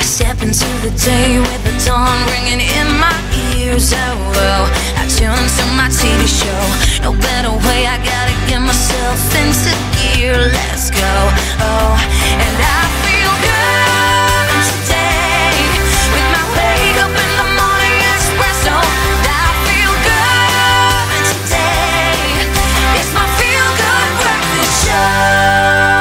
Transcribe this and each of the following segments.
Step into the day with the dawn ringing in my ears. Oh, I tune into my TV show. No better way, I gotta get myself into gear. Let's go. Oh, and I feel good today with my wake up in the morning espresso. I feel good today. It's my feel good breakfast show.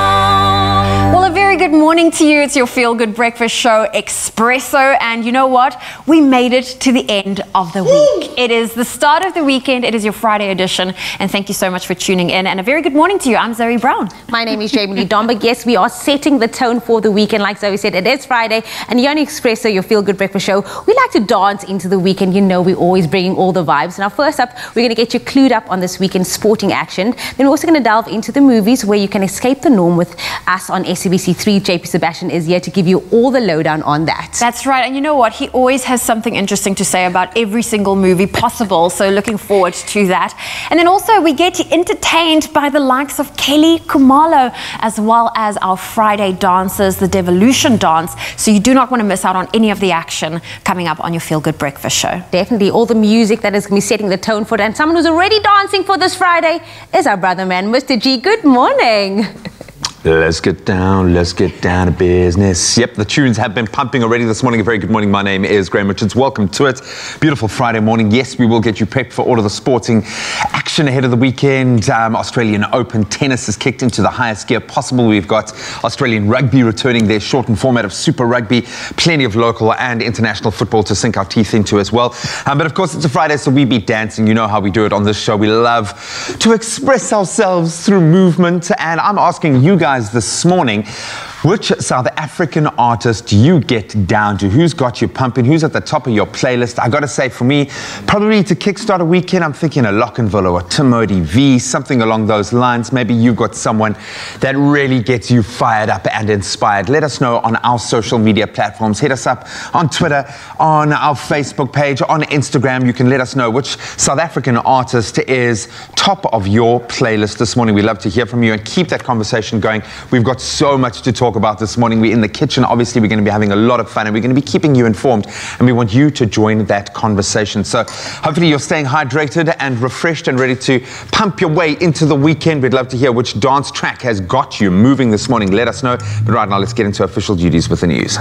Good morning to you. It's your Feel Good Breakfast Show, Expresso. And you know what? We made it to the end of the week. It is the start of the weekend. It is your Friday edition. And thank you so much for tuning in. And a very good morning to you. I'm Zoe Brown. My name is Jamie Domba. Yes, we are setting the tone for the weekend. Like Zoe said, it is Friday. And here on Expresso, your Feel Good Breakfast Show, we like to dance into the weekend. You know, we're always bringing all the vibes. Now, first up, we're going to get you clued up on this weekend's sporting action. Then we're also going to delve into the movies where you can escape the norm with us on SABC3. JP Sebastian is here to give you all the lowdown on that. That's right. And you know what? He always has something interesting to say about every single movie possible. So looking forward to that. And then also we get entertained by the likes of Kelly Khumalo, as well as our Friday dancers, the Devolution dance. So you do not want to miss out on any of the action coming up on your Feel Good Breakfast Show. Definitely. All the music that is going to be setting the tone for it. And someone who's already dancing for this Friday is our brother man, Mr. G. Good morning. Let's get down to business. Yep, the tunes have been pumping already this morning. A very good morning. My name is Graham Richards. Welcome to it. Beautiful Friday morning. Yes, we will get you prepped for all of the sporting action ahead of the weekend. Australian Open tennis has kicked into the highest gear possible. We've got Australian rugby returning their shortened format of Super Rugby. Plenty of local and international football to sink our teeth into as well. But of course, it's a Friday, so we be dancing. You know how we do it on this show. We love to express ourselves through movement. And I'm asking you guys this morning, which South African artist do you get down to? Who's got you pumping? Who's at the top of your playlist? I gotta say, for me, probably to kickstart a weekend, I'm thinking a Lockenville or a Timoti V, something along those lines. Maybe you've got someone that really gets you fired up and inspired. Let us know on our social media platforms. Hit us up on Twitter, on our Facebook page, on Instagram. You can let us know which South African artist is top of your playlist this morning. We love to hear from you and keep that conversation going. We've got so much to talk about this morning. We're in the kitchen. Obviously, we're going to be having a lot of fun and we're going to be keeping you informed, and we want you to join that conversation. So hopefully you're staying hydrated and refreshed and ready to pump your way into the weekend. We'd love to hear which dance track has got you moving this morning. Let us know. But right now, let's get into official duties with the news.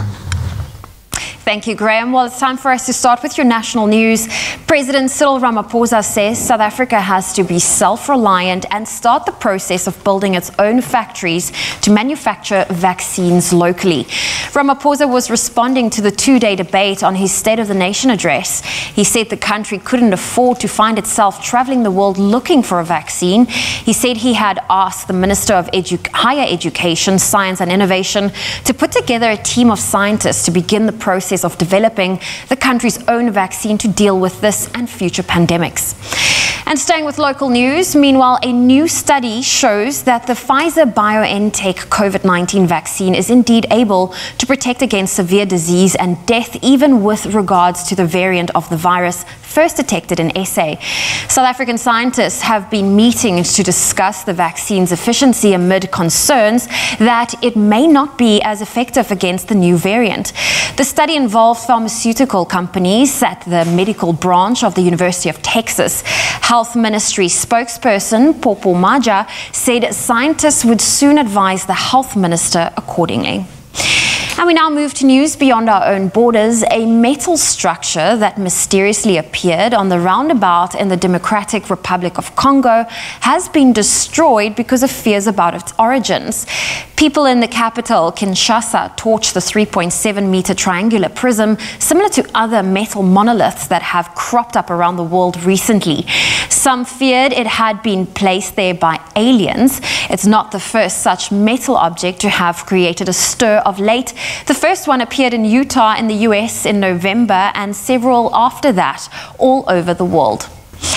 Thank you, Graham. Well, it's time for us to start with your national news. President Cyril Ramaphosa says South Africa has to be self-reliant and start the process of building its own factories to manufacture vaccines locally. Ramaphosa was responding to the two-day debate on his State of the Nation address. He said the country couldn't afford to find itself traveling the world looking for a vaccine. He said he had asked the Minister of Higher Education, Science and Innovation to put together a team of scientists to begin the process of developing the country's own vaccine to deal with this and future pandemics. And staying with local news, meanwhile, a new study shows that the Pfizer-BioNTech COVID-19 vaccine is indeed able to protect against severe disease and death, even with regards to the variant of the virus first detected in SA. South African scientists have been meeting to discuss the vaccine's efficiency amid concerns that it may not be as effective against the new variant. The study involved pharmaceutical companies at the medical branch of the University of Texas. Health Ministry spokesperson Popo Maja said scientists would soon advise the health minister accordingly. And we now move to news beyond our own borders. A metal structure that mysteriously appeared on the roundabout in the Democratic Republic of Congo has been destroyed because of fears about its origins. People in the capital, Kinshasa, torched the 3.7-meter triangular prism, similar to other metal monoliths that have cropped up around the world recently. Some feared it had been placed there by aliens. It's not the first such metal object to have created a stir of late. The first one appeared in Utah in the US in November, and several after that all over the world.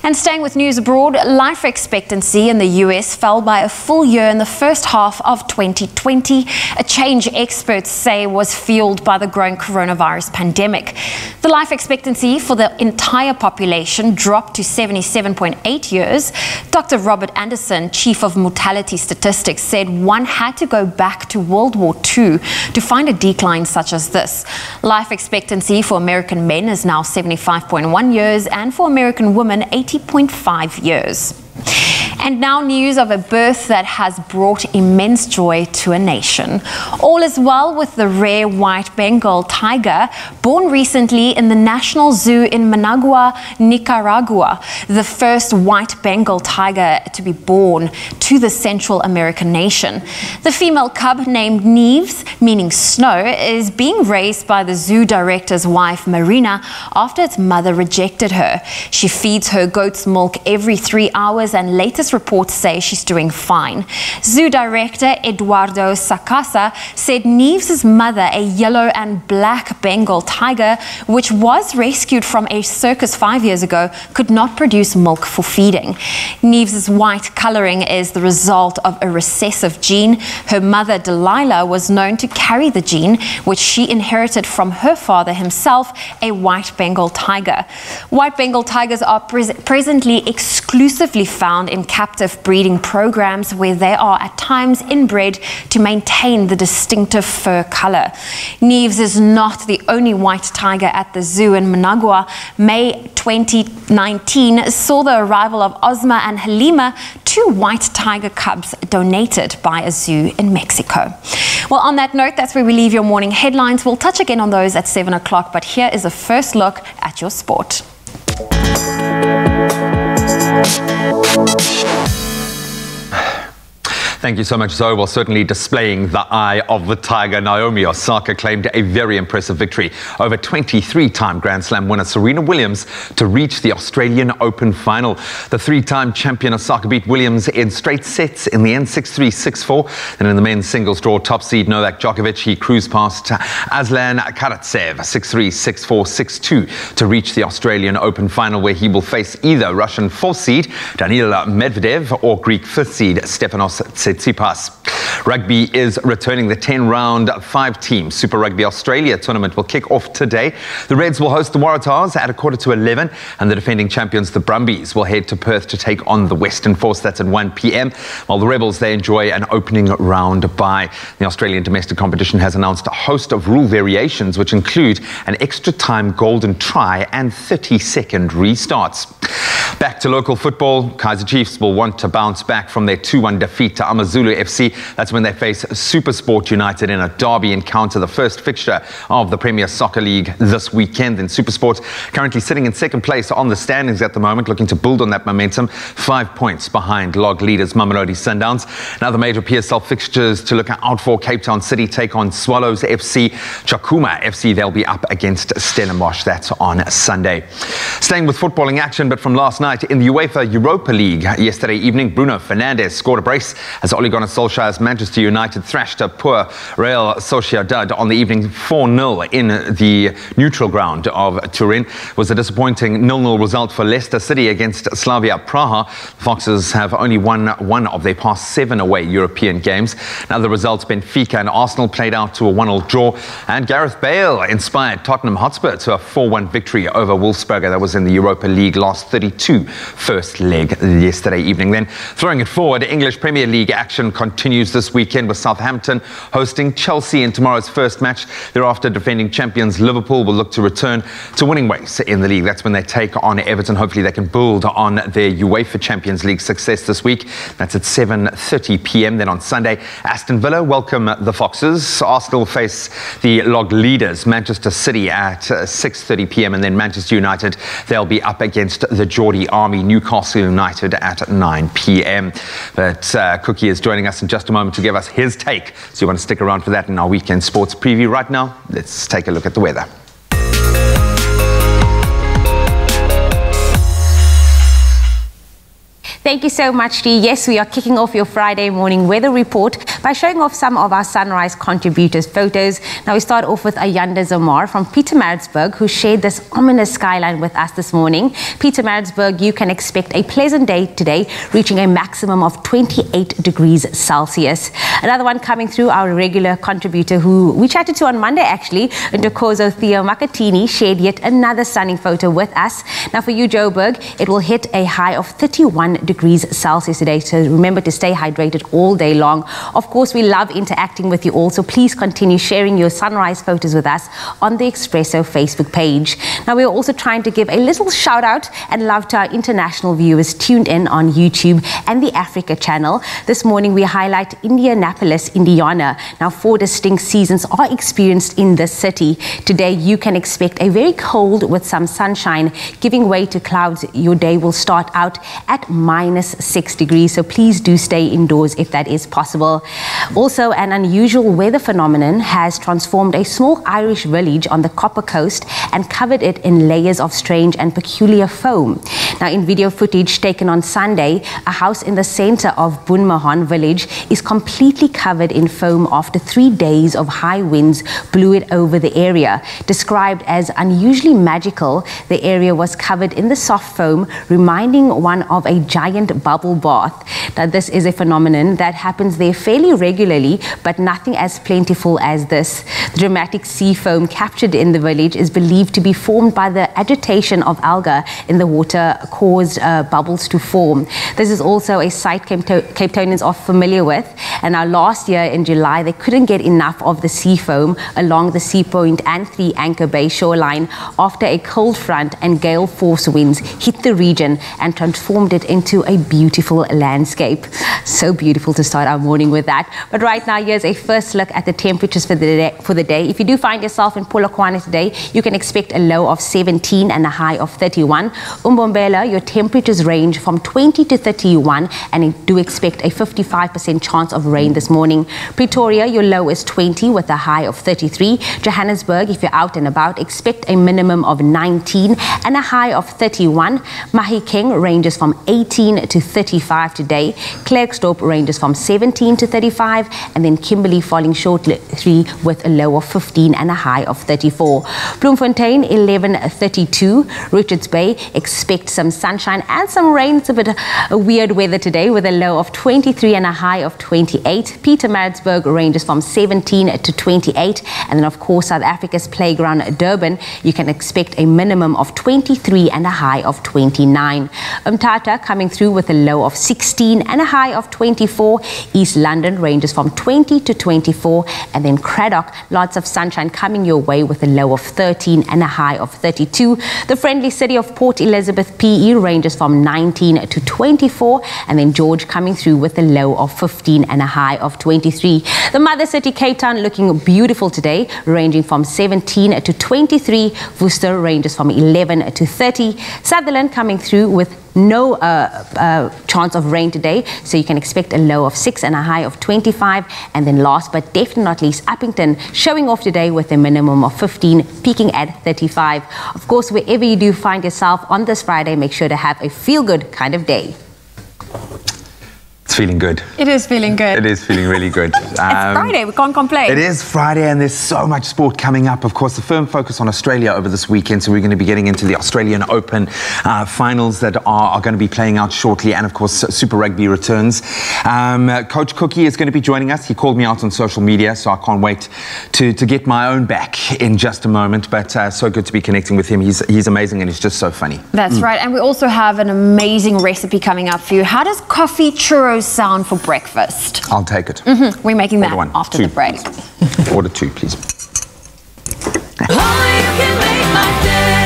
And staying with news abroad, life expectancy in the US fell by a full year in the first half of 2020, a change experts say was fueled by the growing coronavirus pandemic. The life expectancy for the entire population dropped to 77.8 years. Dr. Robert Anderson, Chief of Mortality Statistics, said one had to go back to World War II to find a decline such as this. Life expectancy for American men is now 75.1 years and for American women 80.5 years. And now news of a birth that has brought immense joy to a nation. All is well with the rare white Bengal tiger, born recently in the National Zoo in Managua, Nicaragua, the first white Bengal tiger to be born to the Central American nation. The female cub, named Neves, meaning snow, is being raised by the zoo director's wife, Marina, after its mother rejected her. She feeds her goat's milk every 3 hours, and latest reports say she's doing fine. Zoo director Eduardo Sacasa said Neves' mother, a yellow and black Bengal tiger, which was rescued from a circus 5 years ago, could not produce milk for feeding. Neves' white coloring is the result of a recessive gene. Her mother, Delilah, was known to carry the gene, which she inherited from her father himself, a white Bengal tiger. White Bengal tigers are presently exclusively found in captive breeding programs where they are at times inbred to maintain the distinctive fur color. Neves is not the only white tiger at the zoo in Managua. May 2019 saw the arrival of Ozma and Halima, two white tiger cubs donated by a zoo in Mexico. Well, on that note, that's where we leave your morning headlines. We'll touch again on those at 7 o'clock, but here is a first look at your sport. Thank you so much, Zoe. Well, certainly displaying the eye of the tiger. Naomi Osaka claimed a very impressive victory over 23-time Grand Slam winner Serena Williams to reach the Australian Open final. The three-time champion Osaka beat Williams in straight sets in the end, 6-3, 6-4. And in the men's singles draw, top seed Novak Djokovic, he cruised past Aslan Karatsev, 6-3, 6-4, 6-2 to reach the Australian Open final, where he will face either Russian fourth seed Daniil Medvedev or Greek fifth seed Stefanos Tsitsipas. Rugby is returning. The 10-round 5-team Super Rugby Australia tournament will kick off today. The Reds will host the Waratahs at 11:15, and the defending champions, the Brumbies, will head to Perth to take on the Western Force. That's at 1 p.m. While the Rebels, they enjoy an opening round bye. The Australian domestic competition has announced a host of rule variations, which include an extra time golden try and 30-second restarts. Back to local football, Kaizer Chiefs will want to bounce back from their 2-1 defeat to Amazulu FC. That's when they face SuperSport United in a derby encounter, the first fixture of the Premier Soccer League this weekend. And SuperSport currently sitting in second place on the standings at the moment, looking to build on that momentum, 5 points behind log leaders Mamelodi Sundowns. Now the major PSL fixtures to look out for: Cape Town City take on Swallows FC, Chakuma FC, they'll be up against Stellenbosch. That's on Sunday. Staying with footballing action, but from last night in the UEFA Europa League yesterday evening, Bruno Fernandes scored a brace as Ole Gunnar Solskjaer's Manchester United thrashed a poor Real Sociedad on the evening 4-0 in the neutral ground of Turin. It was a disappointing 0-0 result for Leicester City against Slavia Praha. Foxes have only won one of their past 7 away European games. Now the results: Benfica and Arsenal played out to a 1-1 draw, and Gareth Bale inspired Tottenham Hotspur to a 4-1 victory over Wolfsberger. That was in the Europa League last 32 first leg yesterday evening. Then throwing it forward, English Premier League action continues this weekend with Southampton hosting Chelsea in tomorrow's first match. Thereafter, defending champions Liverpool will look to return to winning ways in the league. That's when they take on Everton. Hopefully they can build on their UEFA Champions League success this week. That's at 7:30 p.m. Then on Sunday, Aston Villa welcome the Foxes. Arsenal face the log leaders Manchester City at 6:30 p.m. and then Manchester United, they'll be up against the Geordie Army, Newcastle United at 9 p.m. But Cookie is joining us in just a moment to give us his take. So you want to stick around for that in our weekend sports preview. Right now, let's take a look at the weather. Thank you so much, Dee. Yes, we are kicking off your Friday morning weather report by showing off some of our sunrise contributors' photos. Now, we start off with Ayanda Zamar from Pietermaritzburg, who shared this ominous skyline with us this morning. Pietermaritzburg, you can expect a pleasant day today, reaching a maximum of 28 degrees Celsius. Another one coming through, our regular contributor who we chatted to on Monday, actually, Ngcobo Theo Makatini, shared yet another stunning photo with us. Now, for you, Joburg, it will hit a high of 31 degrees Celsius today, so remember to stay hydrated all day long. Of course, we love interacting with you all, so please continue sharing your sunrise photos with us on the Expresso Facebook page. Now, we're also trying to give a little shout out and love to our international viewers tuned in on YouTube and the Africa channel. This morning, we highlight Indianapolis, Indiana. Now, 4 distinct seasons are experienced in this city. Today, you can expect a very cold with some sunshine giving way to clouds. Your day will start out at -6 degrees, so please do stay indoors if that is possible. Also, an unusual weather phenomenon has transformed a small Irish village on the Copper Coast and covered it in layers of strange and peculiar foam. Now, in video footage taken on Sunday, a house in the center of Bunmahon village is completely covered in foam after 3 days of high winds blew it over the area. Described as unusually magical, the area was covered in the soft foam, reminding one of a giant bubble bath. Now, this is a phenomenon that happens there fairly regularly, but nothing as plentiful as this. The dramatic sea foam captured in the village is believed to be formed by the agitation of algae in the water caused bubbles to form. This is also a sight Cape Townians are familiar with, and now last year in July they couldn't get enough of the sea foam along the Sea Point and 3 Anchor Bay shoreline after a cold front and gale force winds hit the region and transformed it into a beautiful landscape. So beautiful to start our morning with that. But right now, here's a first look at the temperatures for the day. If you do find yourself in Polokwane today, you can expect a low of 17 and a high of 31. Umbombela, your temperatures range from 20 to 31, and you do expect a 55% chance of rain this morning. Pretoria, your low is 20 with a high of 33. Johannesburg, if you're out and about, expect a minimum of 19 and a high of 31. Mahikeng ranges from 18 to 35 today. Klerksdorp ranges from 17 to 35, and then Kimberley falling shortly with a low of 15 and a high of 34. Bloemfontein 11:32. Richards Bay, expect some sunshine and some rain. It's a bit weird weather today with a low of 23 and a high of 28. Pietermaritzburg ranges from 17 to 28, and then of course South Africa's playground Durban, you can expect a minimum of 23 and a high of 29. Umtata coming through with a low of 16 and a high of 24. East London ranges from 20 to 24, and then Craddock, lots of sunshine coming your way with a low of 13 and a high of 32. The friendly city of Port Elizabeth PE ranges from 19 to 24, and then George coming through with a low of 15 and a high of 23. The mother city Cape Town looking beautiful today, ranging from 17 to 23. Worcester ranges from 11 to 30. Sutherland coming through with no chance of rain today, so you can expect a low of 6 and a high of 25. And then last but definitely not least, Uppington showing off today with a minimum of 15, peaking at 35. Of course, wherever you do find yourself on this Friday, make sure to have a feel-good kind of day. It's feeling good. It is feeling good. It is feeling really good. It's Friday, we can't complain. It is Friday, and there's so much sport coming up. Of course, the firm focus on Australia over this weekend, so we're going to be getting into the Australian Open finals that are going to be playing out shortly, and of course, Super Rugby returns. Coach Cookie is going to be joining us. He called me out on social media, so I can't wait to get my own back in just a moment, but so good to be connecting with him. He's amazing, and he's just so funny. That's right, and we also have an amazing recipe coming up for you. How does coffee churros sound for breakfast? I'll take it. We're making that after 2. the break. Order 2, please. Only you can make my day.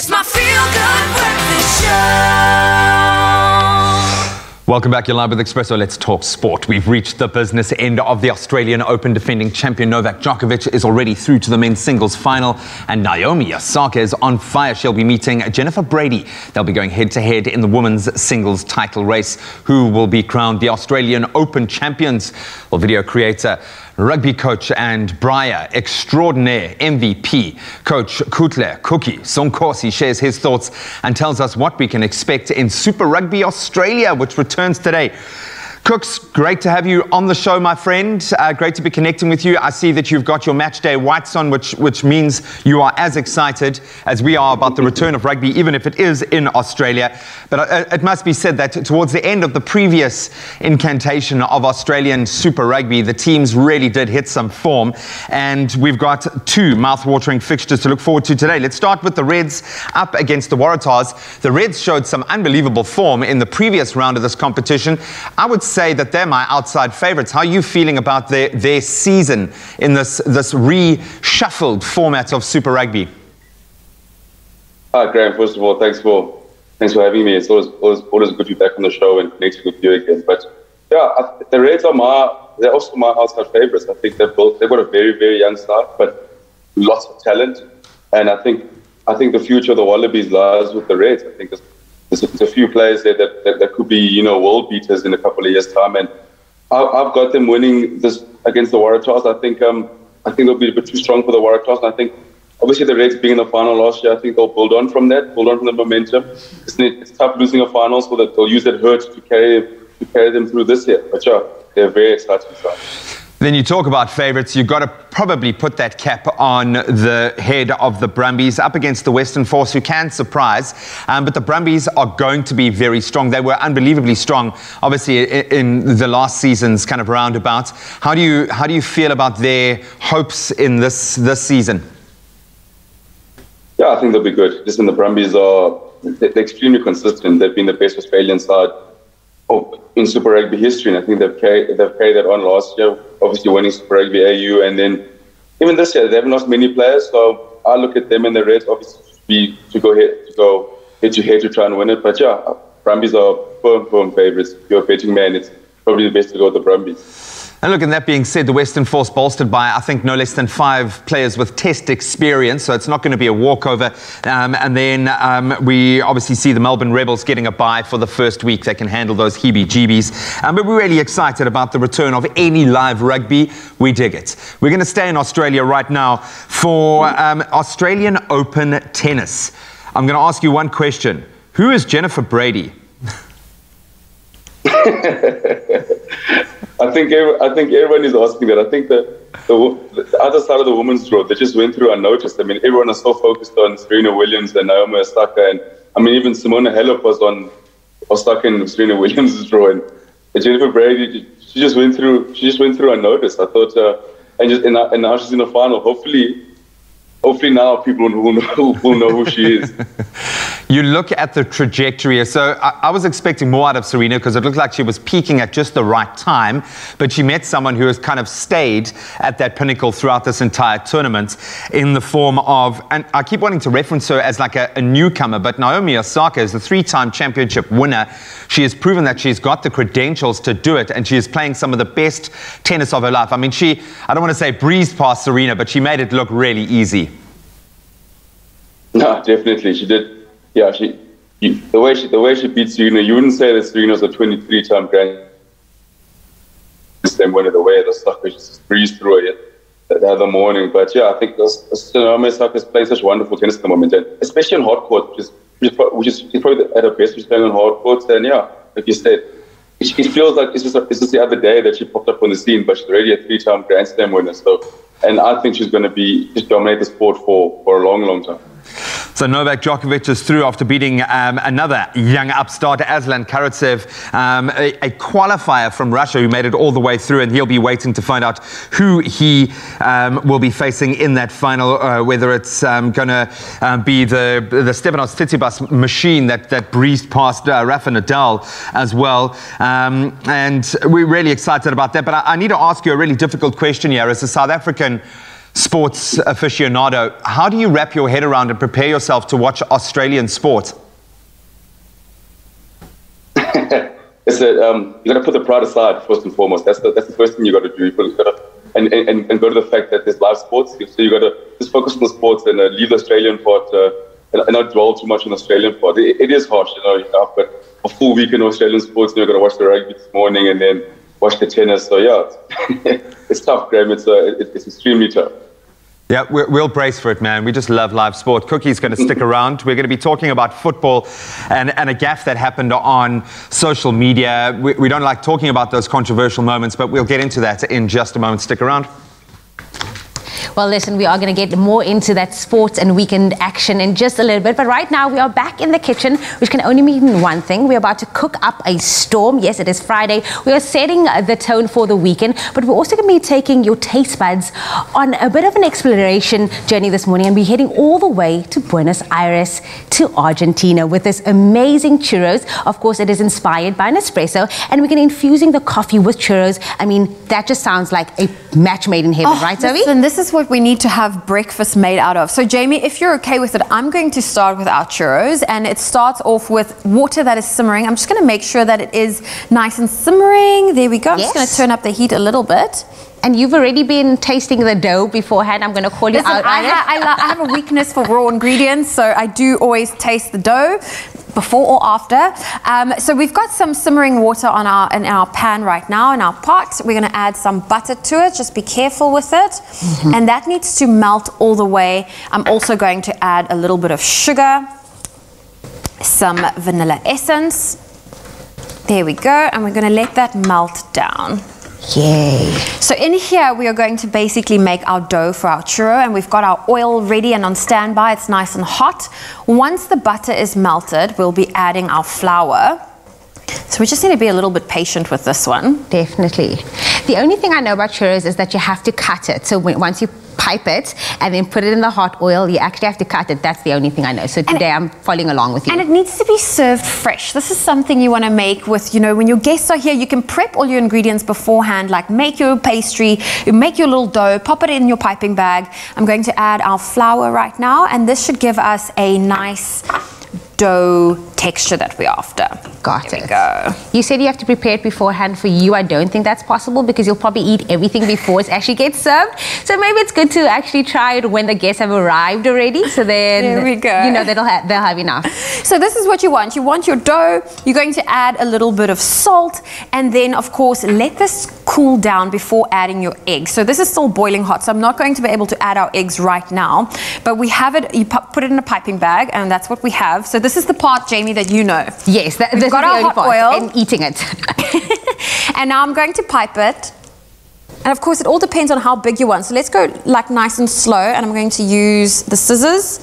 It's my feel-good breakfast show. Welcome back, you're live with Expresso. Let's talk sport. We've reached the business end of the Australian Open. Defending champion Novak Djokovic is already through to the men's singles final, and Naomi Osaka is on fire. She'll be meeting Jennifer Brady. They'll be going head-to-head in the women's singles title race. Who will be crowned the Australian Open champions? Well, video creator, rugby coach and Briar extraordinaire MVP, Coach Kutle Cookie Sonkosi shares his thoughts and tells us what we can expect in Super Rugby Australia, which returns today. Cooks, great to have you on the show, my friend. Great to be connecting with you. I see that you've got your match day whites on, which means you are as excited as we are about the return of rugby, even if it is in Australia. But it must be said that towards the end of the previous incantation of Australian Super Rugby, the teams really did hit some form. And we've got two mouth-watering fixtures to look forward to today. Let's start with the Reds up against the Waratahs. The Reds showed some unbelievable form in the previous round of this competition. I would say that they're my outside favourites. How are you feeling about their season in this reshuffled format of Super Rugby? Hi, Graham. First of all, thanks for having me. It's always good to be back on the show and connecting with you again. But yeah, the Reds they're also my outside favourites. I think they've got a very, very young side, but lots of talent. And I think the future of the Wallabies lies with the Reds. I think there's a few players there that could be, world beaters in a couple of years' time, and I've got them winning this against the Waratahs. I think they'll be a bit too strong for the Waratahs. And I think, obviously, the Reds being in the final last year, I think they'll build on from the momentum. It's tough losing a final, so that they'll use that hurt to carry them through this year. But yeah, they're very exciting side. Then you talk about favourites, you've got to probably put that cap on the head of the Brumbies up against the Western Force, who can surprise. But the Brumbies are going to be very strong. They were unbelievably strong, obviously, in the last season's kind of roundabout. How do you feel about their hopes in this season? Yeah, I think they'll be good. Listen, the Brumbies they're extremely consistent. They've been the best Australian side in Super Rugby history, and I think they've carried that on last year, obviously winning Super Rugby AU, and then even this year they haven't lost many players. So I look at them and the Reds obviously to go head to head to try and win it. But yeah, Brumbies are firm favourites. If you're a betting man, it's probably the best to go with the Brumbies. And look, and that being said, the Western Force bolstered by, I think, no less than 5 players with test experience, so it's not going to be a walkover. And then we obviously see the Melbourne Rebels getting a bye for the first week. They can handle those heebie-jeebies. But we're really excited about the return of any live rugby. We dig it. We're going to stay in Australia right now for Australian Open tennis. I'm going to ask you one question. Who is Jennifer Brady? I think everyone is asking that. I think the other side of the women's draw, they just went through unnoticed. I mean, everyone is so focused on Serena Williams and Naomi Osaka, and I mean, even Simona Halep was stuck in Serena Williams' draw, and Jennifer Brady, she just went through unnoticed. I thought, and now she's in the final. Hopefully now people will know who she is. You look at the trajectory. So I was expecting more out of Serena because it looked like she was peaking at just the right time, but she met someone who has kind of stayed at that pinnacle throughout this entire tournament in the form of, and I keep wanting to reference her as like a newcomer, but Naomi Osaka is the 3-time championship winner. She has proven that she's got the credentials to do it, and she is playing some of the best tennis of her life. I mean, I don't want to say breezed past Serena, but she made it look really easy. No, definitely. She did. Yeah, the way she beat Serena, you wouldn't say that Serena's a 23-time Grand Slam winner. The way the soccer just breezed through it the other morning. But yeah, I think Naomi Osaka is playing such wonderful tennis at the moment, and especially on hard court, which is probably at her best. She's playing on hard court, and yeah, like you said, it feels like it's just the other day that she popped up on the scene, but she's already a 3-time Grand Slam winner. So, and I think she's going to just dominate the sport for a long, long time. So Novak Djokovic is through after beating another young upstart, Aslan Karatsev, a qualifier from Russia who made it all the way through, and he'll be waiting to find out who he will be facing in that final, whether it's going to be the Stefanos Tsitsipas machine that breezed past Rafa Nadal as well. And we're really excited about that. But I need to ask you a really difficult question here. As a South African sports aficionado. How do you wrap your head around and prepare yourself to watch Australian sport? You got to put the pride aside first and foremost. That's the first thing you got to do. You got to and go to the fact that there's live sports. So you got to just focus on the sports and leave the Australian part and not dwell too much on the Australian part. It is harsh, I've got a full weekend of Australian sports. You've got to watch the rugby this morning and then watch the tennis. So yeah, it's tough, Graham. It's extremely tough. Yeah, we'll brace for it, man. We just love live sport. Cookie's going to stick around. We're going to be talking about football and a gaffe that happened on social media. We don't like talking about those controversial moments, but we'll get into that in just a moment. Stick around. Well, listen, we are going to get more into that sports and weekend action in just a little bit. But right now, we are back in the kitchen, which can only mean one thing. We're about to cook up a storm. Yes, it is Friday. We are setting the tone for the weekend. But we're also going to be taking your taste buds on a bit of an exploration journey this morning. And we're heading all the way to Buenos Aires, to Argentina, with this amazing churros. Of course, it is inspired by an espresso. And we're going to infusing the coffee with churros. I mean, that just sounds like a match made in heaven, right, Zoe? Listen, this is what we need to have breakfast made out of. So Jamie, if you're okay with it, I'm going to start with our churros, and it starts off with water that is simmering. I'm just going to make sure that it is nice and simmering. There we go. I'm just going to turn up the heat a little bit. And you've already been tasting the dough beforehand. I'm going to call you out on it. I have a weakness for raw ingredients, so I do always taste the dough before or after. So we've got some simmering water in our pan right now, in our pot. We're going to add some butter to it. Just be careful with it. And that needs to melt all the way. I'm also going to add a little bit of sugar, some vanilla essence. There we go. And we're going to let that melt down. Yay. So in here we are going to basically make our dough for our churro, and we've got our oil ready and on standby. It's nice and hot. Once the butter is melted, we'll be adding our flour. So we just need to be a little bit patient with this one. Definitely. The only thing I know about churros is that you have to cut it. So once you pipe it and then put it in the hot oil, you actually have to cut it. That's the only thing I know. So today I'm following along with you. And it needs to be served fresh. This is something you want to make with, when your guests are here, you can prep all your ingredients beforehand, like make your pastry, you make your little dough, pop it in your piping bag. I'm going to add our flour right now, and this should give us a nice dough texture that we're after. Got there it. We go. You said you have to prepare it beforehand. For you, I don't think that's possible because you'll probably eat everything before it actually gets served. So maybe it's good to actually try it when the guests have arrived already. So then, there we go. They'll have enough. So this is what you want. You want your dough. You're going to add a little bit of salt, and then of course let this cool down before adding your eggs. So this is still boiling hot, so I'm not going to be able to add our eggs right now, but we have it. You put it in a piping bag, and that's what we have. So this is the part, Jamie, that you know. Yes, this is got the our only hot part, oil and eating it. And now I'm going to pipe it. And of course, it all depends on how big you want. So let's go like nice and slow, and I'm going to use the scissors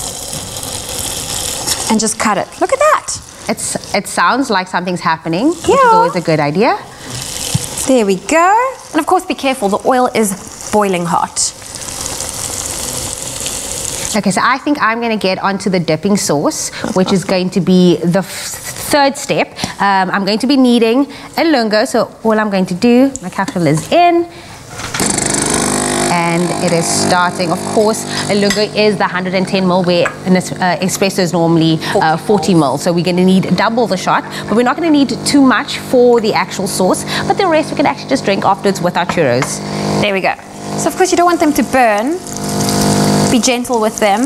and just cut it. Look at that. It sounds like something's happening, which Yeah. is always a good idea. There we go. And of course, be careful. The oil is boiling hot. Okay, so I think I'm going to get onto the dipping sauce, which is going to be the third step. I'm going to be needing a lungo, so all I'm going to do, my capital is in, and it is starting. Of course, a lungo is the 110 ml, where an espresso is normally 40 ml, so we're going to need double the shot, but we're not going to need too much for the actual sauce, but the rest we can actually just drink afterwards with our churros. There we go. So of course, you don't want them to burn. Be gentle with them.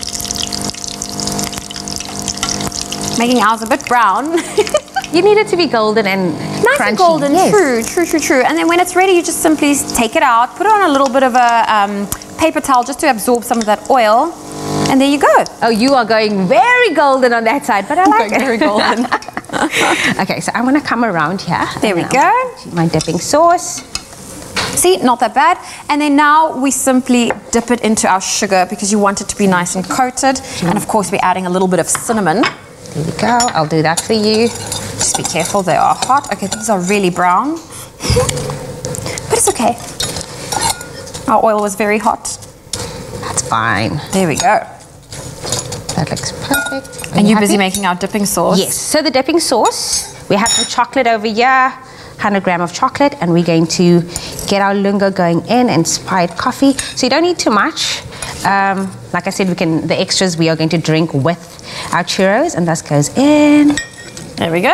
Making ours a bit brown. You need it to be golden and nice crunchy. and golden, Yes. true. And then when it's ready, you just simply take it out, put it on a little bit of a paper towel just to absorb some of that oil, and there you go. Oh, you are going very golden on that side, but I like it. Very golden. Okay, so I want to come around here. There we go. My dipping sauce. See, not that bad. And then now we simply dip it into our sugar because you want it to be nice and coated. And of course, we're adding a little bit of cinnamon. There we go. I'll do that for you. Just be careful, they are hot. Okay, these are really brown. But it's okay. Our oil was very hot. That's fine. There we go. That looks perfect. And you're busy making our dipping sauce? Yes. So the dipping sauce, we have some chocolate over here. 100 grams of chocolate, and we're going to get our lungo going in, inspired coffee. So you don't need too much. Like I said, the extras we are going to drink with our churros, and this goes in. There we go.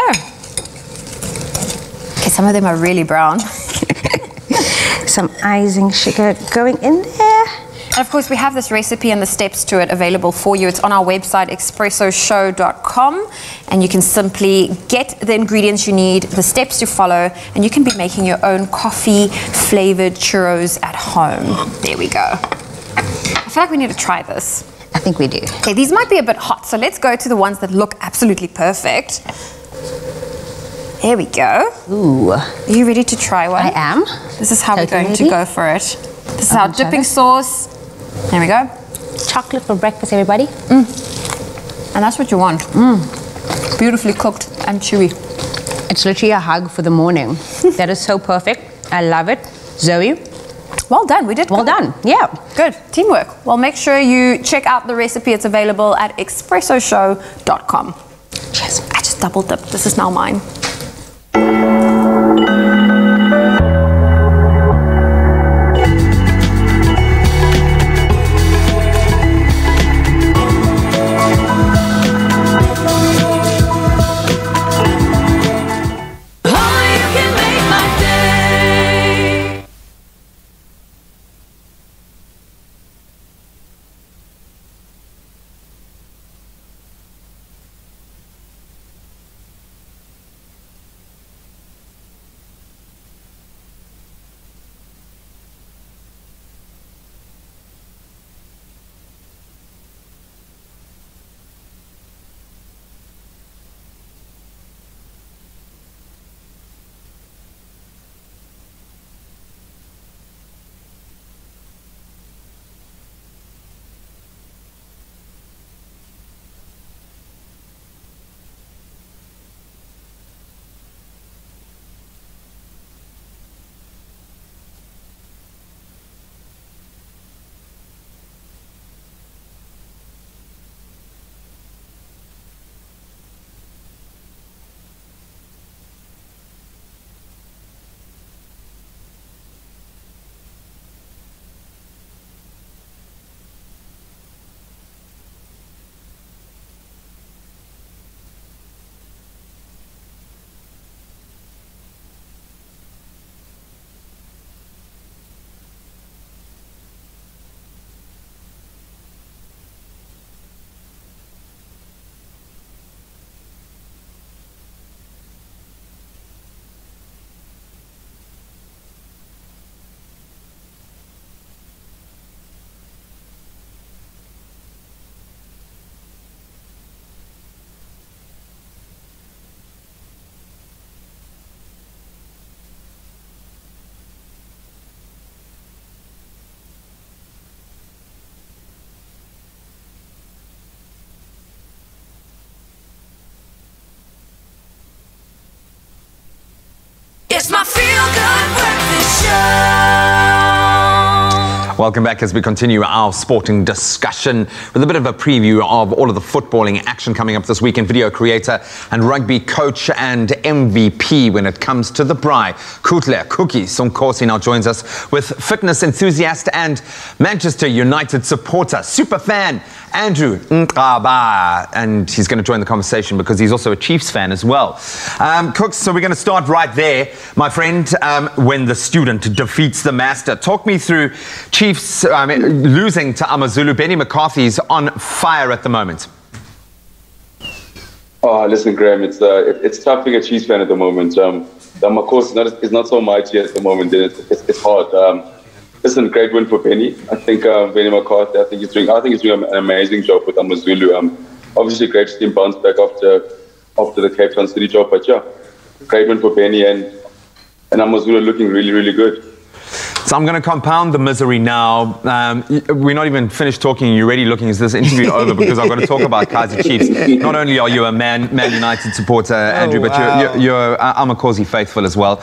Okay, some of them are really brown. Some icing sugar going in there. And of course, we have this recipe and the steps to it available for you. It's on our website, expressoshow.com, and you can simply get the ingredients you need, the steps to follow, and you can be making your own coffee-flavored churros at home. There we go. I feel like we need to try this. I think we do. Okay, these might be a bit hot, so let's go to the ones that look absolutely perfect. There we go. Ooh. Are you ready to try one? I am. This is how we're going to go for it. This is our dipping sauce. There we go. Chocolate for breakfast, everybody. And that's what you want. Beautifully cooked and chewy. It's literally a hug for the morning. That is so perfect. I love it. Zoe. Well done. We did Well good. done. Yeah. Good. Teamwork. Well, make sure you check out the recipe. It's available at expressoshow.com. Cheers. I just double dipped. This is now mine. It's my feel-good breakfast show. Welcome back as we continue our sporting discussion with a bit of a preview of all of the footballing action coming up this weekend. Video creator and rugby coach and MVP when it comes to the braai, Cookie Sonkosi now joins us with fitness enthusiast and Manchester United supporter, super fan, Andrew Ngcobo, and he's going to join the conversation because he's also a Chiefs fan as well. Cooks, so we're going to start right there, my friend, when the student defeats the master. Talk me through Chiefs losing to AmaZulu. Benny McCarthy's on fire at the moment. Oh, listen, Graham, it's tough being a Chiefs fan at the moment. My course is not so mighty at the moment. It's hard. Listen, great win for Benny. I think Benny McCarthy. I think he's doing an amazing job with AmaZulu. Obviously, great to see him bounce back after the Cape Town City job. But yeah, great win for Benny and AmaZulu looking really, really good. So I'm going to compound the misery now. We're not even finished talking. You're already looking, is this interview over? Because I've got to talk about Kaizer Chiefs. Not only are you a Man United supporter, Andrew, but you're AmaZulu faithful as well.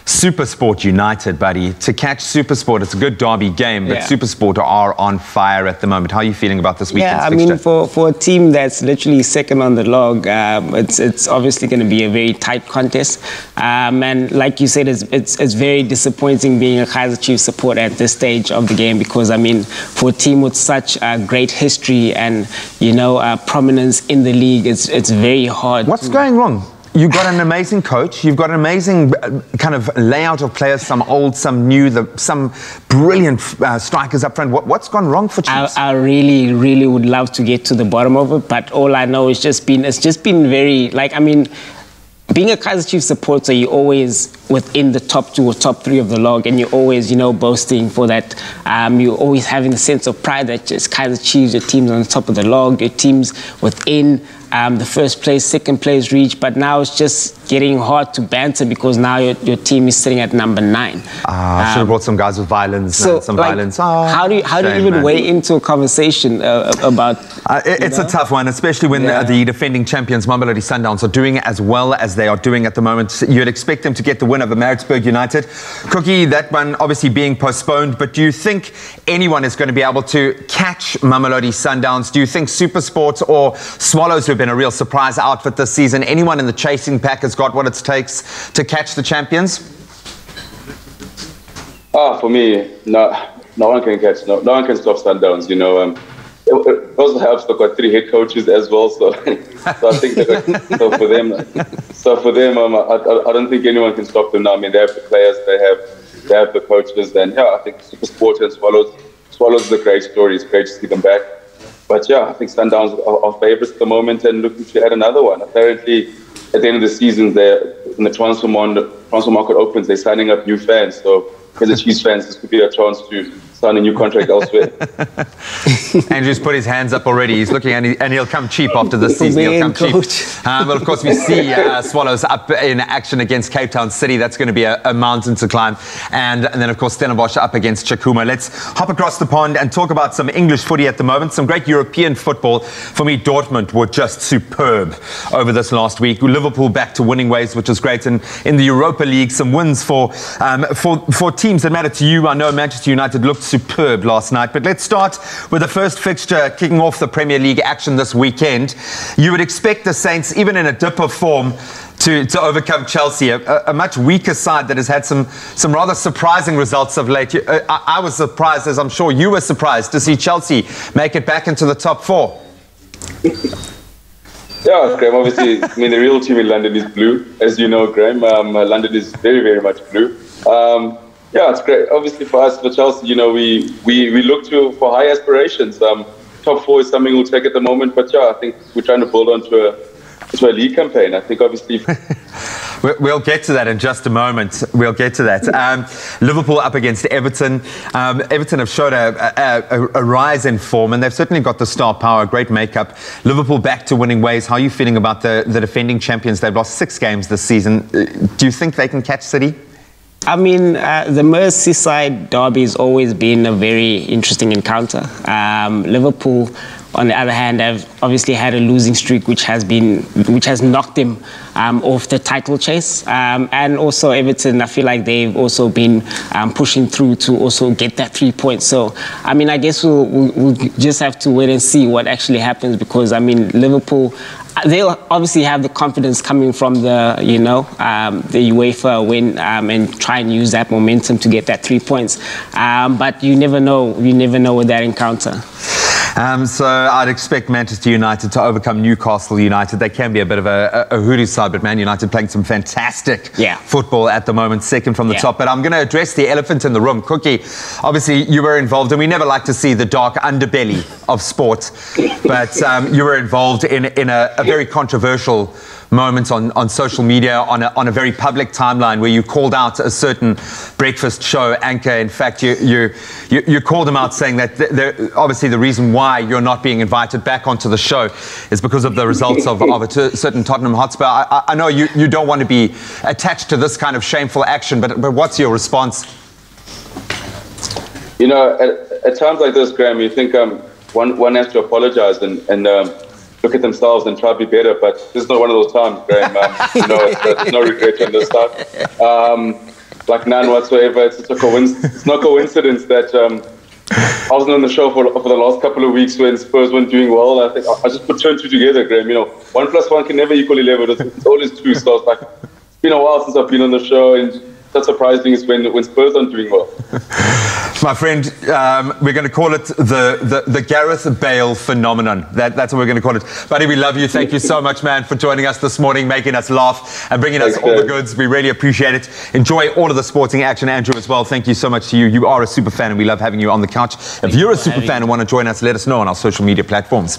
SuperSport United, buddy. To catch SuperSport, it's a good derby game, but Yeah. SuperSport are on fire at the moment. How are you feeling about this weekend's Yeah, I fixture? mean, for a team that's literally second on the log, it's obviously going to be a very tight contest. And like you said, it's very disappointing being a Kaizer Chiefs supporter at this stage of the game because, I mean, for a team with such a great history and, prominence in the league, it's very hard. What's going wrong? You've got an amazing coach. You've got an amazing kind of layout of players, some old, some new, some brilliant strikers up front. What's gone wrong for Chiefs? I really, really would love to get to the bottom of it, but all I know is it's just been very, being a Kaizer Chiefs supporter, you're always within the top 2 or top 3 of the log, and you're always, boasting for that. You're always having the sense of pride that it's Kaizer Chiefs, your team's on the top of the log, your team's within the first place, second place reach, but now it's just getting hard to banter because now your team is sitting at number 9. Should have brought some guys with violence. Violence. How do you even weigh into a conversation about? It's a tough one, especially when the defending champions, Mamelodi Sundowns, are doing as well as they are doing at the moment. You'd expect them to get the win over Maritzburg United. Cookie, that one obviously being postponed, but do you think anyone is going to be able to catch Mamelodi Sundowns? Do you think SuperSport or Swallows, who've been a real surprise outfit this season, anyone in the chasing pack has got what it takes to catch the champions? For me, no one can catch, no one can stop Sundowns. It also helps they've got 3 head coaches as well, so I think so for them, I don't think anyone can stop them now. I mean, they have the players, they have the coaches, and I think SuperSport and Swallows is a great story. It's great to see them back. But I think Sundowns are favourites at the moment and looking to add another one. Apparently, at the end of the season, when the transfer market opens, they're signing up new fans. So, because the Chiefs fans, this could be a chance to sign a new contract elsewhere. Andrew's put his hands up already. He's looking and he'll come cheap after this season. He'll come cheap. Well, of course, we see Swallows up in action against Cape Town City. That's going to be a mountain to climb. And then, of course, Stellenbosch up against Chakuma. Let's hop across the pond and talk about some English footy at the moment. Some great European football. For me, Dortmund were just superb over this last week. Liverpool back to winning ways, which is great. And in the Europa League, some wins for teams that matter to you. I know Manchester United looked superb last night, but let's start with the first fixture kicking off the Premier League action this weekend. You would expect the Saints, even in a dip of form, to overcome Chelsea, a much weaker side that has had some rather surprising results of late. I was surprised, as I'm sure you were surprised, to see Chelsea make it back into the top 4. Yeah, Graham, obviously, I mean, the real team in London is blue, as you know, Graham. London is very, very much blue. It's great. Obviously, for us, for Chelsea, we look for high aspirations. Top 4 is something we'll take at the moment, but I think we're trying to build onto a league campaign. I think, obviously. We'll get to that in just a moment. We'll get to that. Liverpool up against Everton. Everton have showed a rise in form, and they've certainly got the star power, great makeup. Liverpool back to winning ways. How are you feeling about the defending champions? They've lost 6 games this season. Do you think they can catch City? I mean, the Merseyside derby has always been a very interesting encounter. Liverpool, on the other hand, have obviously had a losing streak, which has knocked them off the title chase. And also Everton, I feel like they've also been pushing through to also get that 3 points. So, I mean, I guess we'll just have to wait and see what actually happens because, I mean, Liverpool, they'll obviously have the confidence coming from the UEFA win and try and use that momentum to get that 3 points. But you never know. You never know with that encounter. So I'd expect Manchester United to overcome Newcastle United. They can be a bit of a hoodoo side, but Man United playing some fantastic football at the moment, second from the top. But I'm going to address the elephant in the room. Cookie, obviously you were involved, and we never like to see the dark underbelly of sport, but you were involved in a very controversial moment on social media, on a very public timeline where you called out a certain breakfast show anchor. In fact, you called him out saying that obviously the reason why you're not being invited back onto the show is because of the results of a certain Tottenham Hotspur. I know you don't want to be attached to this kind of shameful action, but what's your response? At times like this, Graham, you think one has to apologize and look at themselves and try to be better, but this is not one of those times, Graham. There's no regret on this stuff. like none whatsoever. It's a coincidence. It's no coincidence that I wasn't on the show for the last couple of weeks when Spurs weren't doing well. I think I just put 2 and 2 together, Graham. 1 + 1 can never equal 11. It's always 2. So it's like, it's been a while since I've been on the show, and that's surprising is when Spurs aren't doing well. My friend, we're going to call it the Gareth Bale phenomenon. That's what we're going to call it. Buddy, we love you. Thank you so much, man, for joining us this morning, making us laugh and bringing us all the goods. We really appreciate it. Enjoy all of the sporting action. Andrew as well, thank you so much to you. You are a super fan and we love having you on the couch. If you're a super fan and want to join us, let us know on our social media platforms.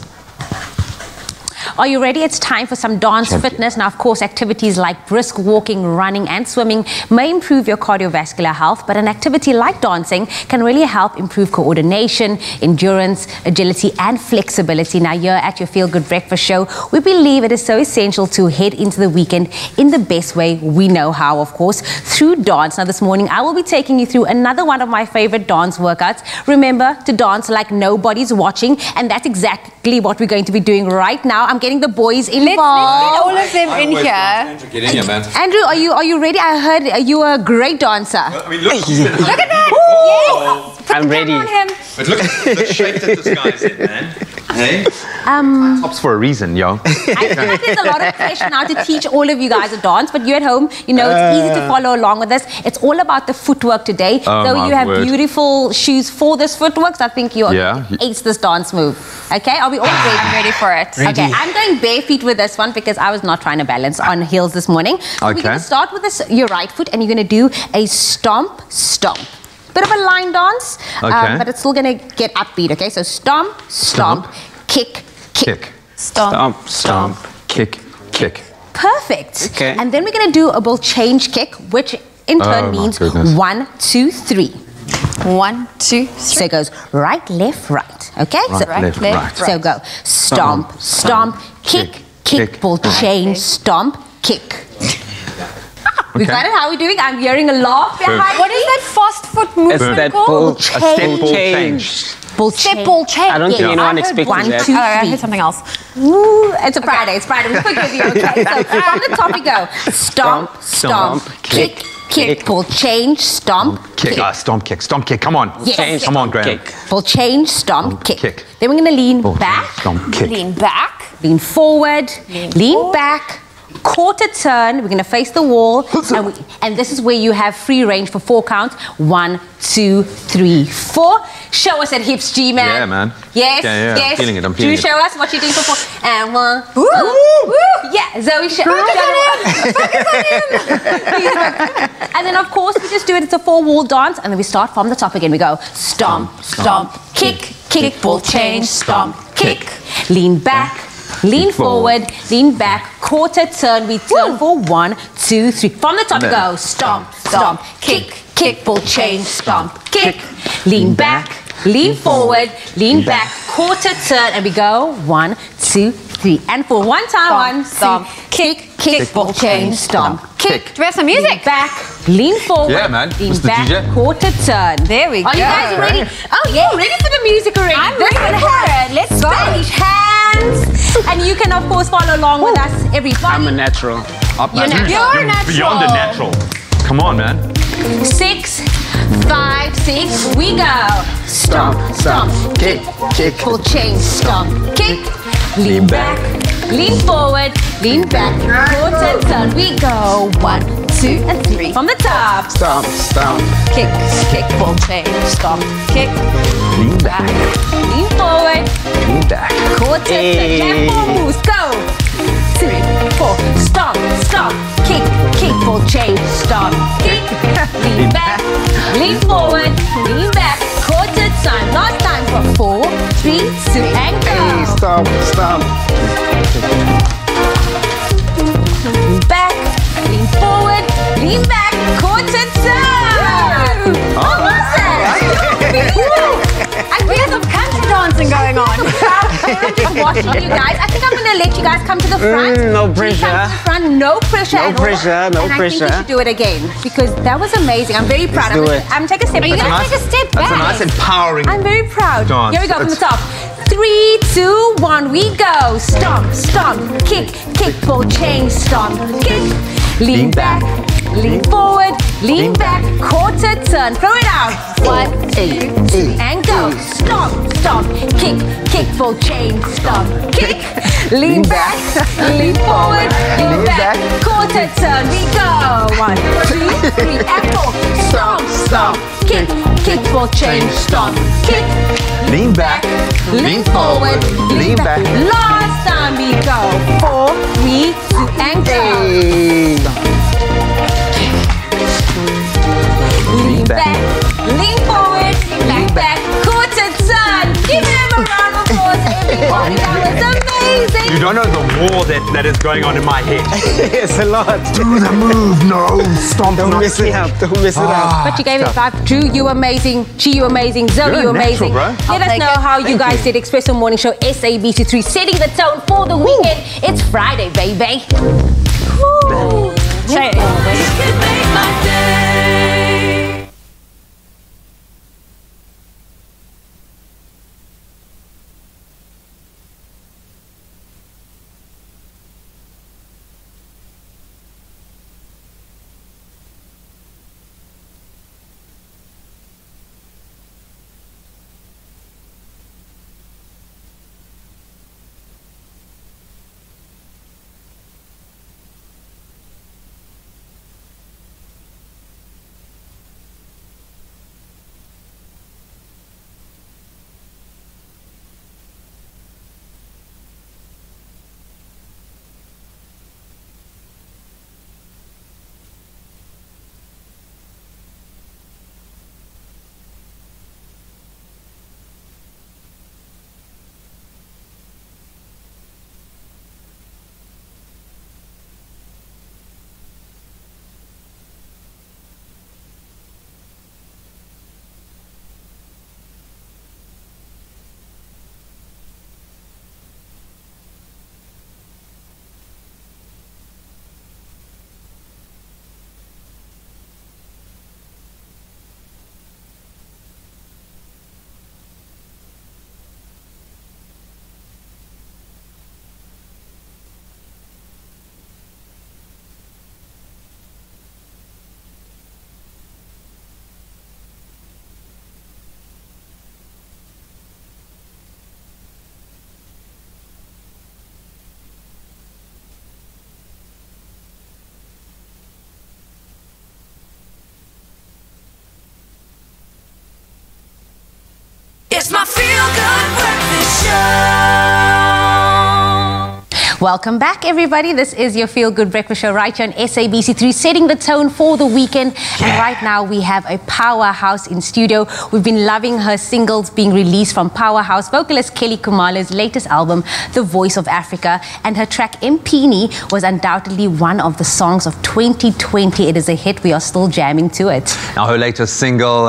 Are you ready? It's time for some dance fitness. Now, of course, activities like brisk walking, running and swimming may improve your cardiovascular health, but an activity like dancing can really help improve coordination, endurance, agility and flexibility. Now, here at your Feel Good Breakfast Show, we believe it is so essential to head into the weekend in the best way we know how, of course, through dance. Now, this morning, I will be taking you through another one of my favorite dance workouts. Remember to dance like nobody's watching, and that's exactly what we're going to be doing right now. I'm getting the boys involved. Let's get all of them in here. Andrew, get in here, man. Andrew, are you ready? I heard you are a great dancer. I mean, look. Look at that. Oh. Yes. Put I'm the ready. camera on him. But look at the shape that this guy's in, man. Hey? Tops for a reason, yo. I feel like there's a lot of pressure now to teach all of you guys a dance, but you at home, it's easy to follow along with us. It's all about the footwork today. So you have beautiful shoes for this footwork, so I think you ace this dance move. Okay, are we all ready? I'm ready for it. Okay, I'm going bare feet with this one because I was not trying to balance on heels this morning. So we're going to start with your right foot and you're going to do a stomp, stomp. Bit of a line dance, but it's still going to get upbeat, okay? So stomp, stomp, kick, kick. Stomp, stomp, kick, kick. Perfect. Okay. And then we're going to do a bull change kick, which in turn means 1, 2, 3. 1, 2, 3. So it goes right, left, right. Okay? Right, left, right. So go stomp, stomp, kick, kick, bull change, stomp, kick. We got it? How are we doing? I'm hearing a laugh behind What is that fast foot movement called? A step ball change. Bull Step ball change. I don't think anyone expected 1, 2, that. 3. I heard something else. Ooh, it's a Friday. It's Friday. We forgive you, okay? So from the top we go. Stomp, stomp, kick, kick, pull, change, stomp, kick. Stomp, kick, stomp, kick. Come on. Yes. Come on, Graham. Pull, change, stomp, kick. Kick. Then we're going to lean back, Stomp, kick. Lean back. lean forward, lean back, quarter turn. We're going to face the wall, and this is where you have free range for 4 counts. 1, 2, 3, 4. Show us at hips, G man. Yeah, man. Yes, yeah. yes. I'm feeling it. I'm feeling Do show us what you're doing for 4. And 1. Woo, woo. Yeah, Zoe. Focus on him. And then of course we just do it. It's a 4-wall dance, and then we start from the top again. We go stomp, stomp, kick, kick, ball change, stomp, kick, lean back. Lean forward, lean back, quarter turn. We turn for 1, 2, 3. From the top, we go stomp, stomp, kick, kick, ball change, stomp, kick, lean back, lean forward, lean back, quarter turn, and we go 1, 2, 3. And for one time, 1, stomp, kick, kick, ball change, stomp, kick. Do we have some music? Lean back, lean forward, Yeah, man. lean Mr. back, DJ. quarter turn. There we Are you go. guys ready? Oh yeah, ready for the music already. I'm ready for it. Let's go. Spanish hands. And you can of course follow along with us, everybody. I'm a natural. You're natural. Beyond a natural. Come on, man. 6, 5, 6, we go. Stomp, stomp, kick, kick, pull, change, stomp, kick, lean back, lean forward, lean back, quarter turn, we go. 1, 2, and 3. From the top. Stomp, stomp. Kick, kick, ball change, stomp, kick, Lean back. Lean forward, Lean back. quarter turn, left 4 moves, go. 3, 4, stomp, stomp, kick, kick, pull, change, stomp, kick, lean back, lean forward, lean back, quarter time, last time for 4, 3, 2, and go. Stomp, stomp. Lean back, lean forward, lean back, quarter turn. We have some country dancing going on. I'm just watching you guys. I think I'm going to let you guys come to the front. No You pressure. come to the front, no pressure No at all. pressure, no and I pressure. think you should do it again because that was amazing. I'm very proud. do it. I'm take a step. Are you going to take a step That's a back? nice empowering. I'm very proud. Dance. Here we go from the It's- top. 3, 2, 1, we go. Stomp, stomp, kick, kick, ball change, stomp, kick, lean back, lean forward, lean back, quarter turn. Throw it out. 1, 2, 3, and go. Stomp, stomp, kick, kick, full chain, stomp, kick. Lean back, lean forward, lean back, quarter turn. We go. 1, 2, 3, and 4. Stomp, stomp, kick, kick, full chain, stomp, kick. Lean back, Lean forward, lean back. Last time we go. 4, 3, 2, and go. Lean back, lean forward, lean back, quarter turn. Give them a round of applause, everybody. That was amazing. You don't know the war that is going on in my head. It's a lot. Do the move, no, stomp, Don't mess it up. Don't mess it up. But you gave it 5. Drew, you amazing. Chi, you amazing. Zoe, You're you a natural, amazing. bro. Let us know how you guys did. Expresso Morning Show, SABC3, setting the tone for the weekend. It's Friday, baby. Woo. Say it. Could make my day. It's my feel-good breakfast show. Welcome back, everybody. This is your Feel Good Breakfast Show right here on SABC3, setting the tone for the weekend. And right now we have a powerhouse in studio. We've been loving her singles being released from powerhouse vocalist Kelly Khumalo's latest album, The Voice of Africa. And her track Mpini was undoubtedly one of the songs of 2020. It is a hit. We are still jamming to it. Now her latest single,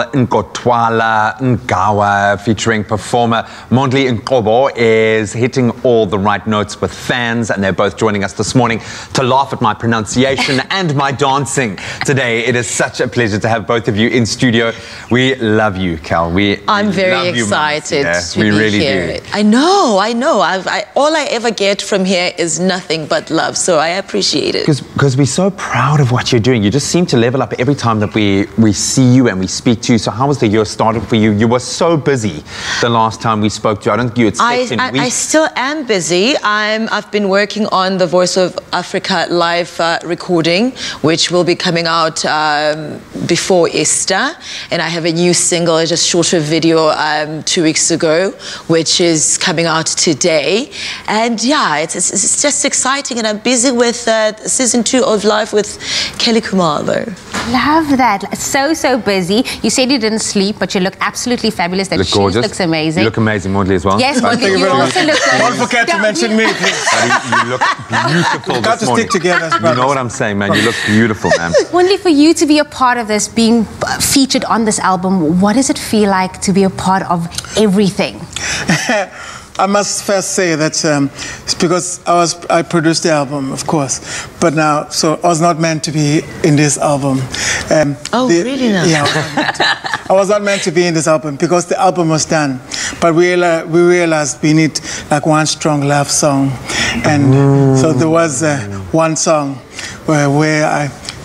Ngcobo, featuring performer Mondli Ngcobo, is hitting all the right notes with fans, and they're both joining us this morning to laugh at my pronunciation and my dancing today. It is such a pleasure to have both of you in studio. We love you, Cal. I'm very excited to be here. I know. All I ever get from here is nothing but love, so I appreciate it. Because we're so proud of what you're doing. You just seem to level up every time that we see you and we speak to you. So how was the year started for you? You were so busy the last time we spoke to you. I don't think you had slept in weeks. I still am busy. I've been working on the Voice of Africa live recording, which will be coming out before Easter. And I have a new single, I just shot a video 2 weeks ago, which is coming out today. And yeah, it's just exciting. And I'm busy with season 2 of Live with Kelly Khumalo. Love that. So busy. You said you didn't sleep, but you look absolutely fabulous. That shoes looks amazing. You look amazing, Mondli, as well. Yes, Mondli, you also look good. Don't forget to mention me, please. You look beautiful. Got to stick together. You know what I'm saying, man. You look beautiful, man. Mondli, for you to be a part of this, being featured on this album, what does it feel like to be a part of everything? I must first say that it's because I produced the album, of course, but now, so I was not meant to be in this album. Really now? Yeah, I was not meant to be in this album because the album was done, but we realized we need like one strong love song, and so there was one song where I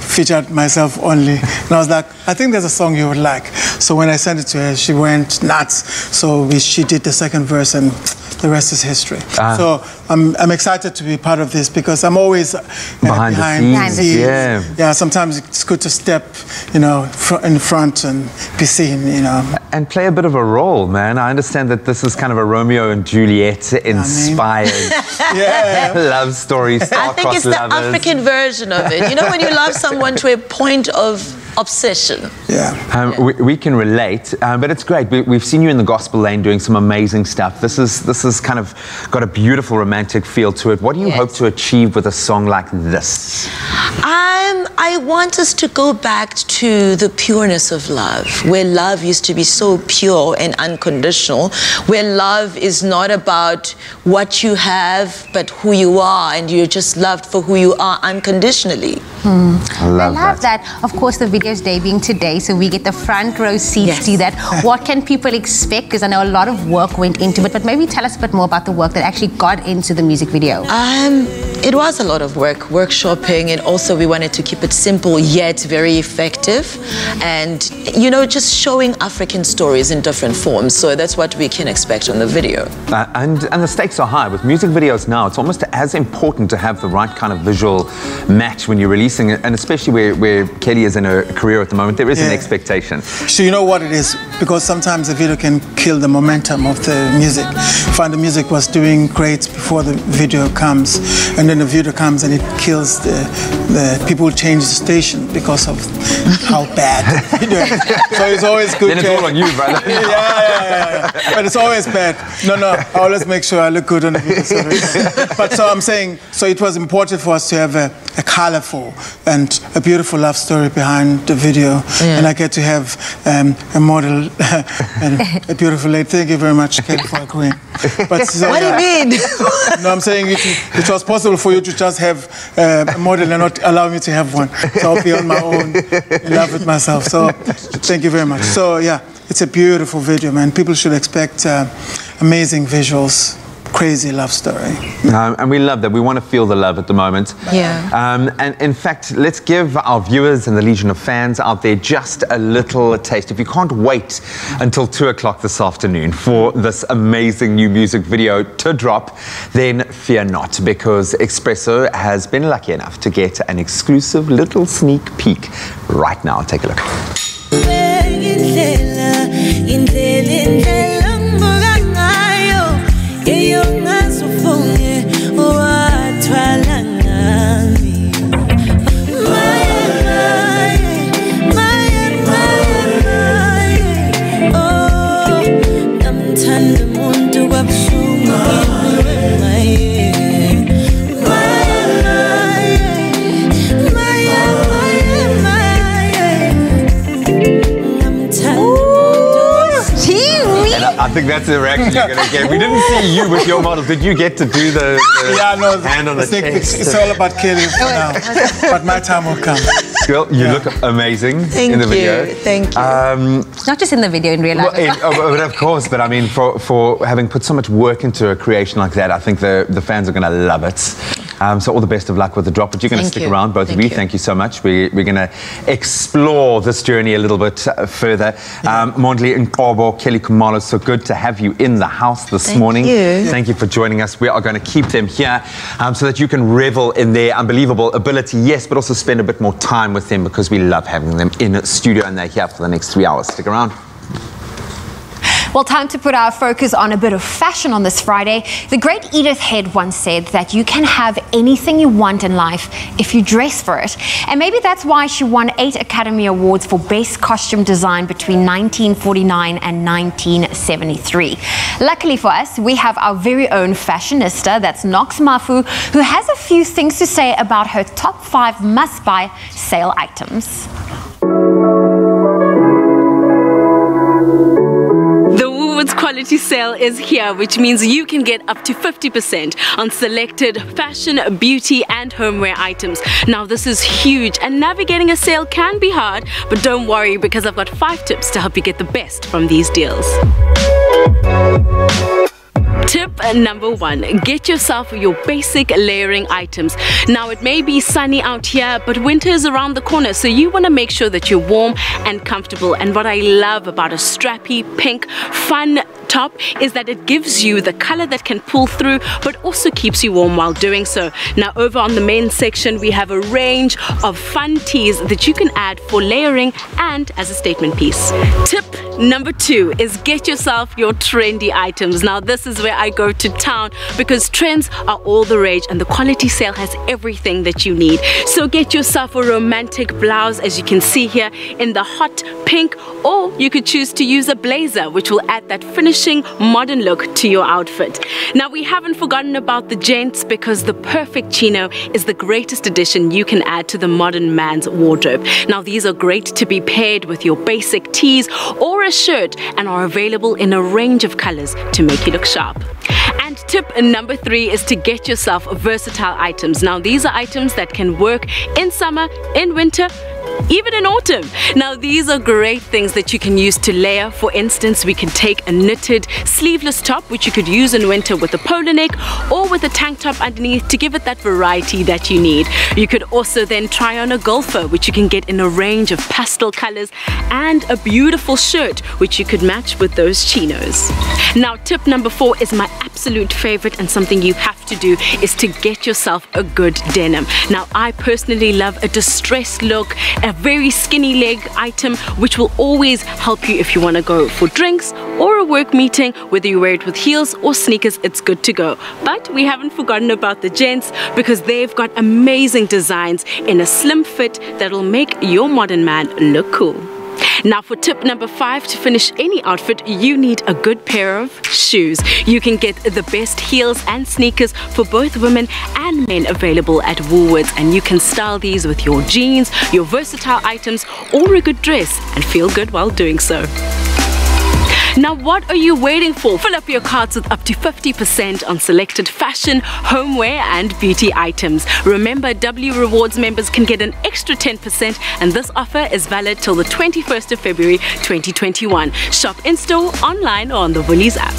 featured myself only. And I was like, I think there's a song you would like. So when I sent it to her, she went nuts. So she did the second verse, and the rest is history. So I'm excited to be part of this because I'm always behind the scenes. Yeah, sometimes it's good to step, in front and be seen, And play a bit of a role, man. I understand that this is kind of a Romeo and Juliet inspired love story. I think it's the African version of it. When you love someone to a point of obsession. We can relate, but it's great. We've seen you in the gospel lane doing some amazing stuff. This is kind of got a beautiful romantic feel to it. What do you hope to achieve with a song like this? I want us to go back to the pureness of love, where love used to be so pure and unconditional, where love is not about what you have, but who you are, and you're just loved for who you are unconditionally. I love that. Of course, the video is debuting today, so we get the front row seats to that. What can people expect? Because I know a lot of work went into it, but maybe tell us a bit more about the work that actually got into the music video. It was a lot of work, workshopping, and also we wanted to keep it simple yet very effective, and just showing African stories in different forms. So that's what we can expect on the video. And the stakes are high with music videos now. It's almost as important to have the right kind of visual match when you're releasing it, and especially where Kelly is in her career at the moment, there is an expectation. So you know what it is, because sometimes the video can kill the momentum of the music. I find the music was doing great before the video comes, and then the video comes and it kills the people change the station because of how bad the video is. So it's always good. Then it's all on you, brother. But it's always bad. No, I always make sure I look good on the video. But so I'm saying, so it was important for us to have a colorful and a beautiful love story behind the video, and I get to have a model and a beautiful lady. Thank you very much, Kelly, for agreeing. But so, what do you mean? No, I'm saying it was possible for you to just have a model and not allow me to have one. So I'll be on my own in love with myself. So thank you very much. So it's a beautiful video, man. People should expect amazing visuals. Crazy love story. And we love that. We want to feel the love at the moment. And in fact, let's give our viewers and the legion of fans out there just a little taste. If you can't wait until 2 o'clock this afternoon for this amazing new music video to drop, then fear not, because Expresso has been lucky enough to get an exclusive little sneak peek right now. Take a look. I think that's the reaction you're going to get. We didn't see you with your model. Did you get to do the hand on the chest? It's all about Kelly now, but my time will come. Girl, you look amazing in the video. Thank you. Not just in the video, in real life. Well, of course, but I mean, for having put so much work into a creation like that, I think the fans are going to love it. So all the best of luck with the drop, but you're going to stick around, both of you. Thank you so much. We're going to explore this journey a little bit further. Mondli, Ngcobo, Kelly, Khumalo, so good to have you in the house this morning. Thank you for joining us. We are going to keep them here so that you can revel in their unbelievable ability, yes, but also spend a bit more time with them, because we love having them in studio, and they're here for the next 3 hours. Stick around. Well, time to put our focus on a bit of fashion on this Friday. The great Edith Head once said that you can have anything you want in life if you dress for it. And maybe that's why she won 8 Academy Awards for Best Costume Design between 1949 and 1973. Luckily for us, we have our very own fashionista, that's Ngcobo, who has a few things to say about her top 5 must-buy sale items. Quality sale is here, which means you can get up to 50% on selected fashion, beauty and homeware items. Now this is huge, and navigating a sale can be hard, but don't worry, because I've got 5 tips to help you get the best from these deals. Tip number 1, get yourself your basic layering items. Now it may be sunny out here, but winter is around the corner, so you want to make sure that you're warm and comfortable. And what I love about a strappy, pink, fun top is that it gives you the color that can pull through, but also keeps you warm while doing so. Now over on the men's section, we have a range of fun tees that you can add for layering and as a statement piece. Tip number 2 is get yourself your trendy items. Now this is where I go to town because trends are all the rage and the quality sale has everything that you need. So get yourself a romantic blouse, as you can see here, in the hot pink, or you could choose to use a blazer, which will add that finishing modern look to your outfit. Now we haven't forgotten about the gents, because the perfect chino is the greatest addition you can add to the modern man's wardrobe. Now these are great to be paired with your basic tees or a shirt and are available in a range of colors to make you look sharp. And tip number 3 is to get yourself versatile items. Now these are items that can work in summer, in winter, even in autumn. Now these are great things that you can use to layer. For instance, we can take a knitted sleeveless top, which you could use in winter with a polo neck or with a tank top underneath to give it that variety that you need. You could also then try on a golfer, which you can get in a range of pastel colors, and a beautiful shirt which you could match with those chinos. Now tip number 4 is my absolute favorite, and something you have to do is to get yourself a good denim. Now I personally love a distressed look, a very skinny leg item, which will always help you if you want to go for drinks or a work meeting. Whether you wear it with heels or sneakers, it's good to go. But we haven't forgotten about the gents, because they've got amazing designs in a slim fit that'll make your modern man look cool. Now for tip number 5, to finish any outfit, you need a good pair of shoes. You can get the best heels and sneakers for both women and men available at Woolworths, and you can style these with your jeans, your versatile items, or a good dress and feel good while doing so. Now what are you waiting for? Fill up your carts with up to 50% on selected fashion, homeware and beauty items. Remember, W Rewards members can get an extra 10%, and this offer is valid till the 21st of February 2021. Shop in-store, online or on the Woolies app.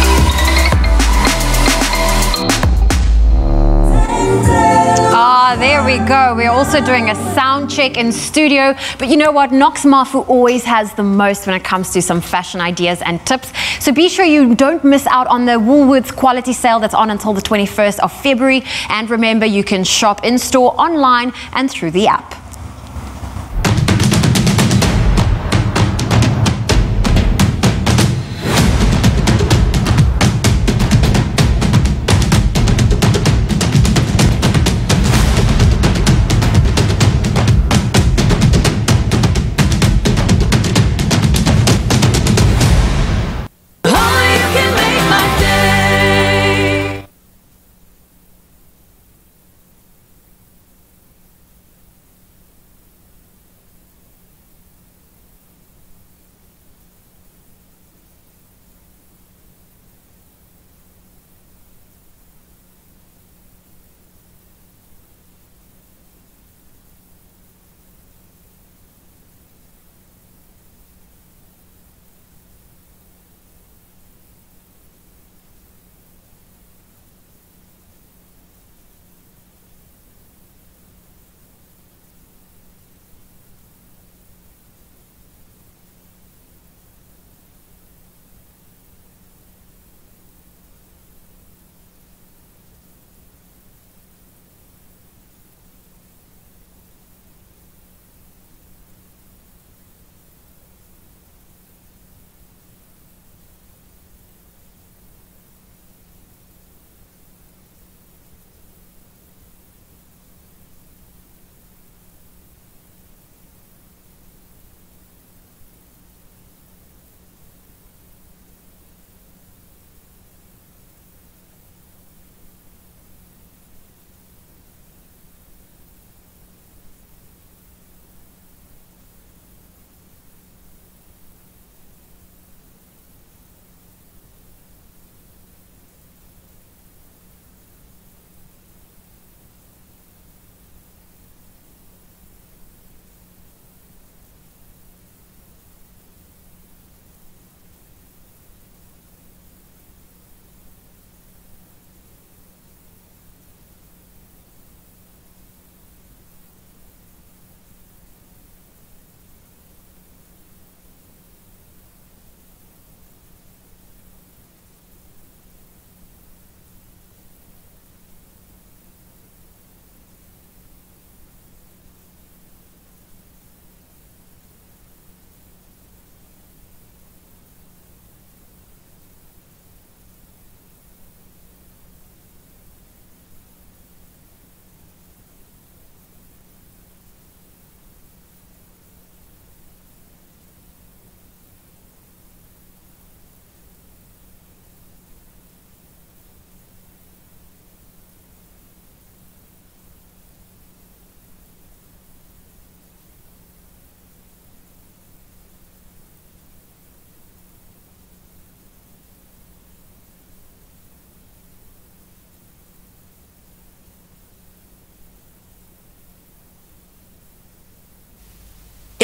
There we go. We're also doing a sound check in studio. But you know what? Knox Mafu always has the most when it comes to some fashion ideas and tips. So be sure you don't miss out on the Woolworths quality sale that's on until the 21st of February. And remember, you can shop in-store, online and through the app.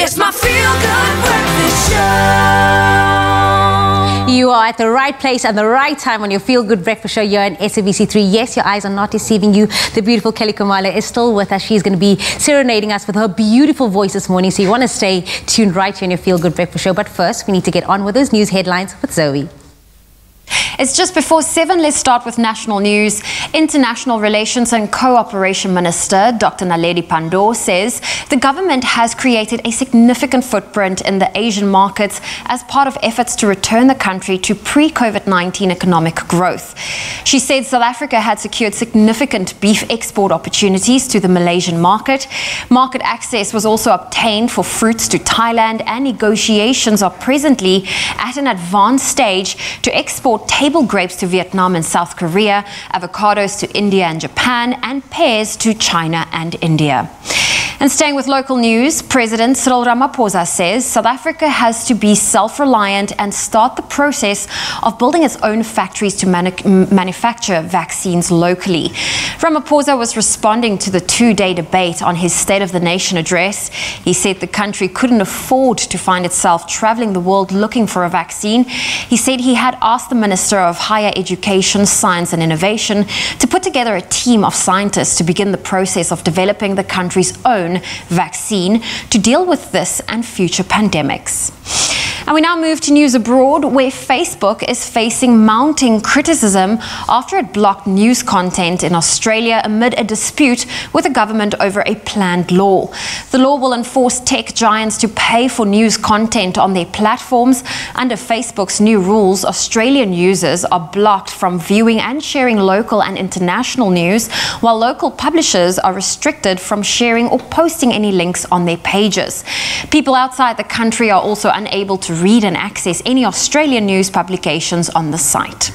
It's my feel-good breakfast show. You are at the right place and the right time on your feel-good breakfast show here on SABC3. Yes, your eyes are not deceiving you. The beautiful Kelly Khumalo is still with us. She's going to be serenading us with her beautiful voice this morning. So you want to stay tuned right here on your feel-good breakfast show. But first, we need to get on with those news headlines with Zoe. It's just before 7. Let's start with national news. International Relations and Cooperation Minister Dr. Naledi Pandor says the government has created a significant footprint in the Asian markets as part of efforts to return the country to pre-COVID-19 economic growth. She said South Africa had secured significant beef export opportunities to the Malaysian market. Market access was also obtained for fruits to Thailand, and negotiations are presently at an advanced stage to export table grapes to Vietnam and South Korea, avocados to India and Japan, and pears to China and India. And staying with local news, President Cyril Ramaphosa says South Africa has to be self-reliant and start the process of building its own factories to manufacture vaccines locally. Ramaphosa was responding to the 2-day debate on his State of the Nation address. He said the country couldn't afford to find itself traveling the world looking for a vaccine. He said he had asked the Minister of Higher Education, Science and Innovation to put together a team of scientists to begin the process of developing the country's own vaccine to deal with this and future pandemics. And we now move to news abroad, where Facebook is facing mounting criticism after it blocked news content in Australia amid a dispute with the government over a planned law. The law will enforce tech giants to pay for news content on their platforms. Under Facebook's new rules, Australian users are blocked from viewing and sharing local and international news, while local publishers are restricted from sharing or posting any links on their pages. People outside the country are also unable to read and access any Australian news publications on the site.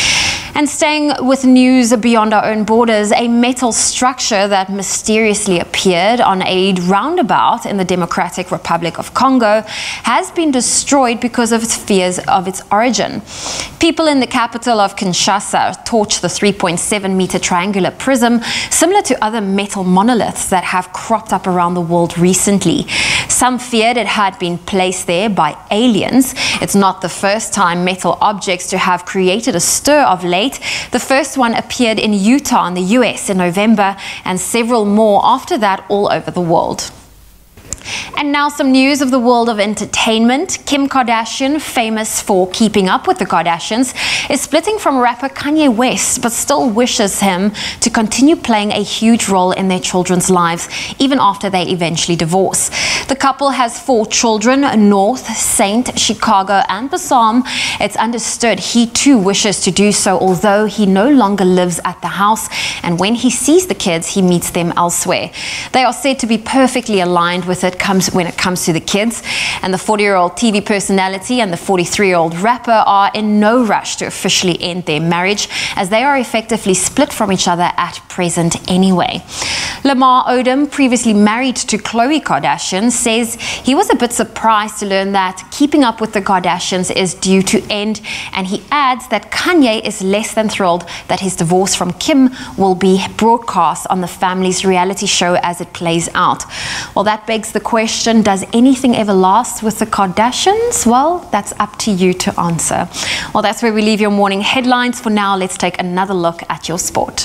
And staying with news beyond our own borders, a metal structure that mysteriously appeared on a roundabout in the Democratic Republic of Congo has been destroyed because of its fears of its origin. People in the capital of Kinshasa torched the 3.7-meter triangular prism, similar to other metal monoliths that have cropped up around the world recently. Some feared it had been placed there by aliens. It's not the first time metal objects to have created a stir of late. The first one appeared in Utah in the US in November, and several more after that all over the world. And now some news of the world of entertainment. Kim Kardashian, famous for keeping up with the Kardashians, is splitting from rapper Kanye West, but still wishes him to continue playing a huge role in their children's lives, even after they eventually divorce. The couple has 4 children, North, Saint, Chicago, and Bassam. It's understood he too wishes to do so, although he no longer lives at the house, and when he sees the kids, he meets them elsewhere. They are said to be perfectly aligned with it when it comes to the kids, and the 40-year-old TV personality and the 43-year-old rapper are in no rush to officially end their marriage, as they are effectively split from each other at present anyway. Lamar Odom, previously married to Khloe Kardashian, says he was a bit surprised to learn that keeping up with the Kardashians is due to end, and he adds that Kanye is less than thrilled that his divorce from Kim will be broadcast on the family's reality show as it plays out. Well, that begs the question, does anything ever last with the Kardashians? Well, that's up to you to answer. Well, that's where we leave your morning headlines. For now, let's take another look at your sport.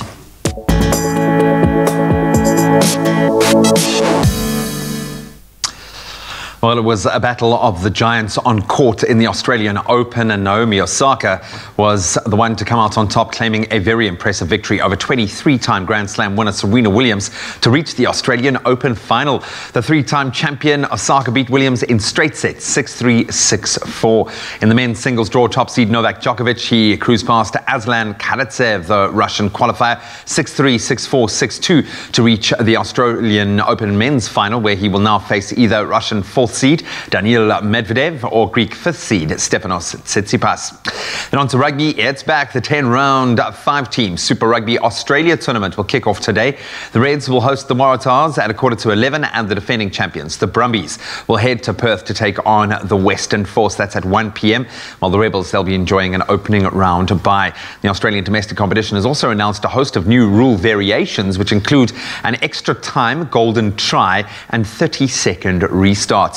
Well, it was a battle of the giants on court in the Australian Open, and Naomi Osaka was the one to come out on top, claiming a very impressive victory over 23-time Grand Slam winner Serena Williams to reach the Australian Open final. The 3-time champion Osaka beat Williams in straight sets, 6-3, 6-4. In the men's singles draw, top seed Novak Djokovic, he cruised past Aslan Karatsev, the Russian qualifier, 6-3, 6-4, 6-2 to reach the Australian Open men's final, where he will now face either Russian 4th seed Daniil Medvedev or Greek 5th seed Stefanos Tsitsipas. Then on to rugby, it's back. The 10-round 5-team Super Rugby Australia tournament will kick off today. The Reds will host the Waratahs at 11:15, and the defending champions, the Brumbies, will head to Perth to take on the Western Force. That's at 1 p.m. While the Rebels, they'll be enjoying an opening round bye. The Australian domestic competition has also announced a host of new rule variations, which include an extra time golden try and 30-second restarts.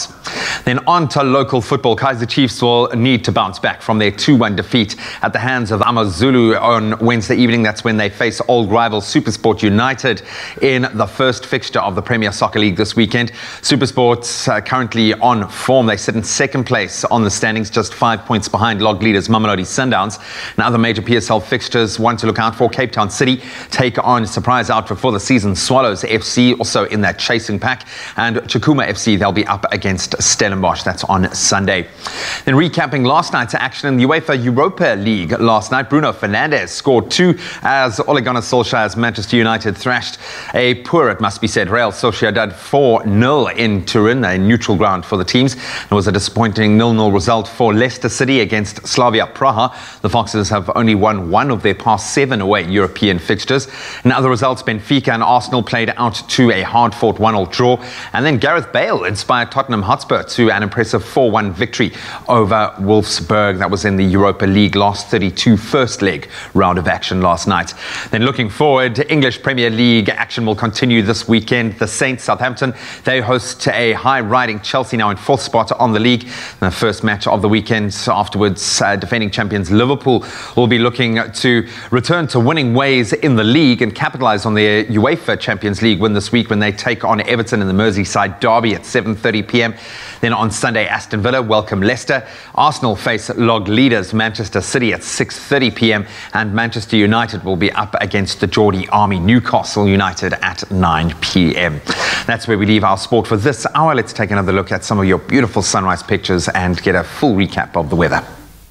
stars. Then on to local football. Kaizer Chiefs will need to bounce back from their 2-1 defeat at the hands of AmaZulu on Wednesday evening. That's when they face old rival SuperSport United in the first fixture of the Premier Soccer League this weekend. SuperSport's currently on form. They sit in second place on the standings, just 5 points behind log leaders Mamelodi Sundowns. Now other major PSL fixtures, one to look out for: Cape Town City take on surprise outfit for the season Swallows FC, also in that chasing pack, and Chukuma FC, they'll be up against Stellenbosch. That's on Sunday. Then recapping last night's action in the UEFA Europa League last night, Bruno Fernandes scored 2 as Ole Gunnar Solskjaer's Manchester United thrashed a poor, it must be said, Real Sociedad 4-0 in Turin, a neutral ground for the teams. It was a disappointing 0-0 result for Leicester City against Slavia Praha. The Foxes have only won 1 of their past 7 away European fixtures. In other results, Benfica and Arsenal played out to a hard-fought 1-1 draw. And then Gareth Bale inspired Tottenham Hotspur to an impressive 4-1 victory over Wolfsburg. That was in the Europa League last 32 first leg round of action last night. Then looking forward, English Premier League action will continue this weekend. The Saints, Southampton, they host a high-riding Chelsea, now in 4th spot on the league. The first match of the weekend. Afterwards, defending champions Liverpool will be looking to return to winning ways in the league and capitalise on their UEFA Champions League win this week when they take on Everton in the Merseyside derby at 7:30 p.m. Then on Sunday, Aston Villa welcome Leicester. Arsenal face log leaders Manchester City at 6:30 p.m. and Manchester United will be up against the Geordie Army Newcastle United at 9 p.m. That's where we leave our sport for this hour. Let's take another look at some of your beautiful sunrise pictures and get a full recap of the weather.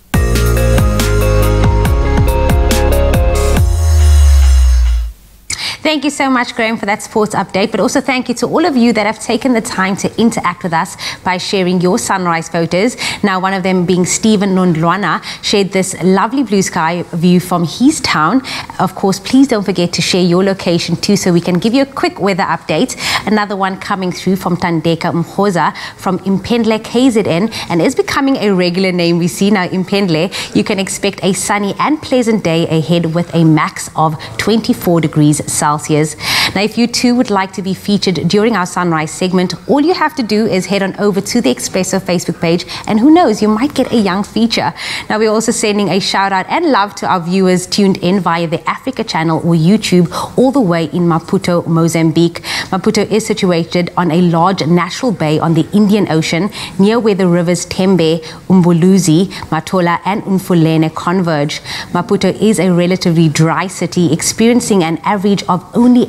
Thank you so much, Graham, for that sports update. But also thank you to all of you that have taken the time to interact with us by sharing your sunrise photos. Now, one of them being Stephen Nondlwana shared this lovely blue sky view from his town. Of course, please don't forget to share your location too so we can give you a quick weather update. Another one coming through from Tandeka Mhoza from Impendle, KZN, and is becoming a regular name we see now. Impendle, you can expect a sunny and pleasant day ahead with a max of 24 degrees Celsius. Now, if you too would like to be featured during our sunrise segment, all you have to do is head on over to the Expresso Facebook page, and who knows, you might get a young feature. Now, we're also sending a shout out and love to our viewers tuned in via the Africa channel or YouTube all the way in Maputo, Mozambique. Maputo is situated on a large natural bay on the Indian Ocean, near where the rivers Tembe, Umbuluzi, Matola and Umfulene converge. Maputo is a relatively dry city, experiencing an average of only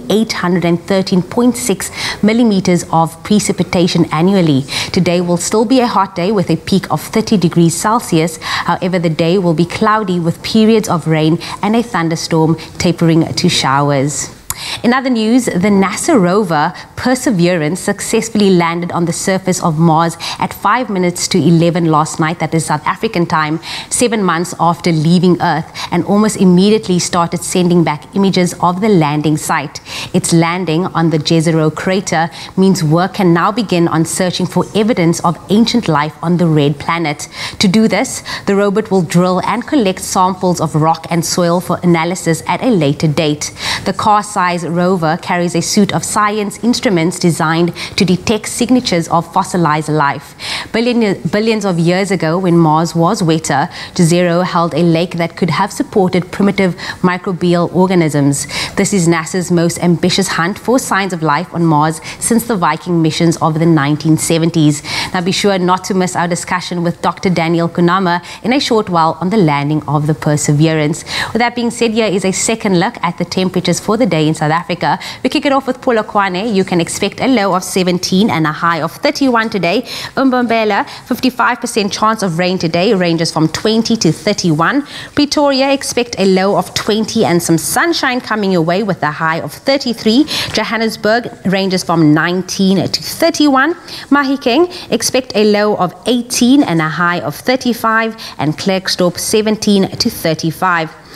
813.6 millimeters of precipitation annually. Today will still be a hot day with a peak of 30 degrees Celsius. However, the day will be cloudy with periods of rain and a thunderstorm tapering to showers. In other news, the NASA rover Perseverance successfully landed on the surface of Mars at 5 minutes to 11 last night, that is South African time, 7 months after leaving Earth, and almost immediately started sending back images of the landing site. Its landing on the Jezero crater means work can now begin on searching for evidence of ancient life on the red planet. To do this, the robot will drill and collect samples of rock and soil for analysis at a later date. The car-sized rover carries a suite of science instruments designed to detect signatures of fossilized life. Billions of years ago, when Mars was wetter, Jezero held a lake that could have supported primitive microbial organisms. This is NASA's most ambitious hunt for signs of life on Mars since the Viking missions of the 1970s. Now, be sure not to miss our discussion with Dr. Daniel Kunama in a short while on the landing of the Perseverance. With that being said, here is a second look at the temperatures for the day in South Africa. We kick it off with Polokwane. You can expect a low of 17 and a high of 31 today. Umbombela, 55% chance of rain today, ranges from 20 to 31. Pretoria, expect a low of 20 and some sunshine coming your way with a high of 33. Johannesburg ranges from 19 to 31. Mahikeng, expect a low of 18 and a high of 35. And Klerksdorp, 17 to 35.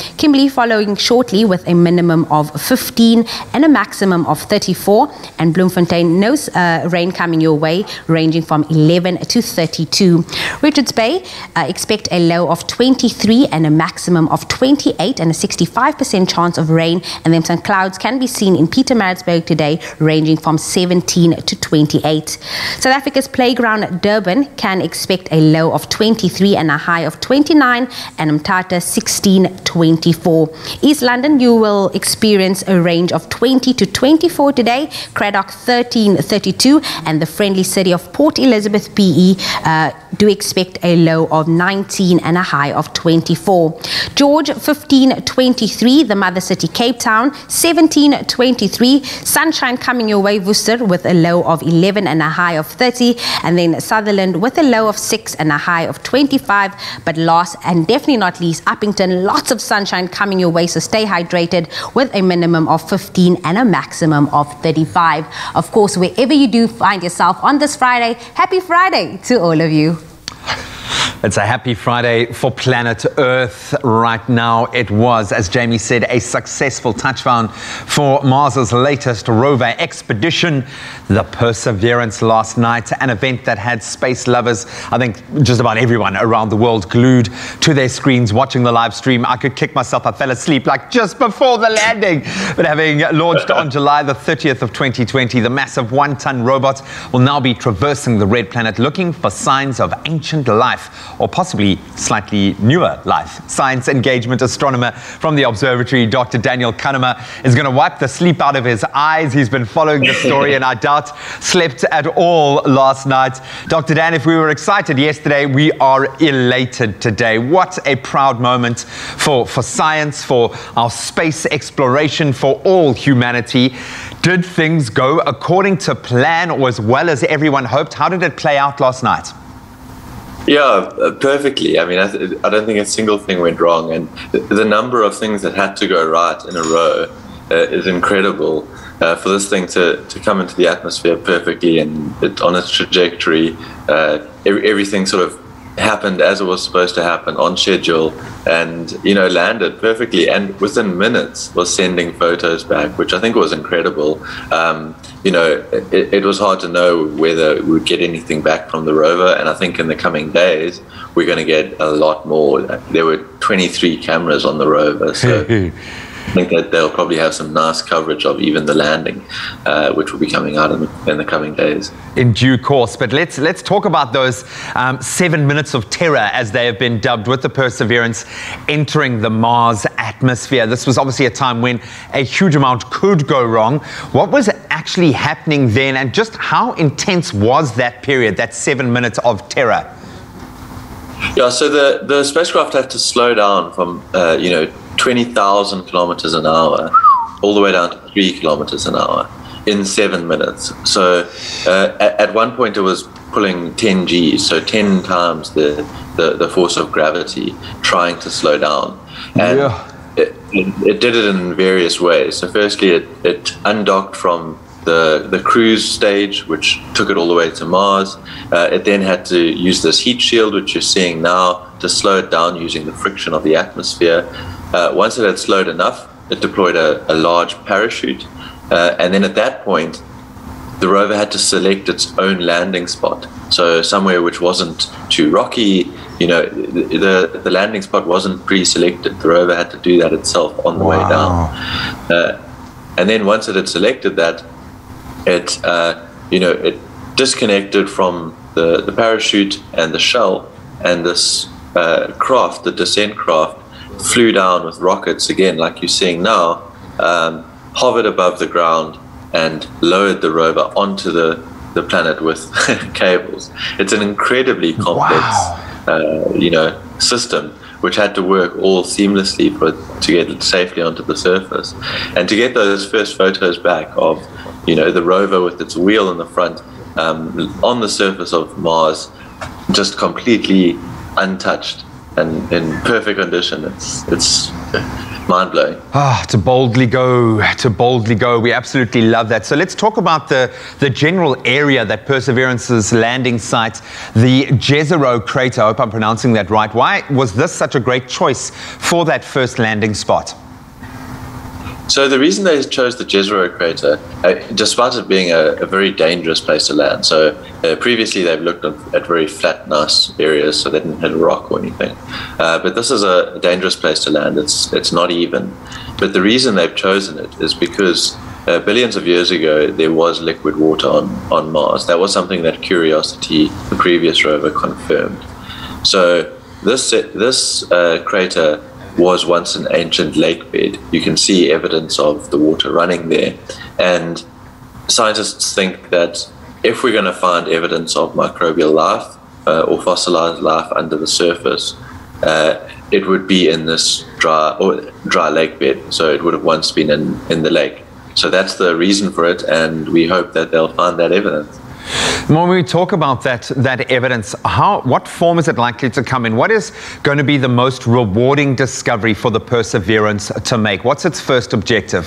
Kimberley following shortly with a minimum of 15 and a maximum of 34. And Bloemfontein, no rain coming your way, ranging from 11 to 32. Richards Bay, expect a low of 23 and a maximum of 28 and a 65% chance of rain. And then some clouds can be seen in Pietermaritzburg today, ranging from 17 to 28. South Africa's playground Durban can expect a low of 23 and a high of 29, and Mthatha 16-24. East London, you will experience a range of 20 to 24 today, Cradock 13-32, and the friendly city of Port Elizabeth PE do expect a low of 19 and a high of 24. George 15-23, the mother city Cape Town 17-23, sunshine coming your way Worcester with a low of 11 and a high of 30, and then Sutherland with a low of 6 and a high of 25. But last and definitely not least, Uppington, lots of sunshine coming your way, so stay hydrated with a minimum of 15 and a maximum of 35. Of course, wherever you do find yourself on this Friday, happy Friday to all of you. It's a happy Friday for planet Earth right now. It was, as Jamie said, a successful touchdown for Mars's latest rover expedition, the Perseverance, last night. An event that had space lovers, I think just about everyone around the world, glued to their screens watching the live stream. I could kick myself. I fell asleep like just before the landing. But having launched on July the 30th of 2020, the massive one-ton robot will now be traversing the red planet looking for signs of ancient life, or possibly slightly newer life. Science engagement astronomer from the observatory, Dr. Daniel Kahnemer, is going to wipe the sleep out of his eyes. He's been following the story and I doubt slept at all last night. Dr. Dan, if we were excited yesterday, we are elated today. What a proud moment for science, for our space exploration, for all humanity. Did things go according to plan or as well as everyone hoped? How did it play out last night? Yeah, perfectly. I mean, I don't think a single thing went wrong, and the number of things that had to go right in a row is incredible. For this thing to come into the atmosphere perfectly and on its trajectory, everything sort of happened as it was supposed to happen, on schedule, and landed perfectly, and within minutes was sending photos back, which I think was incredible. It was hard to know whether we would get anything back from the rover, and I think in the coming days we're going to get a lot more. There were 23 cameras on the rover, so I think that they'll probably have some nice coverage of even the landing, which will be coming out in the coming days. In due course. But let's talk about those 7 minutes of terror, as they have been dubbed, with the Perseverance entering the Mars atmosphere. This was obviously a time when a huge amount could go wrong. What was actually happening then, and just how intense was that period, that 7 minutes of terror? Yeah, so the spacecraft had to slow down from 20,000 kilometers an hour all the way down to 3 kilometers an hour in 7 minutes. So at one point it was pulling 10 Gs, so 10 times the force of gravity, trying to slow down. And it did it in various ways. So firstly, it undocked from the cruise stage, which took it all the way to Mars. It then had to use this heat shield, which you're seeing now, to slow it down using the friction of the atmosphere. Once it had slowed enough, it deployed a large parachute. And then at that point, the rover had to select its own landing spot. So somewhere which wasn't too rocky, the landing spot wasn't pre-selected. The rover had to do that itself on the way down. And then once it had selected that, it disconnected from the parachute and the shell, and this craft, the descent craft, flew down with rockets again, like you're seeing now, hovered above the ground and lowered the rover onto the planet with cables. It's an incredibly complex system, which had to work all seamlessly to get it safely onto the surface. And to get those first photos back of the rover with its wheel in the front on the surface of Mars, just completely untouched and in perfect condition, it's mind-blowing. To boldly go, to boldly go. We absolutely love that. So let's talk about the general area that Perseverance's landing site, the Jezero crater. I hope I'm pronouncing that right. Why was this such a great choice for that first landing spot? So the reason they chose the Jezero crater, despite it being a very dangerous place to land, so previously they've looked at very flat, nice areas, so they didn't hit a rock or anything. But this is a dangerous place to land. It's not even. But the reason they've chosen it is because billions of years ago there was liquid water on Mars. That was something that Curiosity, the previous rover, confirmed. So this crater was once an ancient lake bed. You can see evidence of the water running there. And scientists think that if we're going to find evidence of microbial life or fossilized life under the surface, it would be in this dry lake bed. So it would have once been in the lake. So that's the reason for it, and we hope that they'll find that evidence. When we talk about that evidence, what form is it likely to come in? What is going to be the most rewarding discovery for the Perseverance to make? What's its first objective?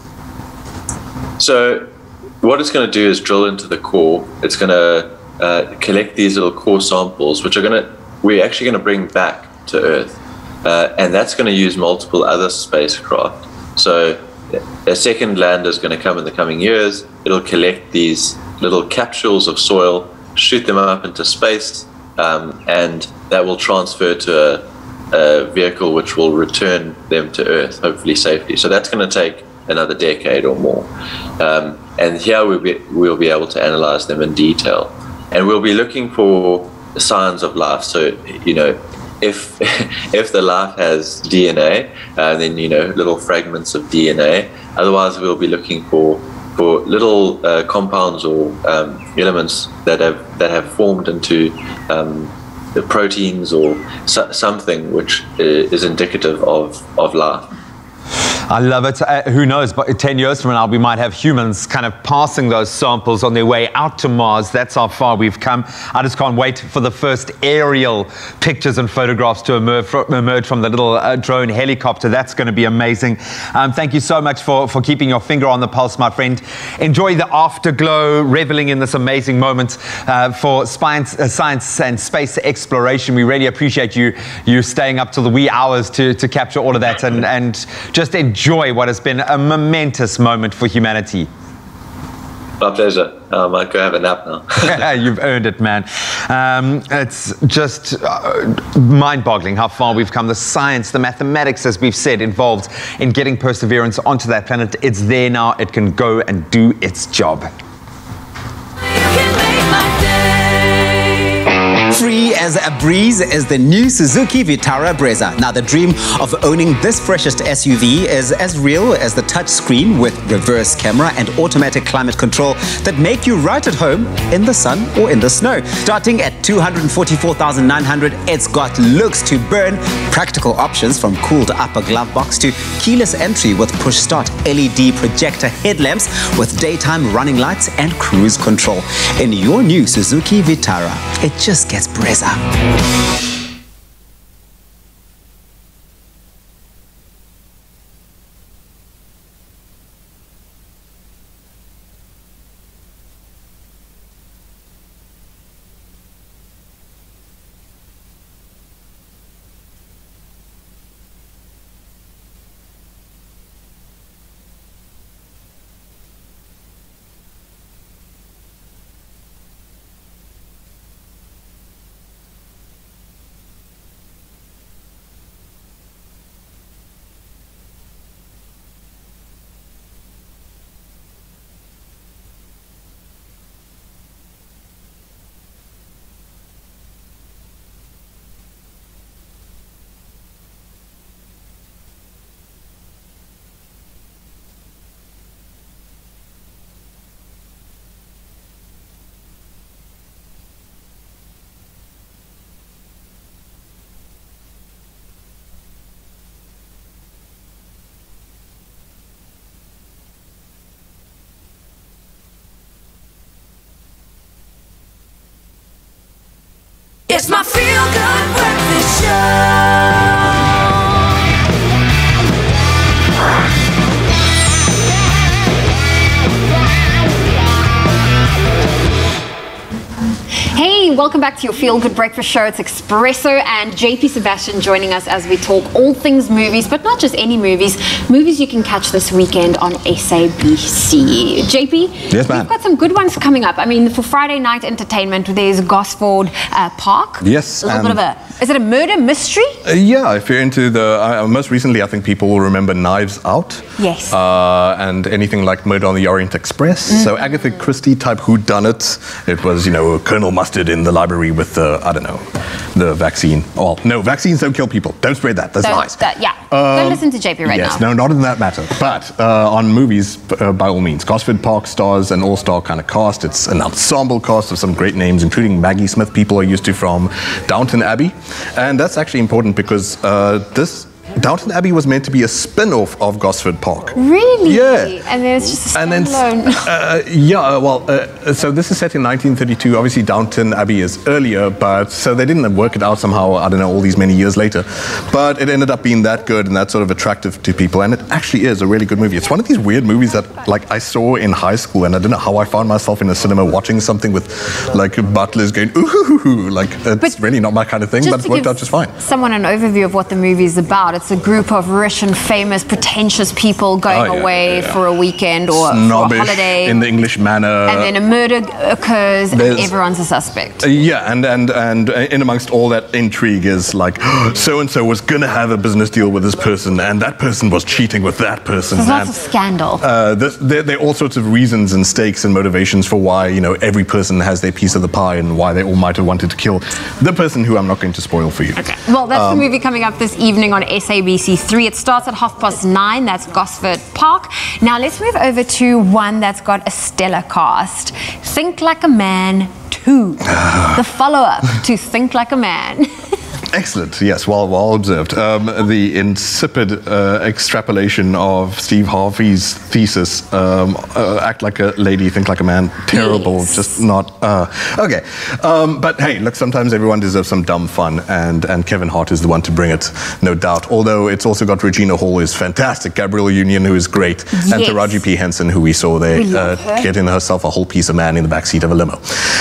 So what it's going to do is drill into the core. It's going to collect these little core samples, which we're actually going to bring back to Earth. And that's going to use multiple other spacecraft. So a second lander is going to come in the coming years. It'll collect these little capsules of soil, shoot them up into space, and that will transfer to a vehicle which will return them to Earth, hopefully safely. So that's going to take another decade or more. And here we'll be able to analyze them in detail. And we'll be looking for signs of life. So, if the life has DNA, then, little fragments of DNA. Otherwise, we'll be looking for little compounds or elements that have formed into the proteins or something which is indicative of life. I love it. Who knows, but 10 years from now, we might have humans kind of passing those samples on their way out to Mars. That's how far we've come. I just can't wait for the first aerial pictures and photographs to emerge from the little drone helicopter. That's going to be amazing. Thank you so much for keeping your finger on the pulse, my friend. Enjoy the afterglow, reveling in this amazing moment for science and space exploration. We really appreciate you staying up till the wee hours to capture all of that and just enjoy what has been a momentous moment for humanity. My pleasure. I might go have a nap now. You've earned it, man. It's just mind-boggling how far we've come. The science, the mathematics, as we've said, involved in getting Perseverance onto that planet. It's there now. It can go and do its job. Free as a breeze is the new Suzuki Vitara Brezza. Now, the dream of owning this freshest SUV is as real as the touch screen with reverse camera and automatic climate control that make you right at home in the sun or in the snow. Starting at 244,900, it's got looks to burn, practical options from cooled upper glove box to keyless entry with push start, LED projector headlamps with daytime running lights and cruise control. In your new Suzuki Vitara, it just gets Brezza. It's my feel-good breakfast show. welcome back to your Feel Good Breakfast Show. It's Expresso and JP Sebastian joining us as we talk all things movies, but not just any movies. Movies you can catch this weekend on SABC. JP, yes, ma'am. We've got some good ones coming up. I mean, for Friday night entertainment, there's Gosford Park. Yes. A little bit of a, is it a murder mystery? Yeah, if you're into the, most recently I think people will remember Knives Out. Yes. And anything like Murder on the Orient Express. So Agatha Christie type whodunit. It was, you know, Colonel Mustard in the library with the, I don't know, the vaccine. Well, no, vaccines don't kill people. Don't spread that. That's lies. Don't listen to JP right now. Yes, no, not in that matter. But on movies, by all means, Gosford Park stars an all-star kind of cast. It's an ensemble cast of some great names, including Maggie Smith, people are used to from Downton Abbey. And that's actually important because Downton Abbey was meant to be a spin-off of Gosford Park. Really? Yeah. And then it's just a standalone. So this is set in 1932. Obviously, Downton Abbey is earlier, but so they didn't work it out somehow, I don't know, all these many years later. But it ended up being that good and that sort of attractive to people, and it actually is a really good movie. It's one of these weird movies that, like, I saw in high school, and I don't know how I found myself in a cinema watching something with, like, butlers going, ooh, like, it's really not my kind of thing, but it worked out just fine. Someone an overview of what the movie is about. It's a group of rich and famous, pretentious people going away for a weekend or snobbish, for a holiday. In the English manner. And then a murder occurs and everyone's a suspect. And in amongst all that intrigue is like, so-and-so was going to have a business deal with this person and that person was cheating with that person. There's lots of scandal. There are all sorts of reasons and stakes and motivations for why, you know, every person has their piece of the pie and why they all might have wanted to kill the person who I'm not going to spoil for you. Okay. Well, that's the movie coming up this evening on SABC3. It starts at 9:30. That's Gosford Park. Now let's move over to one that's got a stellar cast. Think Like a Man 2. The follow-up to Think Like a Man. Excellent. Yes, well observed. The insipid extrapolation of Steve Harvey's thesis, act like a lady, think like a man, terrible, just not... okay. But hey, look, sometimes everyone deserves some dumb fun, and Kevin Hart is the one to bring it, no doubt. Although it's also got Regina Hall, who is fantastic, Gabrielle Union, who is great, and Taraji P. Henson, who we saw there, getting herself a whole piece of man in the backseat of a limo.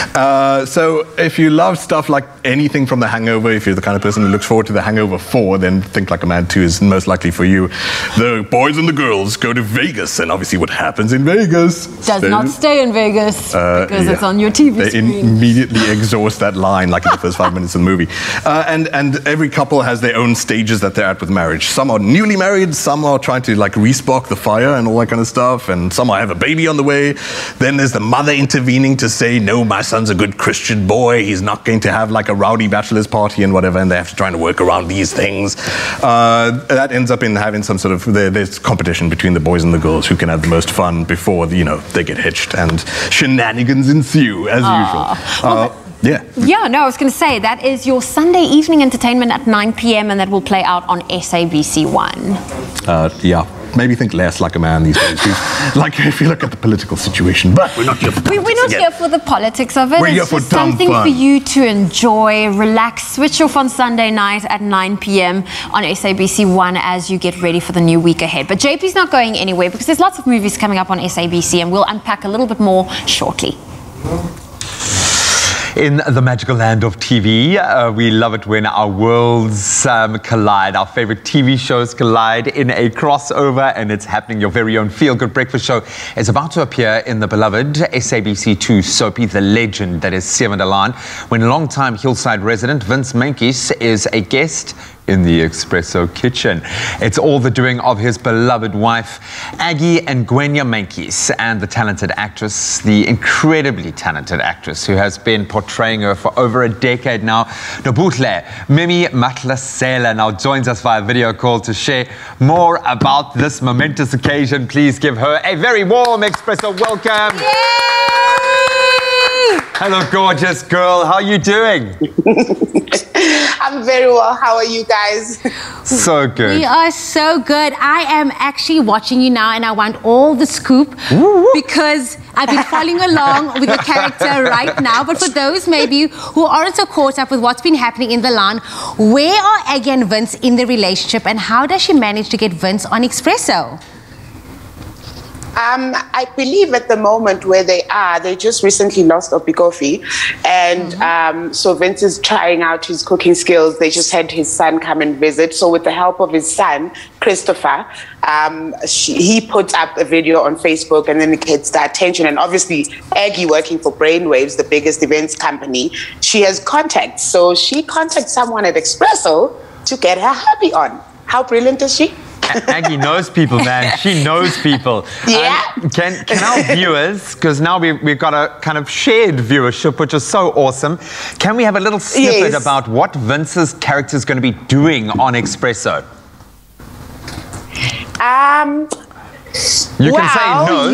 So if you love stuff like anything from The Hangover, if you're the kind of person who looks forward to The Hangover 4, then Think Like a Man 2 is most likely for you. The boys and the girls go to Vegas, and obviously what happens in Vegas does not stay in Vegas because it's on your TV screen. They immediately exhaust that line like in the first 5 minutes of the movie. And every couple has their own stages that they're at with marriage. Some are newly married, some are trying to like re-spark the fire and all that kind of stuff, and some have a baby on the way. Then there's the mother intervening to say, no, my son's a good Christian boy, he's not going to have like a rowdy bachelor's party and whatever, and they have to try to work around these things. That ends up in having some sort of, there's competition between the boys and the girls who can have the most fun before, you know, they get hitched and shenanigans ensue as usual. No, I was going to say, that is your Sunday evening entertainment at 9 p.m. and that will play out on SABC 1. Maybe think less like a man these days. Like, if you look at the political situation, but we're not here for politics. We're not here for the politics of it. We're here it's for just dumb something fun. for you to enjoy, relax, switch off on Sunday night at 9 p.m. on SABC 1 as you get ready for the new week ahead. But JP's not going anywhere because there's lots of movies coming up on SABC and we'll unpack a little bit more shortly. In the magical land of TV, we love it when our worlds collide. Our favorite TV shows collide in a crossover, and it's happening. Your very own feel-good breakfast show is about to appear in the beloved SABC2 soapie, The Legend, that is Seven Alan, when longtime Hillside resident Vince Menkes is a guest in the Expresso kitchen. It's all the doing of his beloved wife, Aggie and Gwenya Menkes, and the talented actress, the incredibly talented actress who has been portraying her for over a decade now, Nobuhle Mimi Matlasela, now joins us via video call to share more about this momentous occasion. Please give her a very warm Expresso welcome. Yay! Hello, gorgeous girl. How are you doing? I'm very well. How are you guys? So good. We are so good. I am actually watching you now and I want all the scoop because I've been following along with the character right now. But for those maybe who aren't so caught up with what's been happening in the land, where are Aggie and Vince in the relationship and how does she manage to get Vince on Expresso? I believe at the moment where they are, they just recently lost Opikofi. And so Vince is trying out his cooking skills. They just had his son come and visit. So with the help of his son, Christopher, he put up a video on Facebook, and then it gets the attention. And obviously, Aggie, working for Brainwaves, the biggest events company, she has contacts. So she contacts someone at Expresso to get her hubby on. How brilliant is she? Aggie knows people, man. She knows people. Yeah. Can our viewers, because now we've got a kind of shared viewership, which is so awesome, can we have a little snippet about what Vince's character is going to be doing on Expresso? You can say no.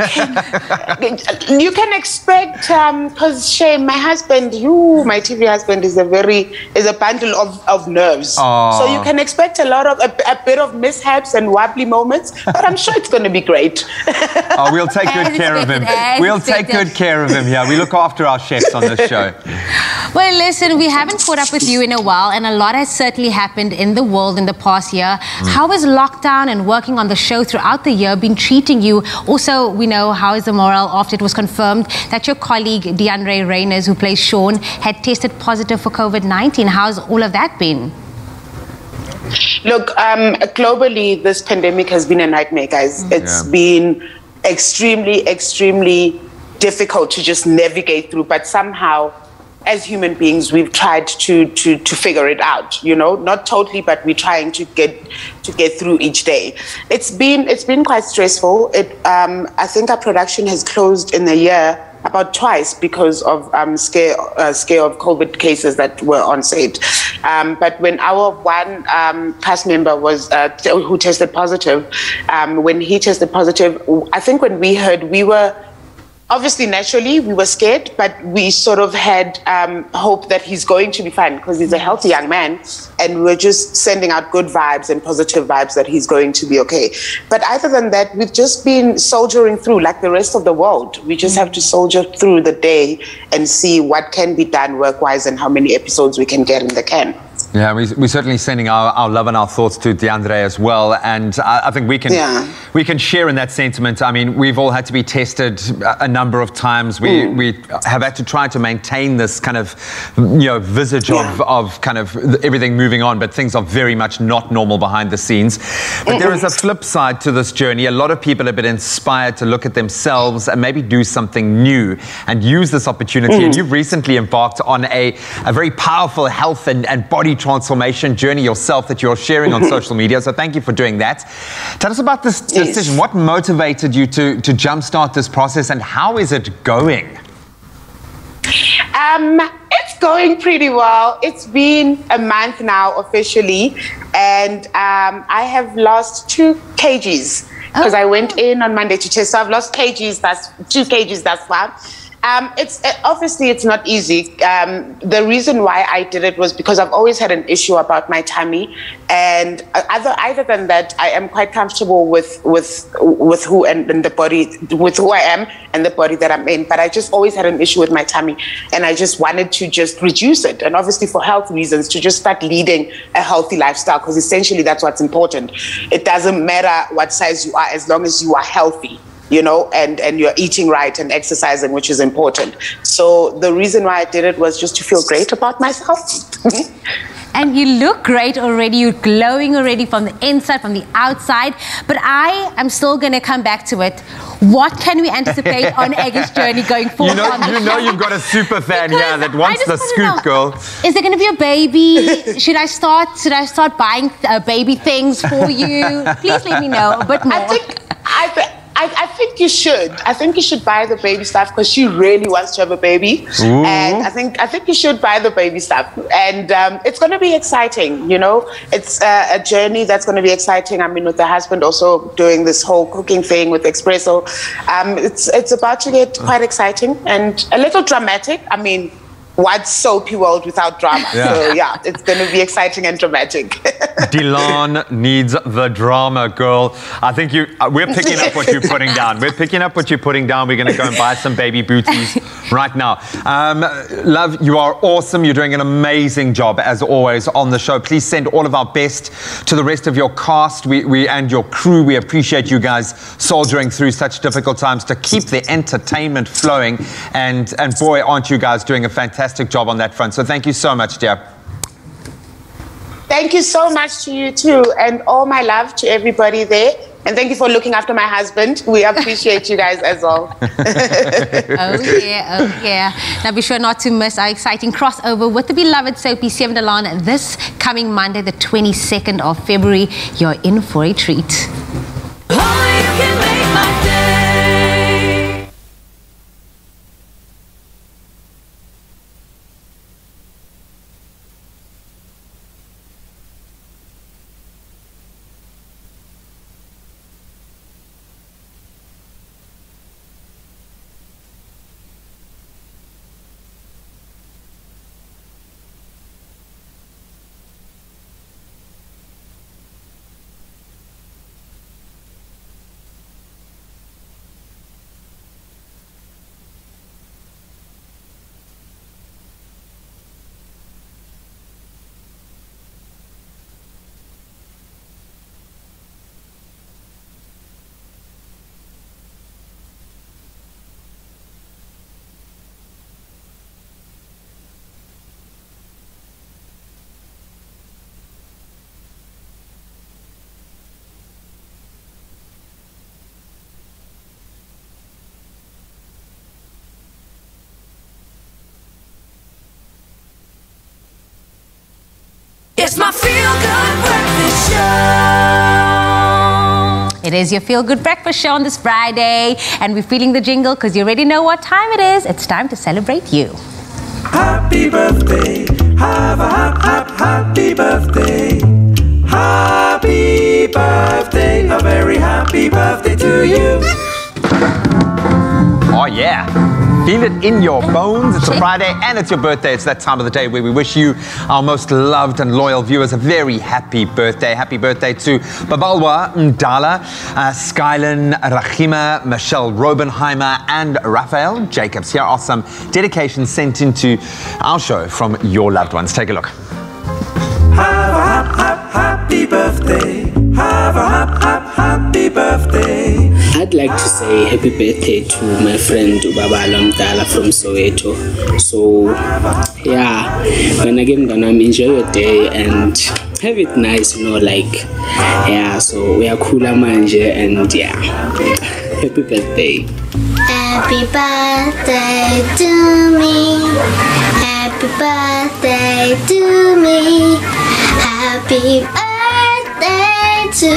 You can expect, because Shane, my husband, my TV husband is a bundle of nerves. Aww. So you can expect a bit of mishaps and wobbly moments, but I'm sure it's going to be great. We'll take good care of him. We'll take good care of him here. We look after our chefs on this show. Well, listen, we haven't caught up with you in a while, and a lot has certainly happened in the world in the past year. How has lockdown and working on the show throughout the year been treating you? Also, we know how is the morale after it was confirmed that your colleague DeAndre Reyners, who plays Sean, had tested positive for COVID-19. How's all of that been? Look, globally, this pandemic has been a nightmare, guys. It's been extremely, extremely difficult to just navigate through, but somehow, as human beings, we've tried to figure it out, you know, not totally, but we're trying to get through each day. It's been quite stressful. I think our production has closed in the year about twice because of scare of COVID cases that were on set. But when our one cast member was who tested positive, when he tested positive, I think when we heard, we were obviously, naturally, we were scared, but we sort of had hope that he's going to be fine because he's a healthy young man, and we were just sending out good vibes and positive vibes that he's going to be okay. But other than that, we've just been soldiering through like the rest of the world. We just have to soldier through the day and see what can be done work-wise and how many episodes we can get in the can. Yeah, we're certainly sending our love and our thoughts to DeAndre as well, and I think we can share in that sentiment. I mean, we've all had to be tested a number of times. We have had to try to maintain this kind of, visage of kind of everything moving on, but things are very much not normal behind the scenes. But there is a flip side to this journey. A lot of people have been inspired to look at themselves and maybe do something new and use this opportunity. And you've recently embarked on a very powerful health and body transformation journey yourself that you're sharing on social media. So thank you for doing that. Tell us about this decision. What motivated you to jumpstart this process, and how is it going? It's going pretty well. It's been a month now officially, and I have lost 2 kgs because I went in on Monday to test. So I've lost 2 kgs thus far. Obviously it's not easy. The reason why I did it was because I've always had an issue about my tummy, and other than that, I am quite comfortable with who and the body, with who I am and the body that I'm in. But I just always had an issue with my tummy, and I just wanted to just reduce it, and obviously for health reasons, to just start leading a healthy lifestyle, because essentially that's what's important. It doesn't matter what size you are as long as you are healthy, and you're eating right and exercising, which is important. So the reason why I did it was just to feel great about myself. And you look great already. You're glowing already from the inside, from the outside. But I am still going to come back to it. What can we anticipate on Aggie's journey going forward? You've got a super fan here that wants the scoop, girl. Is there going to be a baby? Should I start buying baby things for you? Please let me know a bit more. I think you should. I think you should buy the baby stuff because she really wants to have a baby. Ooh. And I think you should buy the baby stuff. And it's going to be exciting, It's a journey that's going to be exciting. I mean, with the husband also doing this whole cooking thing with Expresso, it's about to get quite exciting and a little dramatic. I mean, what's soapy world without drama? Yeah. So yeah, it's going to be exciting and dramatic. Dylan needs the drama, girl. I think we're picking up what you're putting down. We're picking up what you're putting down. We're going to go and buy some baby booties. right now. Love, you are awesome. You're doing an amazing job, as always, on the show. Please send all of our best to the rest of your cast and your crew. We appreciate you guys soldiering through such difficult times to keep the entertainment flowing. And boy, aren't you guys doing a fantastic job on that front. So thank you so much, dear. Thank you so much to you too, and all my love to everybody there. And thank you for looking after my husband. We appreciate you guys as well. Oh yeah, oh yeah. Now be sure not to miss our exciting crossover with the beloved soapy 7 de Laan this coming Monday, the 22nd of February. You're in for a treat. It's my feel-good breakfast show. It is your feel-good breakfast show on this Friday, and we're feeling the jingle because you already know what time it is. It's time to celebrate you. Happy birthday, have a happy birthday. Happy birthday, a very happy birthday to you. Oh yeah. Feel it in your bones. It's a Friday and it's your birthday. It's that time of the day where we wish you, our most loved and loyal viewers, a very happy birthday. Happy birthday to Babalwa Ndala, Skylin Rahima, Michelle Robenheimer, and Raphael Jacobs. Here are some dedications sent into our show from your loved ones. Take a look. Have a happy birthday. Have a happy birthday. I'd like to say happy birthday to my friend Ubabalo Mdala from Soweto. So yeah, when again gonna enjoy your day and have it nice, you know, like yeah, so we are cooler manje and yeah. Happy birthday. Happy birthday to me. Happy birthday to me. Happy birthday to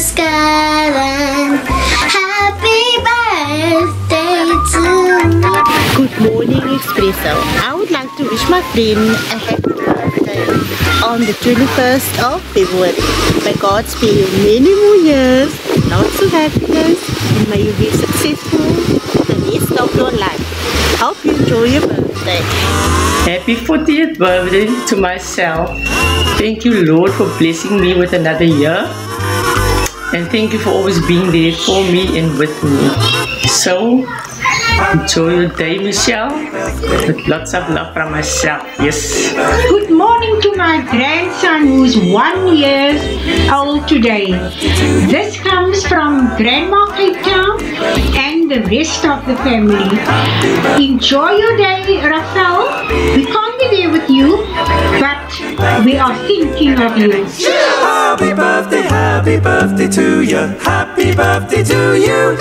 Skyline. Happy birthday to me. Good morning, Expresso. I would like to wish my friend a happy birthday on the 21st of February. May God spare you many more years, lots of happiness, and may you be successful the rest of your life. Hope you enjoy your birthday. Happy 40th birthday to myself. Thank you, Lord, for blessing me with another year. And thank you for always being there for me and with me. So, enjoy your day, Michelle, with lots of love from myself. Yes. Good morning to my grandson who's 1 year old today. This comes from Grandma Cape Town and the rest of the family. Enjoy your day, Raphael. We can't be there with you, but we are thinking of you. Happy birthday to you. Happy birthday to you.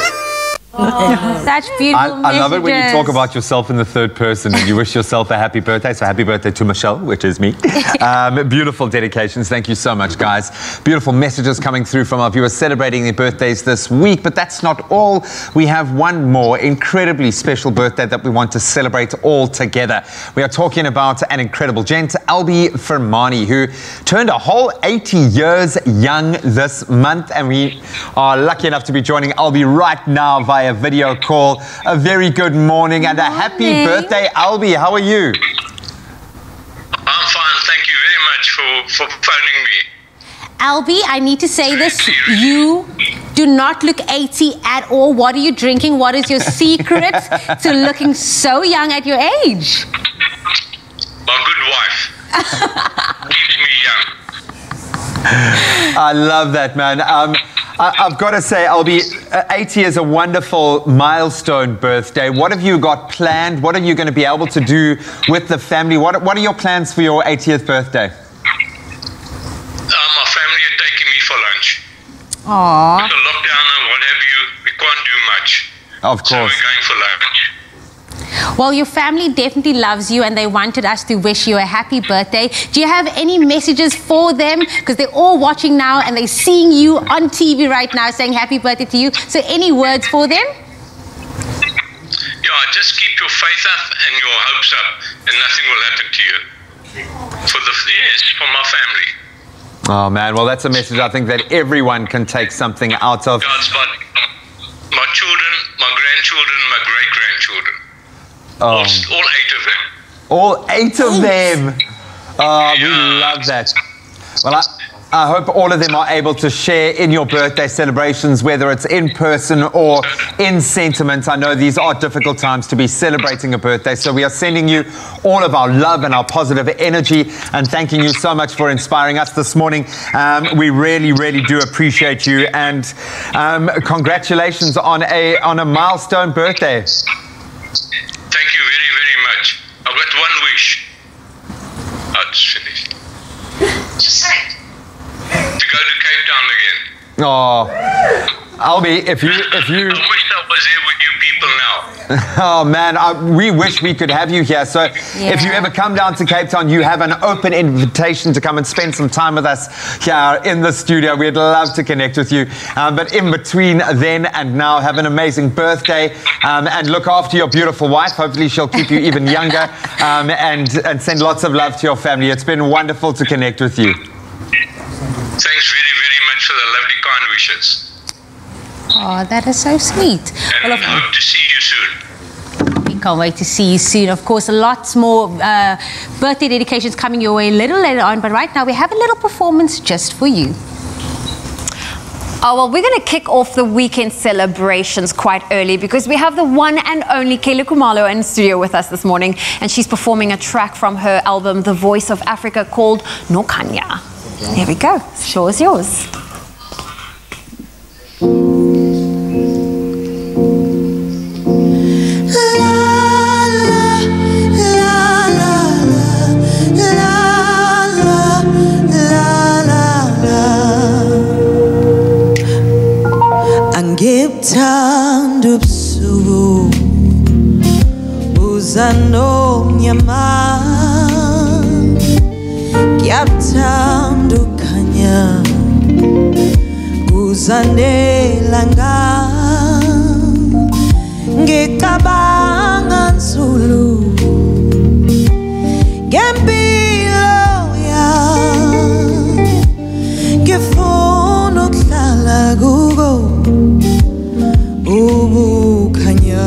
Such beautiful I love it when you talk about yourself in the third person and you wish yourself a happy birthday. So happy birthday to Michelle, which is me. Beautiful dedications. Thank you so much, guys. Beautiful messages coming through from our viewers celebrating their birthdays this week. But that's not all. We have one more incredibly special birthday that we want to celebrate all together. We are talking about an incredible gent, Albie Fermani, who turned a whole 80 years young this month. And we are lucky enough to be joining Albie right now via video call. A very good morning and a happy birthday, Albie. How are you? I'm fine. Thank you very much for phoning me. Albie, I need to say this. You do not look 80 at all. What are you drinking? What is your secret to looking so young at your age? My good wife keeps me young. I love that, man. I've got to say, Albie, 80 is a wonderful milestone birthday. What have you got planned? What are you going to be able to do with the family? What are your plans for your 80th birthday? My family are taking me for lunch. Aww. With the lockdown and what have you, we can't do much. Of course. So we're going for lunch. Well, your family definitely loves you and they wanted us to wish you a happy birthday. Do you have any messages for them? Because they're all watching now and they're seeing you on TV right now saying happy birthday to you. So any words for them? Yeah, just keep your faith up and your hopes up and nothing will happen to you. For my family. Oh, man. Well, that's a message I think that everyone can take something out of. God's body. My children, my grandchildren, my great-grandchildren. Oh. All 8 of them. All 8 of them. Oh, we love that. Well, I hope all of them are able to share in your birthday celebrations, whether it's in person or in sentiment. I know these are difficult times to be celebrating a birthday, so we are sending you all of our love and our positive energy and thanking you so much for inspiring us this morning. We really, really do appreciate you, and congratulations on a milestone birthday. Thank you very, very much. I've got one wish. Oh, it's finished. Just say it. To go to Cape Town again. Oh, Albie, if you... I wish I was there with you people now. Oh, man, we wish we could have you here. So if you ever come down to Cape Town, you have an open invitation to come and spend some time with us here in the studio. We'd love to connect with you. But in between then and now, have an amazing birthday and look after your beautiful wife. Hopefully she'll keep you even younger and send lots of love to your family. It's been wonderful to connect with you. Thanks very, very much for the lovely, kind wishes. Oh, that is so sweet. And I hope to see you soon. We can't wait to see you soon. Of course, lots more birthday dedications coming your way a little later on. But right now, we have a little performance just for you. Oh, well, we're going to kick off the weekend celebrations quite early because we have the one and only Khumalo in studio with us this morning. And she's performing a track from her album, The Voice of Africa, called Nokanya. Here we go. The show is yours. Angipthanda ubusuku uzanomnyama ngiyabthanda ukukhanya kuzanelanga ngicabanga nzulu ngempilo yami ngifuna ukuhlala kuko ukukhanya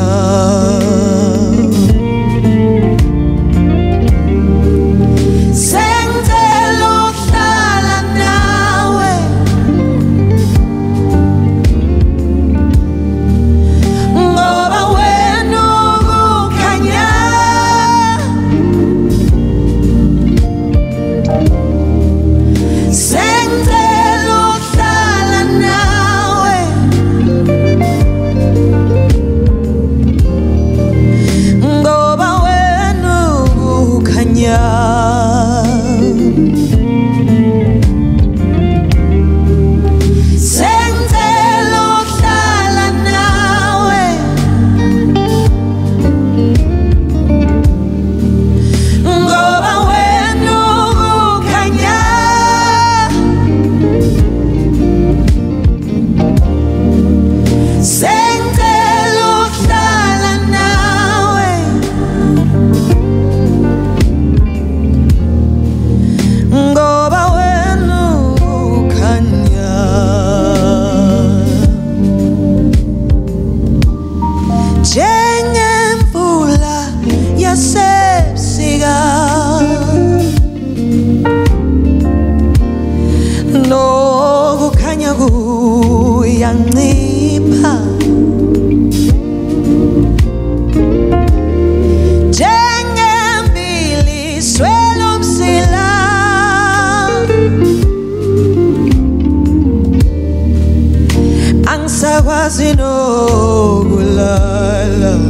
sengicela ukuhlala nawe yancipha njengembili swelo msila angisakwazi nokulala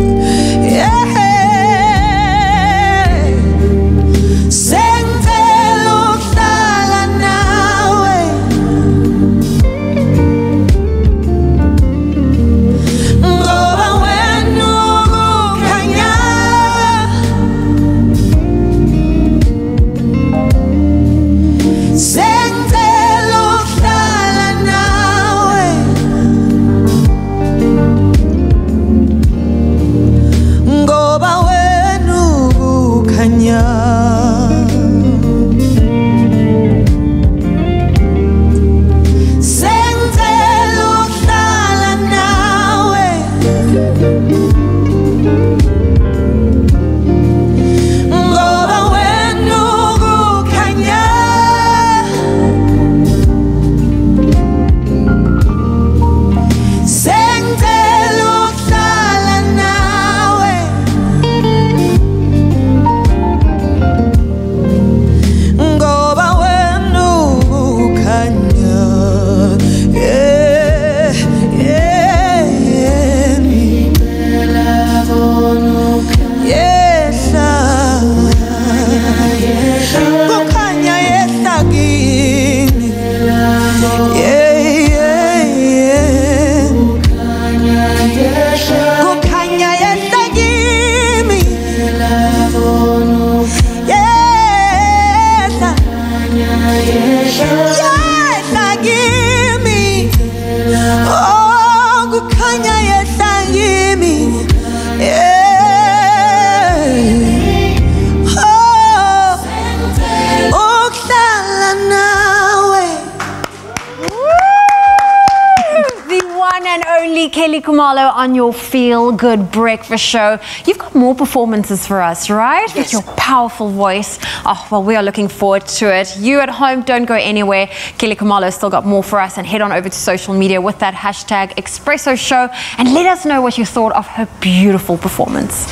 Khumalo on your Feel Good Breakfast Show. You've got more performances for us, right? Yes. With your powerful voice. Oh, well, we are looking forward to it. You at home, don't go anywhere. Khumalo's still got more for us, and head on over to social media with that hashtag Expresso Show and let us know what you thought of her beautiful performance.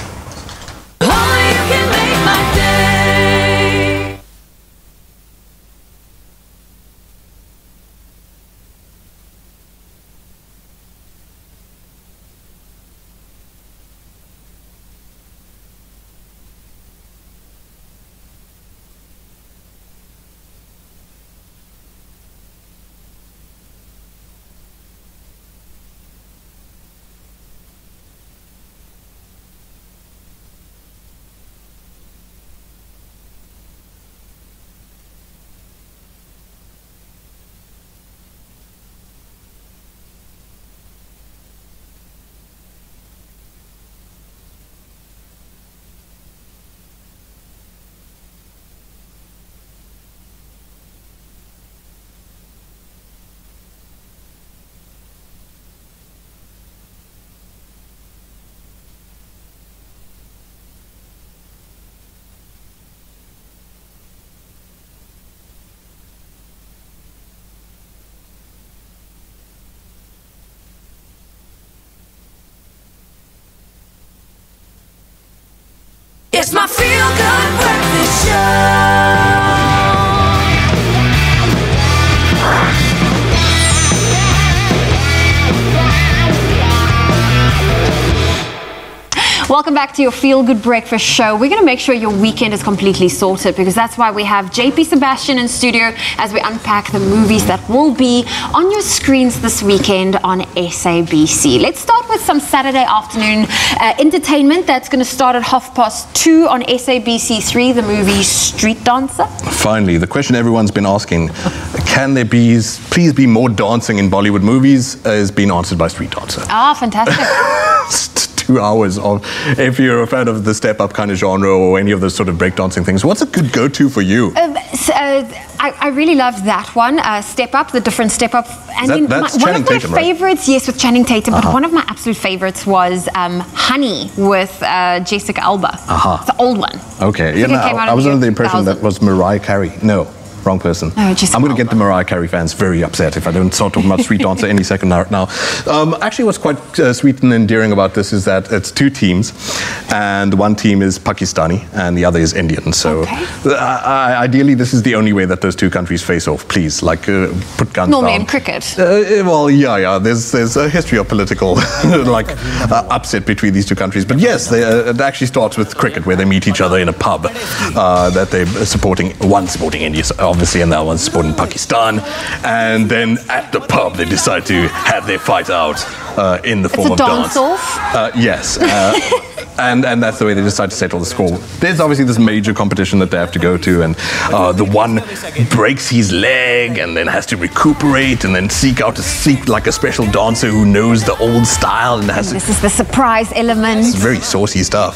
It's my Feel Good Breakfast Show. Welcome back to your Feel Good Breakfast Show. We're going to make sure your weekend is completely sorted, because that's why we have JP Sebastian in studio as we unpack the movies that will be on your screens this weekend on SABC. Let's start with some Saturday afternoon entertainment that's going to start at 2:30 on SABC3, the movie Street Dancer. Finally, the question everyone's been asking, can there please be more dancing in Bollywood movies, is being answered by Street Dancer. Ah, fantastic. 2 hours of, if you're a fan of the step-up kind of genre or any of those sort of breakdancing things, what's a good go-to for you? I really loved that one, Step Up, the different Step Up. One of my favorites, yes, with Channing Tatum, but one of my absolute favorites was Honey with Jessica Alba. It's the old one. Okay, yeah, I was under the impression that was Mariah Carey. No. wrong person. No, just I'm going to get the Mariah Carey fans very upset if I don't start talking about Street Dancer any second now. Actually, what's quite sweet and endearing about this is that it's two teams, and one team is Pakistani and the other is Indian. So ideally, this is the only way that those two countries face off. Please, like, put guns Normally down. in cricket. Well, yeah. There's a history of political like upset between these two countries. But yes, it actually starts with cricket, where they meet each other in a pub that they're supporting. One supporting India, obviously, and the other one supporting Pakistan. And then at the pub, they decide to have their fight out in the form of dance. Yes. And that's the way they decide to settle the score. There's obviously this major competition that they have to go to, and the one breaks his leg and then has to recuperate and then seek like a special dancer who knows the old style and has. This is the surprise element. It's very saucy stuff.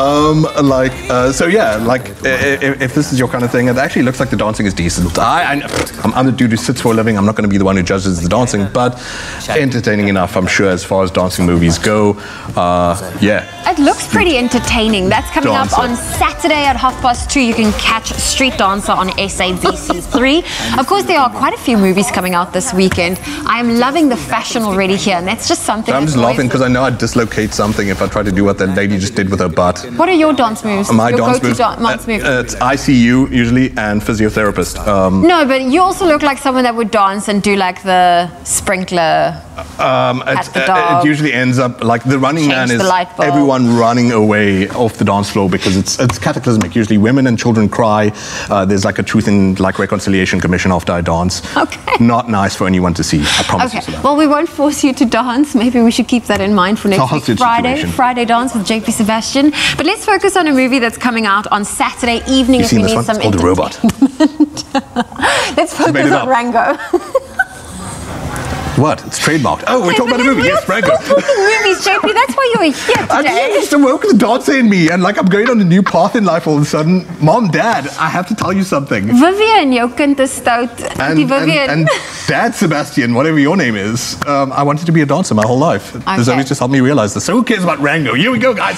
So yeah, like if this is your kind of thing, it actually looks like the dancing is decent. I'm the dude who sits for a living. I'm not going to be the one who judges the dancing, but entertaining enough, I'm sure, as far as dancing movies go. Yeah. It looks pretty entertaining. That's coming up on Saturday at 2:30. You can catch Street Dancer on SABC3. Of course, there are quite a few movies coming out this weekend. I am loving the fashion already here, and that's just something. I'm just laughing because I know I'd dislocate something if I tried to do what that lady just did with her butt. What are your dance moves? My your dance moves? It's ICU usually and physiotherapist. No, but you also look like someone that would dance and do like the sprinkler. It usually ends up like the running man is everyone running away off the dance floor because it's cataclysmic. Usually women and children cry. There's like a truth and like reconciliation commission after I dance. Okay. Not nice for anyone to see. I promise you that. Well, we won't force you to dance. Maybe we should keep that in mind for next week. Friday dance with JP Sebastian. But let's focus on a movie that's coming out on Saturday evening. You've seen this one? It's called The Robot. Let's focus on Rango. What? It's trademarked. Oh, we're talking about a movie. Yes, Rango. Movies, JP. That's why you're here today. I just awoke the dancer in me, and like I'm going on a new path in life all of a sudden. Mom, Dad, I have to tell you something. Vivian, jou kind is stout. And Dad Sebastian, whatever your name is, I wanted to be a dancer my whole life. This always just helped me realize this. So who cares about Rango? Here we go, guys.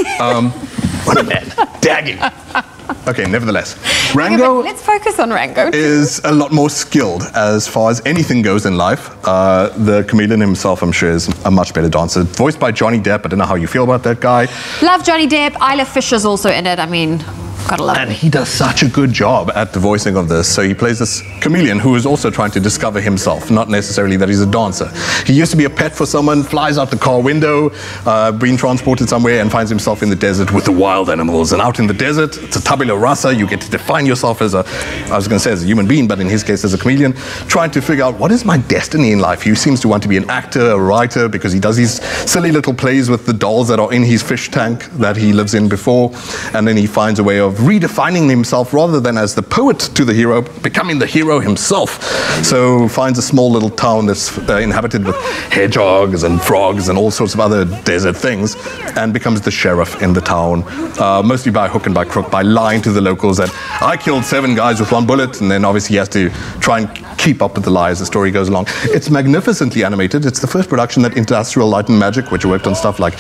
What a man. Dagging. Okay, nevertheless, Rango. Let's focus on Rango. Is a lot more skilled as far as anything goes in life. The chameleon himself, I'm sure, is a much better dancer. Voiced by Johnny Depp. I don't know how you feel about that guy. Love Johnny Depp. Isla Fisher's also in it. I mean, gotta love And he does such a good job at the voicing of this. So he plays this chameleon who is also trying to discover himself, not necessarily that he's a dancer. He used to be a pet for someone, flies out the car window, being transported somewhere and finds himself in the desert with the wild animals. And out in the desert, it's a tabula rasa. You get to define yourself as as a human being, but in his case as a chameleon, trying to figure out what is my destiny in life. He seems to want to be an actor, a writer, because he does these silly little plays with the dolls that are in his fish tank that he lives in before. And then he finds a way of redefining himself rather than as the poet to the hero, becoming the hero himself. So finds a small little town that's inhabited with hedgehogs and frogs and all sorts of other desert things, and becomes the sheriff in the town, mostly by hook and by crook, by lying to the locals that I killed 7 guys with 1 bullet, and then obviously he has to try and keep up with the lie as the story goes along. It's magnificently animated. It's the first production that Industrial Light and Magic, which worked on stuff like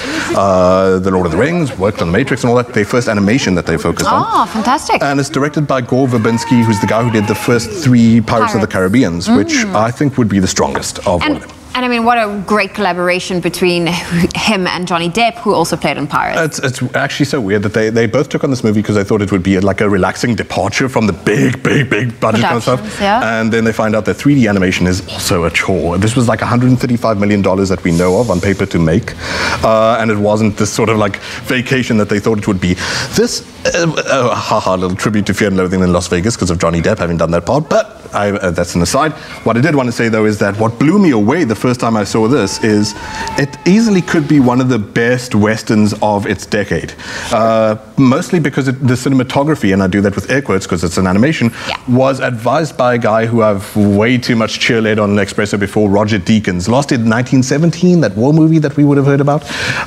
The Lord of the Rings, worked on Matrix and all that, their first animation that they focused on. Oh, fantastic. And it's directed by Gore Verbinski, who's the guy who did the first 3 Pirates of the Caribbean, which I think would be the strongest of all of them. And I mean, what a great collaboration between him and Johnny Depp, who also played in Pirates. It's actually so weird that they both took on this movie because they thought it would be like a relaxing departure from the big budget kind of stuff. Yeah. And then they find out that 3D animation is also a chore. This was like $135 million that we know of on paper to make. And it wasn't this sort of like vacation that they thought it would be. This, little tribute to Fear and Loathing in Las Vegas because of Johnny Depp having done that part. But that's an aside. What I did want to say, though, is that what blew me away the first time I saw this is it easily could be one of the best westerns of its decade. Mostly because the cinematography, and I do that with air quotes because it's an animation, was advised by a guy who I've way too much cheerlead on Expresso before, Roger Deakins. Lost in 1917, that war movie that we would have heard about.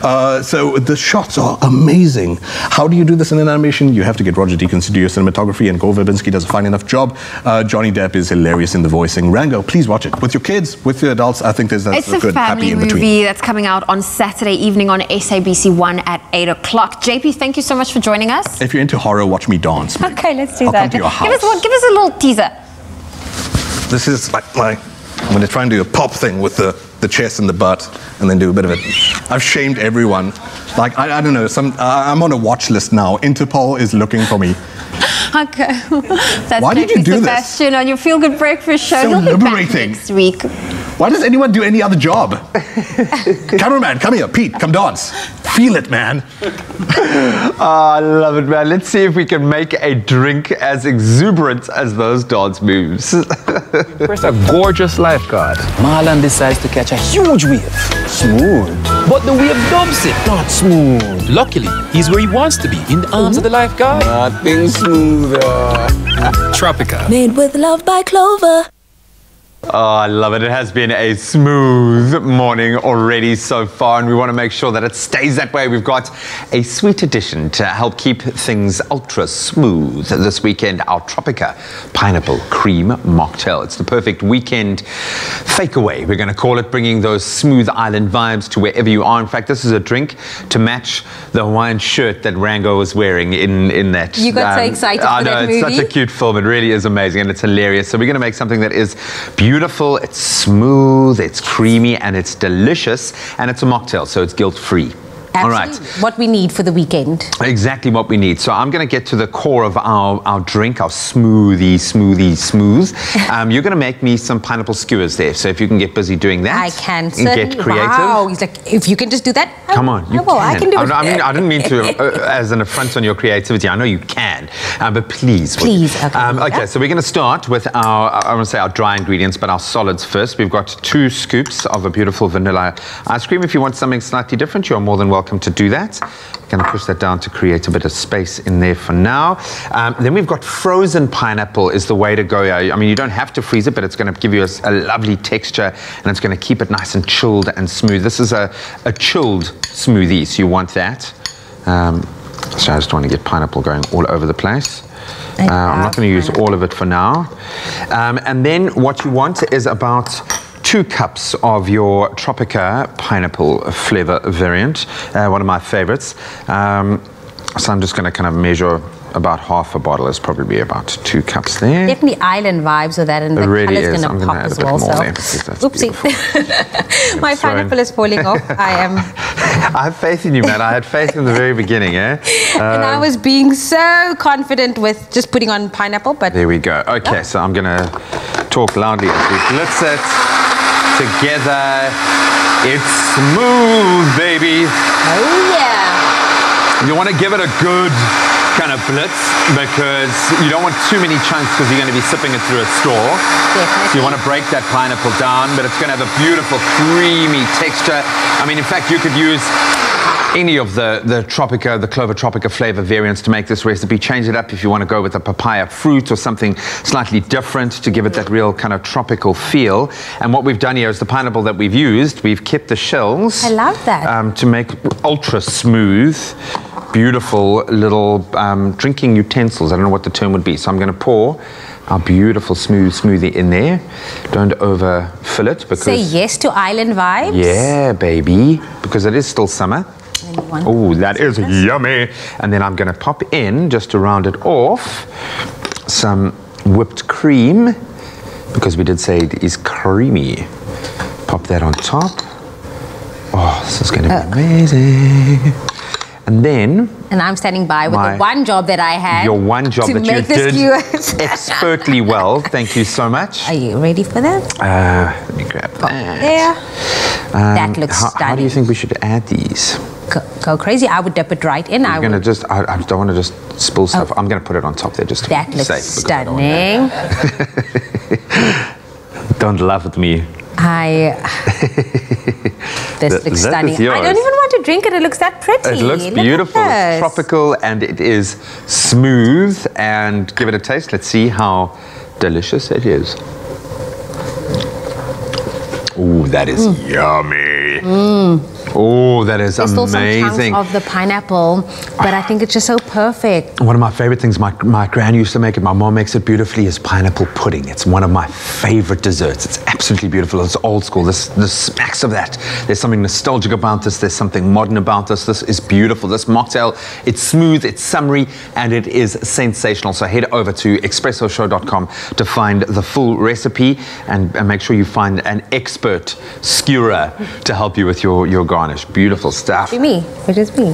So the shots are amazing. How do you do this in an animation? You have to get Roger Deakins to do your cinematography, and Gore Verbinski does a fine enough job. Johnny Depp is hilarious in the voicing. Rango, please watch it. With your kids, with your adults, I think that's a good happy in between. It's a family movie that's coming out on Saturday evening on SABC1 at 8 o'clock. JP, thank you so much for joining us. If you're into horror, watch me dance. Okay, let's do I'll that. come to your house. Give us a little teaser. This is like I'm going to try and do a pop thing with the chest and the butt, and then do a bit of it. I've shamed everyone. Like, I don't know, I'm on a watch list now. Interpol is looking for me. Okay. That's Why did you do Sebastian on your Feel Good Breakfast show. So He'll be back liberating. next week. Why does anyone do any other job? Cameraman, come here. Pete, come dance. Feel it, man. Oh, I love it, man. Let's see if we can make a drink as exuberant as those dance moves. First, a gorgeous lifeguard. Marlon decides to catch a huge wave. Smooth. But the wave dumps it. Not smooth. Luckily, he's where he wants to be, in the arms of the lifeguard. Nothing smoother. Tropica. Made with love by Clover. Oh, I love it. It has been a smooth morning already so far, and we want to make sure that it stays that way. We've got a sweet addition to help keep things ultra smooth this weekend, our Tropica Pineapple Cream Mocktail. It's the perfect weekend fakeaway, we're going to call it, bringing those smooth island vibes to wherever you are. In fact, this is a drink to match the Hawaiian shirt that Rango was wearing in that. You got so excited for that movie. It's such a cute film. It really is amazing, and it's hilarious. So we're going to make something that is beautiful, it's smooth, it's creamy, and it's delicious, and it's a mocktail, so it's guilt-free. All right. What we need for the weekend. Exactly what we need. So I'm going to get to the core of our drink, our smooth. You're going to make me some pineapple skewers there. So if you can get busy doing that. I can and certainly. get creative. Wow. He's like, if you can just do that. Come on, you can. I can do it. I mean, I didn't mean to as an affront on your creativity. I know you can, but please. Please. Okay, so we're going to start with I want to say our dry ingredients, but our solids first. We've got 2 scoops of a beautiful vanilla ice cream. If you want something slightly different, you're more than welcome to do that. I'm going to push that down to create a bit of space in there for now. Then we've got frozen pineapple is the way to go. I mean, you don't have to freeze it, but it's going to give you a lovely texture, and it's going to keep it nice and chilled and smooth. This is a chilled smoothie, so you want that. So I just want to get pineapple going all over the place. I'm not going to use all of it for now. And then what you want is about 2 cups of your Tropica pineapple flavor variant, one of my favorites. So I'm just going to kind of measure about half a bottle. Is probably about 2 cups there. Definitely island vibes with that, and the really color's going to pop as well. Oopsie. My pineapple is falling off. I have faith in you, man. I had faith in the very beginning, eh? And I was being so confident with just putting on pineapple, but... There we go. Okay, so I'm going to talk loudly as we blitz it together. It's smooth, baby. Oh, yeah. You want to give it a good kind of blitz, because you don't want too many chunks, because you're going to be sipping it through a straw. Definitely. So you want to break that pineapple down, but it's going to have a beautiful creamy texture. I mean, in fact, you could use any of the Clover Tropica flavor variants to make this recipe. Change it up if you want to go with a papaya fruit or something slightly different to give it that real kind of tropical feel. And what we've done here is the pineapple that we've used, we've kept the shells. I love that. To make ultra smooth, beautiful little drinking utensils. I don't know what the term would be. So I'm going to pour our beautiful smooth smoothie in there. Don't overfill it, because... Say yes to island vibes. Yeah, baby, because it is still summer. Oh, that is yummy. And then I'm going to pop in, just to round it off, some whipped cream, because we did say it is creamy. Pop that on top. Oh, this is going to be amazing. And then... And I'm standing by with the one job that I had. Your one job that you did expertly well. Thank you so much. Are you ready for that? Let me grab that. There. That looks stunning. How do you think we should add these? Go crazy. I would dip it right in. I don't want to just spill stuff. I'm going to put it on top there just to be safe. That looks stunning. Don't laugh at me. This looks stunning. I don't even want to drink it. It looks that pretty. It looks beautiful. It's tropical, and it is smooth. And give it a taste. Let's see how delicious it is. Ooh, that is yummy. Oh, that is There's amazing. still some chunks of the pineapple, but I think it's just so perfect. One of my favorite things, my gran used to make it, my mom makes it beautifully, is pineapple pudding. It's one of my favorite desserts. It's absolutely beautiful. It's old school. This smacks of that. There's something nostalgic about this. There's something modern about this. This is beautiful. This mocktail, it's smooth, it's summery, and it is sensational. So head over to expressoshow.com to find the full recipe and make sure you find an expert skewer to help you with your garnish. Beautiful stuff. It is me.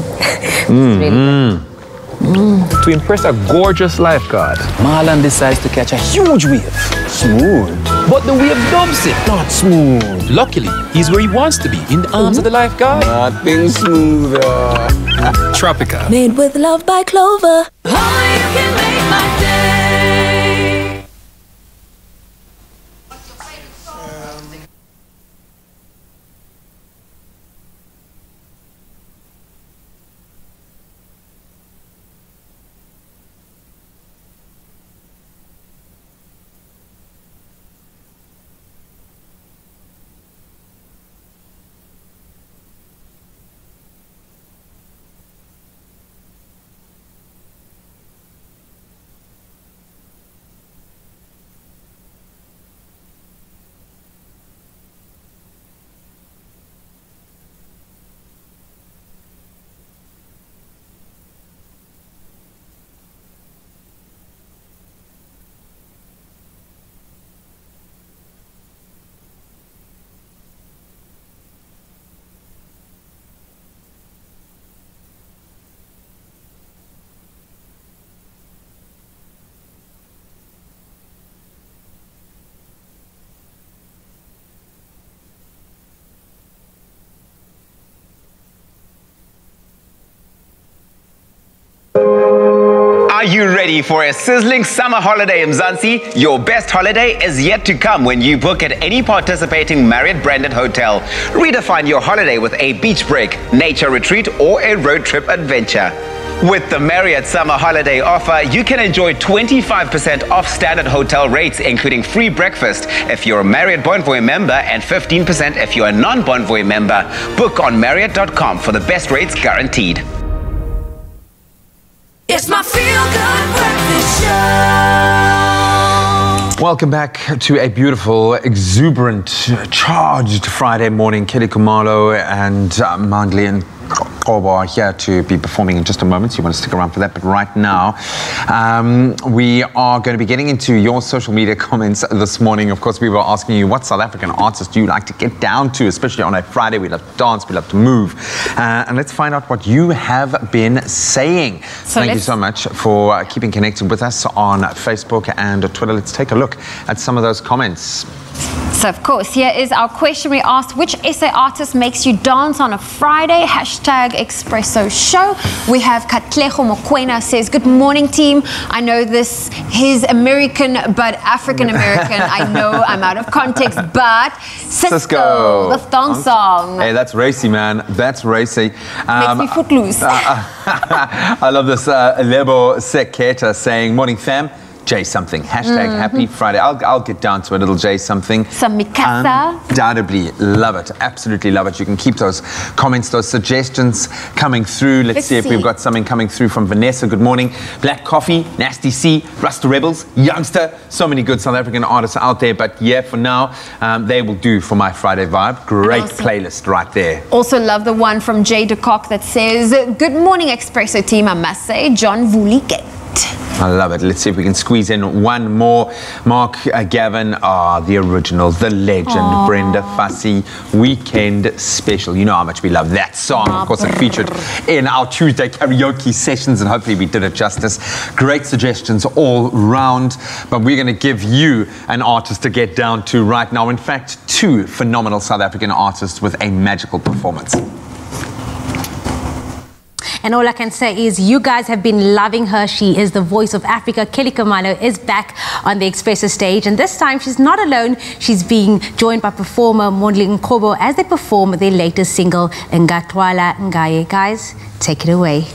To impress a gorgeous lifeguard, Marlon decides to catch a huge wave. Smooth. But the wave dumps it. Not smooth. Luckily, he's where he wants to be, in the arms of the lifeguard. Nothing smoother. Tropica. Made with love by Clover. Only you can make my day. Are you ready for a sizzling summer holiday in Mzansi? Your best holiday is yet to come when you book at any participating Marriott branded hotel. Redefine your holiday with a beach break, nature retreat, or a road trip adventure. With the Marriott Summer Holiday offer, you can enjoy 25% off standard hotel rates, including free breakfast if you're a Marriott Bonvoy member and 15% if you're a non-Bonvoy member. Book on Marriott.com for the best rates guaranteed. It's my feel-good breakfast show. Welcome back to a beautiful, exuberant, charged Friday morning. Khumalo and Mondli and Ngcobo are here to be performing in just a moment, so you want to stick around for that. But right now, we are going to be getting into your social media comments this morning. Of course, we were asking you, what South African artists do you like to get down to, especially on a Friday? We love to dance, we love to move. And let's find out what you have been saying. Thank you so much for keeping connected with us on Facebook and Twitter. Let's take a look at some of those comments. So, of course, here is our question. We asked, which SA artist makes you dance on a Friday? Hashtag Expresso Show. We have Katlego Mokwena says, good morning, team. I know this is American, but African-American. I know I'm out of context, but Cisco, the thong song. Hey, that's racy, man. That's racy. Makes me footloose. I love this. Lebo Seketa saying, morning, fam. J something. Hashtag happy Friday. I'll get down to a little J something. Some Mikasa. Undoubtedly love it. Absolutely love it. You can keep those comments, those suggestions coming through. Let's see if we've got something coming through from Vanessa. Good morning. Black Coffee, Nasty C, Rasta Rebels, Youngster. So many good South African artists out there. But yeah, for now, they will do for my Friday vibe. Great playlist right there. Also love the one from Jay DeCock that says, good morning, Expresso team. I must say, John Vuliket. I love it. Let's see if we can squeeze in one more. Mark Gavin, the original, the legend, Brenda Fassie, Weekend Special. You know how much we love that song. Of course, it featured in our Tuesday karaoke sessions, and hopefully we did it justice. Great suggestions all round, but we're going to give you an artist to get down to right now. In fact, two phenomenal South African artists with a magical performance. And all I can say is you guys have been loving her. She is the voice of Africa. Khumalo is back on the Expresso stage. And this time she's not alone. She's being joined by performer Mondli Ngcobo as they perform their latest single, Ngatwala Ngaye. Guys, take it away.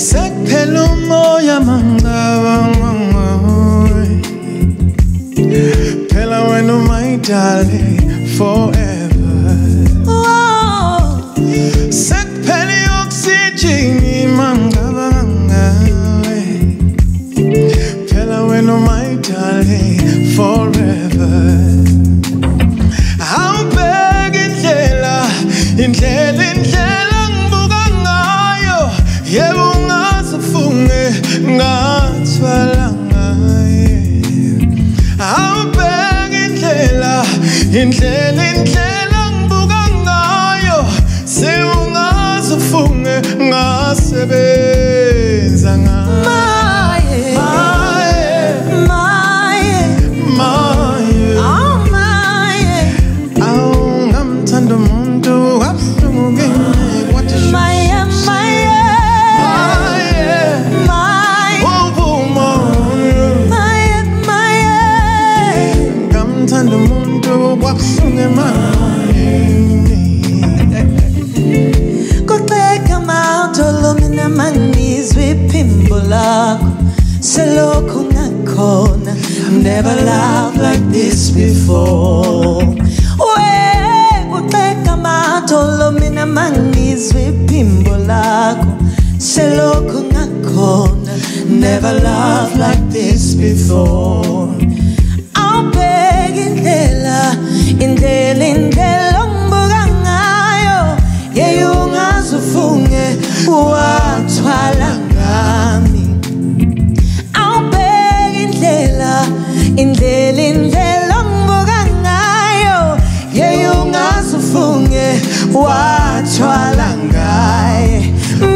Sekuphela umoya mangicabanga phela wena my darling forever. Sekuphela i-oxygen mangicabanga phela wena my darling forever. Awubheka indlela ngibuka ngayo, yebo ungazifunge ngathwala ngaye. Awubheka indlela ngibuka ngayo, sewungazifunge ngasebenza ngayo. Selokhu ngakhona, never loved like this before. Kuxeka madolo mina mangizwe iphimbo lakho. Selokhu ngakhona, never loved like this before. Awubheka indlela ongibuka ngayo, yeah ungazifunge wathwala ngami. Indlela ongibuka ngayo, yeah ungazifunge wathwala ngaye.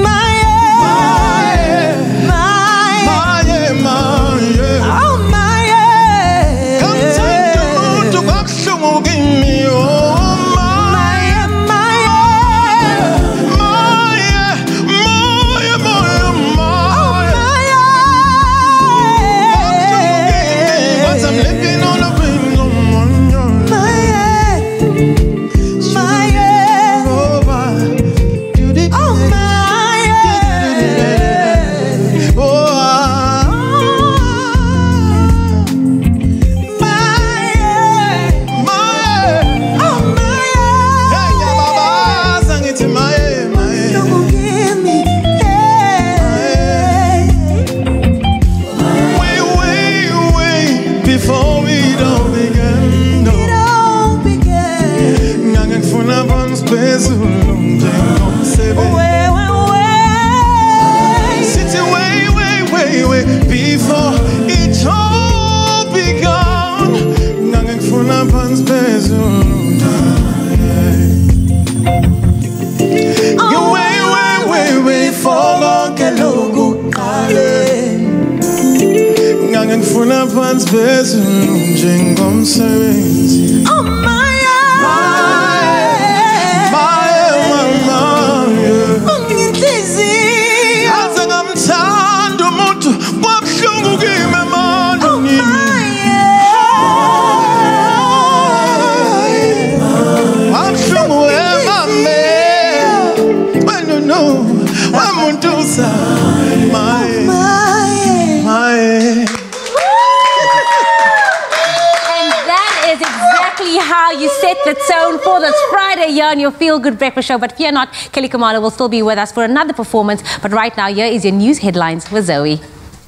The tone for this Friday here on your Feel Good Breakfast Show. But fear not, Kelly Khumalo will still be with us for another performance. But right now, here is your news headlines with Zoe.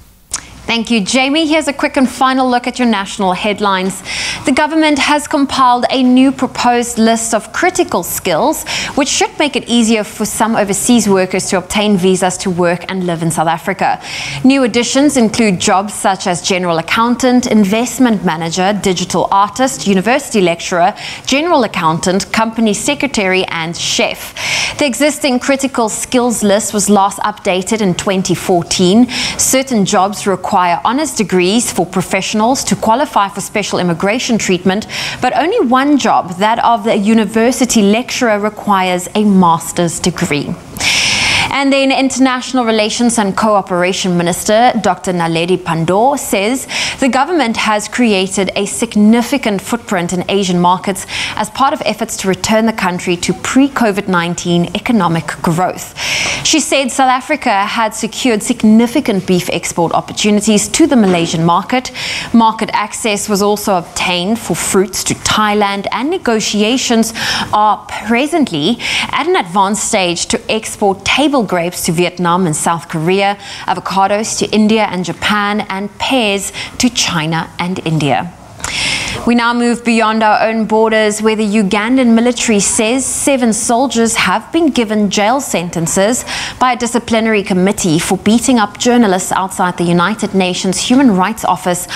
Thank you, Jamie. Here's a quick and final look at your national headlines. The government has compiled a new proposed list of critical skills, which should make it easier for some overseas workers to obtain visas to work and live in South Africa. New additions include jobs such as general accountant, investment manager, digital artist, university lecturer, general accountant, company secretary, and chef. The existing critical skills list was last updated in 2014. Certain jobs require honours degrees for professionals to qualify for special immigration treatment, but only one job, that of the university lecturer, requires a master's degree. And then International Relations and Cooperation Minister Dr. Naledi Pandor says the government has created a significant footprint in Asian markets as part of efforts to return the country to pre-COVID-19 economic growth. She said South Africa had secured significant beef export opportunities to the Malaysian market. Market access was also obtained for fruits to Thailand, and negotiations are presently at an advanced stage to export table grapes to Vietnam and South Korea, avocados to India and Japan, and pears to China and India. We now move beyond our own borders, where the Ugandan military says 7 soldiers have been given jail sentences by a disciplinary committee for beating up journalists outside the United Nations Human Rights Office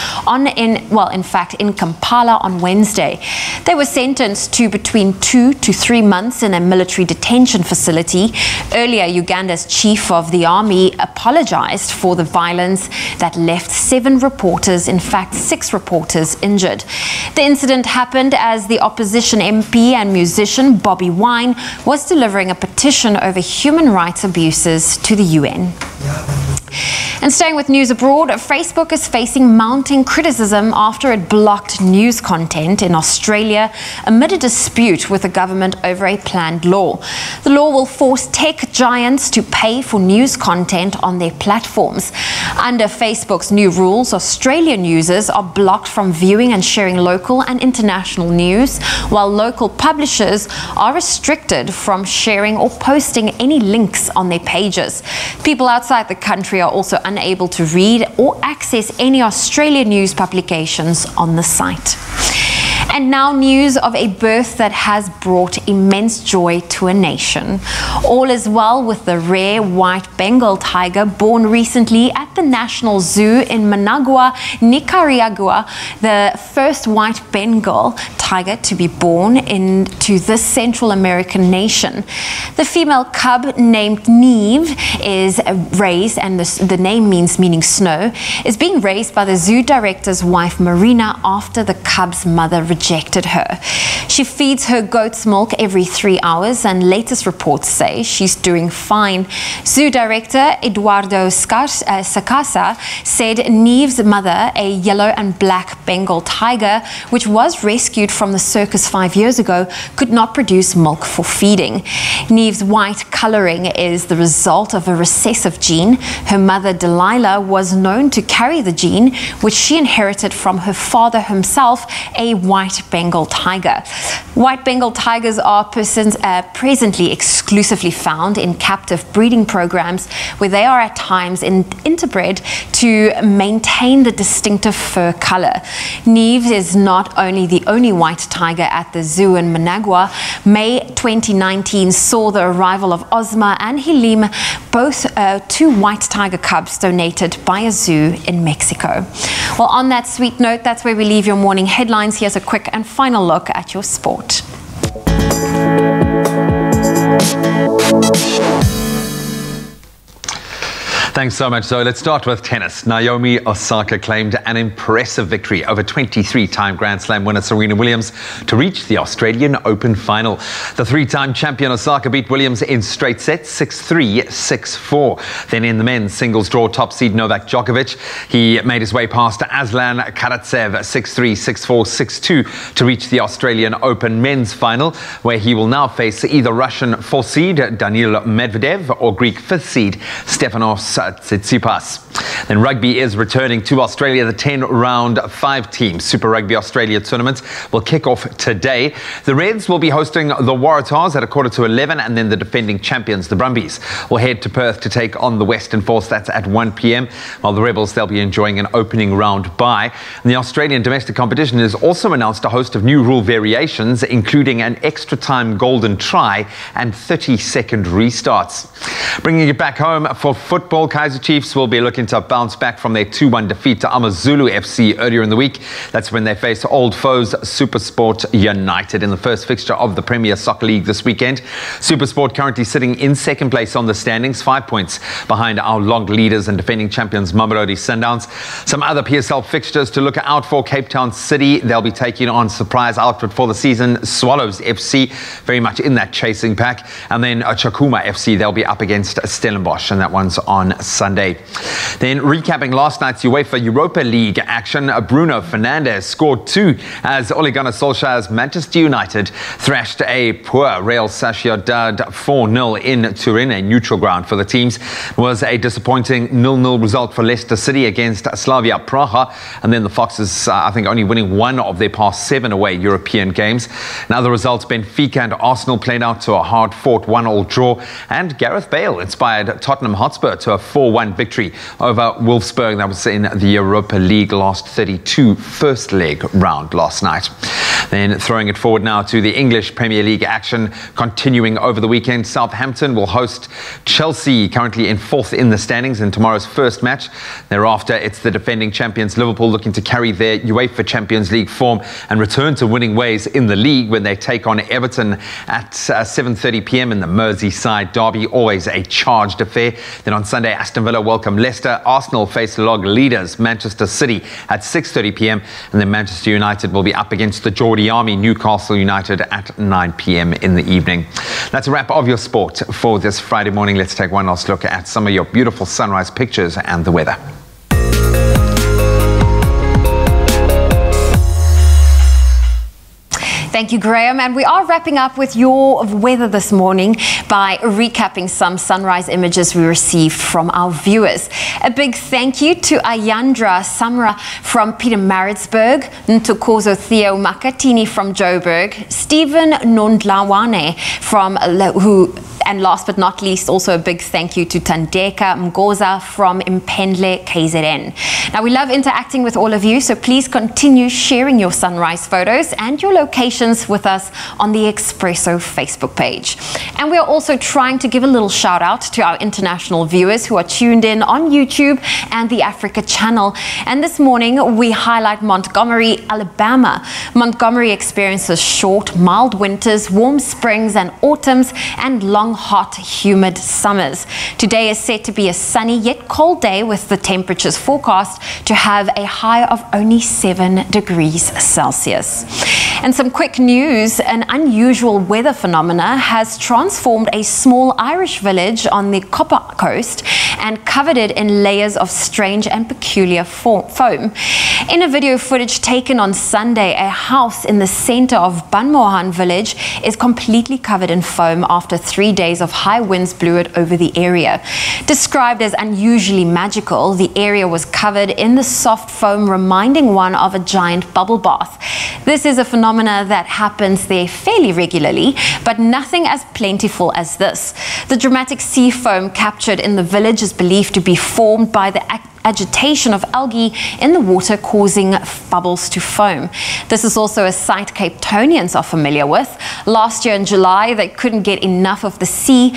in Kampala on Wednesday. They were sentenced to between 2 to 3 months in a military detention facility. Earlier, Uganda's chief of the army apologized for the violence that left 7 reporters, in fact 6 reporters, injured. The incident happened as the opposition MP and musician Bobby Wine was delivering a petition over human rights abuses to the UN. And staying with news abroad, Facebook is facing mounting criticism after it blocked news content in Australia amid a dispute with the government over a planned law. The law will force tech giants to pay for news content on their platforms. Under Facebook's new rules, Australian users are blocked from viewing and sharing local and international news, while local publishers are restricted from sharing or posting any links on their pages. People outside the country are also unable to read or access any Australian news publications on the site. And now news of a birth that has brought immense joy to a nation. All is well with the rare white Bengal tiger born recently at the National Zoo in Managua, Nicaragua, the first white Bengal tiger to be born into this Central American nation. The female cub, named Neve, is raised, and the name meaning snow, is being raised by the zoo director's wife Marina after the cub's mother rejected her. She feeds her goat's milk every 3 hours, and latest reports say she's doing fine. Zoo director Eduardo Sacasa said Neve's mother, a yellow and black Bengal tiger, which was rescued from the circus 5 years ago, could not produce milk for feeding. Neve's white coloring is the result of a recessive gene. Her mother, Delilah, was known to carry the gene, which she inherited from her father himself, a white Bengal tiger. White Bengal tigers are presently exclusively found in captive breeding programs, where they are at times interbred to maintain the distinctive fur color. Neve is not only the only white tiger at the zoo in Managua. May 2019 saw the arrival of Ozma and Hilim, both 2 white tiger cubs donated by a zoo in Mexico. Well, on that sweet note, that's where we leave your morning headlines. Here's a quick and final look at your sport. Thanks so much, Zoe. Let's start with tennis. Naomi Osaka claimed an impressive victory over 23-time Grand Slam winner Serena Williams to reach the Australian Open final. The 3-time champion Osaka beat Williams in straight sets, 6-3, 6-4. Then in the men's singles draw, top seed Novak Djokovic, he made his way past Aslan Karatsev, 6-3, 6-4, 6-2 to reach the Australian Open men's final, where he will now face either Russian 4th seed Daniil Medvedev or Greek 5th seed Stefanos Tsitsipas. Then rugby is returning to Australia. The 10-round 5-team Super Rugby Australia tournament will kick off today. The Reds will be hosting the Waratahs at 11:15, and then the defending champions, the Brumbies, will head to Perth to take on the Western Force. That's at 1 p.m. While the Rebels, they'll be enjoying an opening round bye. And the Australian domestic competition has also announced a host of new rule variations, including an extra time golden try and 30-second restarts. Bringing it back home for football, Kaizer Chiefs will be looking to bounce back from their 2-1 defeat to AmaZulu FC earlier in the week. That's when they faced old foes SuperSport United in the first fixture of the Premier Soccer League this weekend. SuperSport currently sitting in second place on the standings, 5 points behind our long leaders and defending champions Mamelodi Sundowns. Some other PSL fixtures to look out for: Cape Town City, they'll be taking on surprise outfit for the season, Swallows FC, very much in that chasing pack. And then Chakuma FC, they'll be up against Stellenbosch, and that one's on Sunday. Then recapping last night's UEFA Europa League action, Bruno Fernandes scored 2 as Ole Gunnar Solskjaer's Manchester United thrashed a poor Real Sociedad 4-0 in Turin, a neutral ground for the teams. It was a disappointing 0-0 result for Leicester City against Slavia Praha, and then the Foxes, I think, only winning 1 of their past 7 away European games. Now the results: Benfica and Arsenal played out to a hard-fought 1-1 draw, and Gareth Bale inspired Tottenham Hotspur to a 4-1 victory over Wolfsburg. That was in the Europa League last 32 first leg round last night. Then throwing it forward now to the English Premier League action continuing over the weekend. Southampton will host Chelsea, currently in 4th in the standings, in tomorrow's first match. Thereafter, it's the defending champions Liverpool looking to carry their UEFA Champions League form and return to winning ways in the league when they take on Everton at 7:30 p.m. in the Merseyside derby, always a charged affair. Then on Sunday, Aston Villa welcome Leicester. Arsenal face log leaders Manchester City at 6:30 p.m. and then Manchester United will be up against the Geordie Army, Newcastle United, at 9 p.m. in the evening. That's a wrap of your sport for this Friday morning. Let's take one last look at some of your beautiful sunrise pictures and the weather. Thank you, Graham. And we are wrapping up with your weather this morning by recapping some sunrise images we received from our viewers. A big thank you to Ayandra Samra from Pietermaritzburg, Ntokozo Theo Makatini from Joburg, Stephen Nondlawane from and last but not least, also a big thank you to Tandeka Mgoza from Impendle, KZN. Now, we love interacting with all of you, so please continue sharing your sunrise photos and your locations with us on the Expresso Facebook page. And we are also trying to give a little shout out to our international viewers who are tuned in on YouTube and the Africa channel. And this morning, we highlight Montgomery, Alabama. Montgomery experiences short, mild winters, warm springs and autumns, and long, hot, humid summers. Today is set to be a sunny yet cold day, with the temperatures forecast to have a high of only 7 degrees Celsius. And some quick news: an unusual weather phenomena has transformed a small Irish village on the Copper Coast and covered it in layers of strange and peculiar foam. In a video footage taken on Sunday, a house in the center of Bunmohan village is completely covered in foam after 3 days of high winds blew it over the area. Described as unusually magical, the area was covered in the soft foam, reminding one of a giant bubble bath. This is a phenomena that happens there fairly regularly, but nothing as plentiful as this. The dramatic sea foam captured in the village is believed to be formed by the agitation of algae in the water, causing bubbles to foam. This is also a sight Cape Townians are familiar with. Last year in July, they couldn't get enough of the sea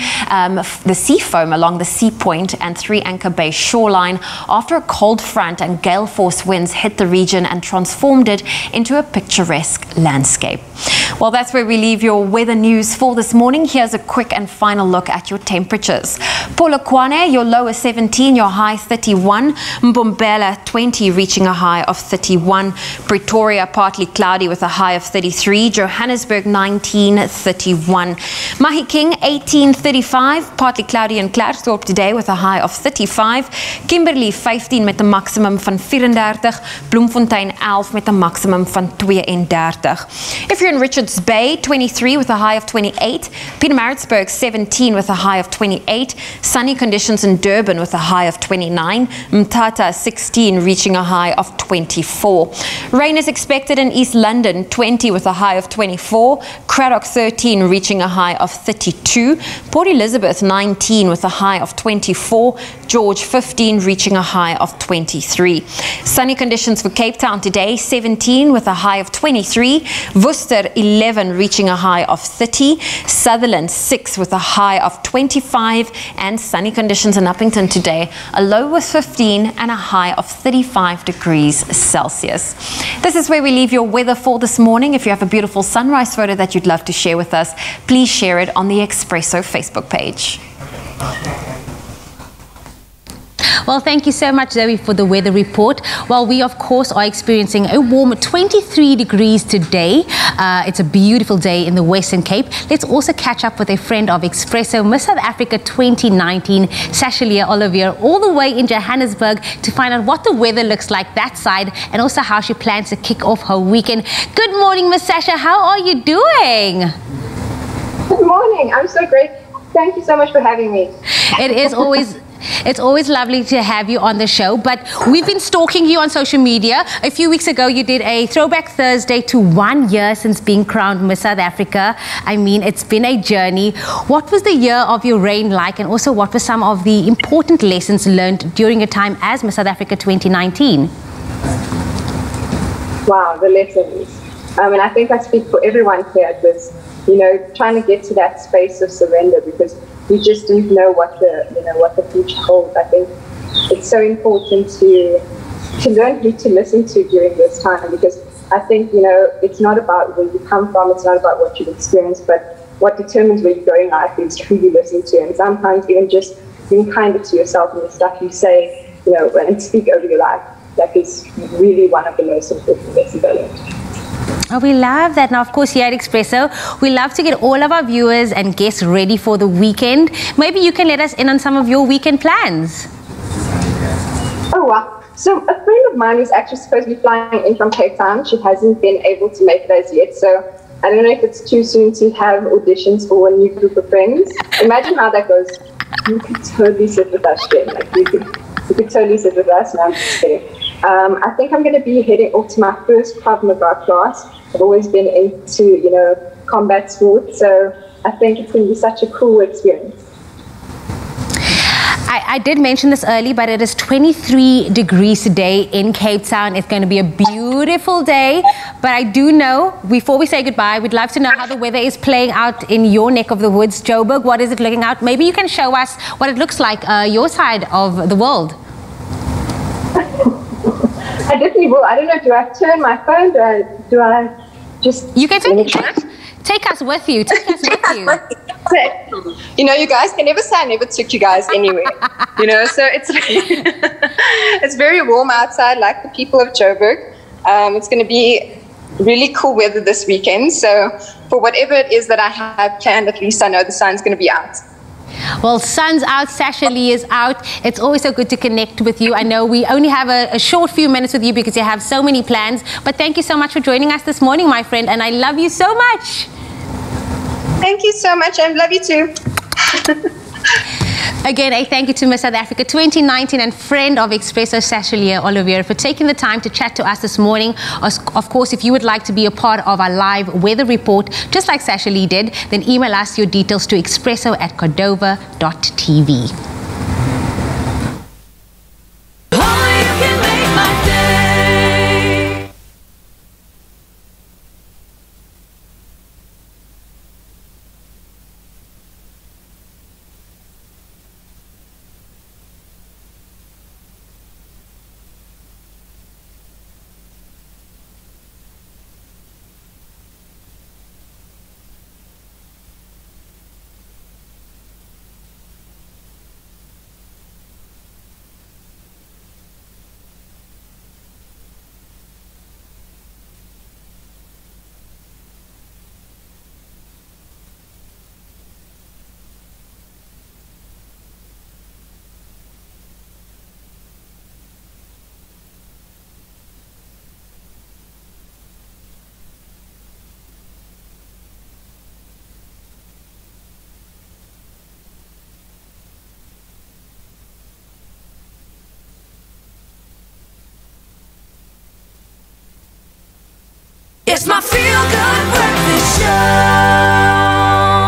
foam along the Sea Point and 3 Anchor Bay shoreline after a cold front and gale force winds hit the region and transformed it into a picturesque landscape. Well, that's where we leave your weather news for this morning. Here's a quick and final look at your temperatures. Polokwane, your low is 17, your high 31. Mbombela 20, reaching a high of 31. Pretoria partly cloudy with a high of 33. Johannesburg 19, 31. Mahikeng 18, 35, partly cloudy in Klerksdorp today with a high of 35. Kimberley 15 met 'n maximum van 34. Bloemfontein 11 met 'n maximum van 32. If you're in Richards Bay, 23 with a high of 28. Pietermaritzburg 17 with a high of 28. Sunny conditions in Durban with a high of 29. Mthatha 16, reaching a high of 24. Rain is expected in East London, 20 with a high of 24. Cradock 13, reaching a high of 32. Port Elizabeth 19 with a high of 24. George 15, reaching a high of 23. Sunny conditions for Cape Town today, 17 with a high of 23. Worcester 11 reaching a high of 30. Sutherland 6 with a high of 25. And sunny conditions in Uppington today, a low with 15 and a high of 35 degrees Celsius. This is where we leave your weather for this morning. If you have a beautiful sunrise photo that you'd love to share with us, please share it on the Expresso Facebook page. Well, thank you so much, Zoe, for the weather report. Well, we, of course, are experiencing a warm 23 degrees today. It's a beautiful day in the Western Cape. Let's also catch up with a friend of Expresso, Miss South Africa 2019, Sashalia Olivier, all the way in Johannesburg to find out what the weather looks like that side and also how she plans to kick off her weekend. Good morning, Miss Sasha. How are you doing? Good morning. I'm so great. Thank you so much for having me. It's always lovely to have you on the show, but we've been stalking you on social media. A few weeks ago, you did a Throwback Thursday to 1 year since being crowned Miss South Africa. I mean, it's been a journey. What was the year of your reign like, and also what were some of the important lessons learned during your time as Miss South Africa 2019? Wow, the lessons. And I think I speak for everyone here. It was, you know, trying to get to that space of surrender because we just didn't know what the future holds. I think it's so important to learn who to listen to during this time, because I think, you know, it's not about where you come from, it's not about what you've experienced, but what determines where you're going in life is who you listen to. And sometimes even just being kinder to yourself and the stuff you say, you know, and speak over your life, that is really one of the most important lessons I learned. Oh, we love that. Now, of course, here at Expresso, we love to get all of our viewers and guests ready for the weekend. Maybe you can let us in on some of your weekend plans. Oh, wow. So a friend of mine is actually supposed to be flying in from Cape Town. She hasn't been able to make it as yet. So I don't know if it's too soon to have auditions for a new group of friends. Imagine how that goes. You could totally sit with us, Jen. Like, you could totally sit with us. No, I'm just kidding. I think I'm going to be heading off to my first Krav Maga class. I've always been into, you know, combat sports, so I think it's going to be such a cool experience. I did mention this early, but it is 23 degrees today in Cape Town. It's going to be a beautiful day. But I do know, before we say goodbye, we'd love to know how the weather is playing out in your neck of the woods. Joburg, what is it looking out? Maybe you can show us what it looks like your side of the world. I definitely will. I don't know, do I turn my phone? Do I just... You can take us with you. Take us with you. You know, you guys can never say I never took you guys anywhere. You know, so it's it's very warm outside, like the people of Joburg. It's going to be really cool weather this weekend. So for whatever it is that I have planned, at least I know the sun's going to be out. Well, sun's out, Sasha Lee is out. It's always so good to connect with you. I know we only have a short few minutes with you because you have so many plans. But thank you so much for joining us this morning, my friend. And I love you so much. Thank you so much. I love you too. Again, a thank you to Miss South Africa 2019 and friend of Expresso, Sashalia Olivier, for taking the time to chat to us this morning. Of course, if you would like to be a part of our live weather report, just like Sashalia did, then email us your details to expresso@cordova.tv. It's my feel-good breakfast show.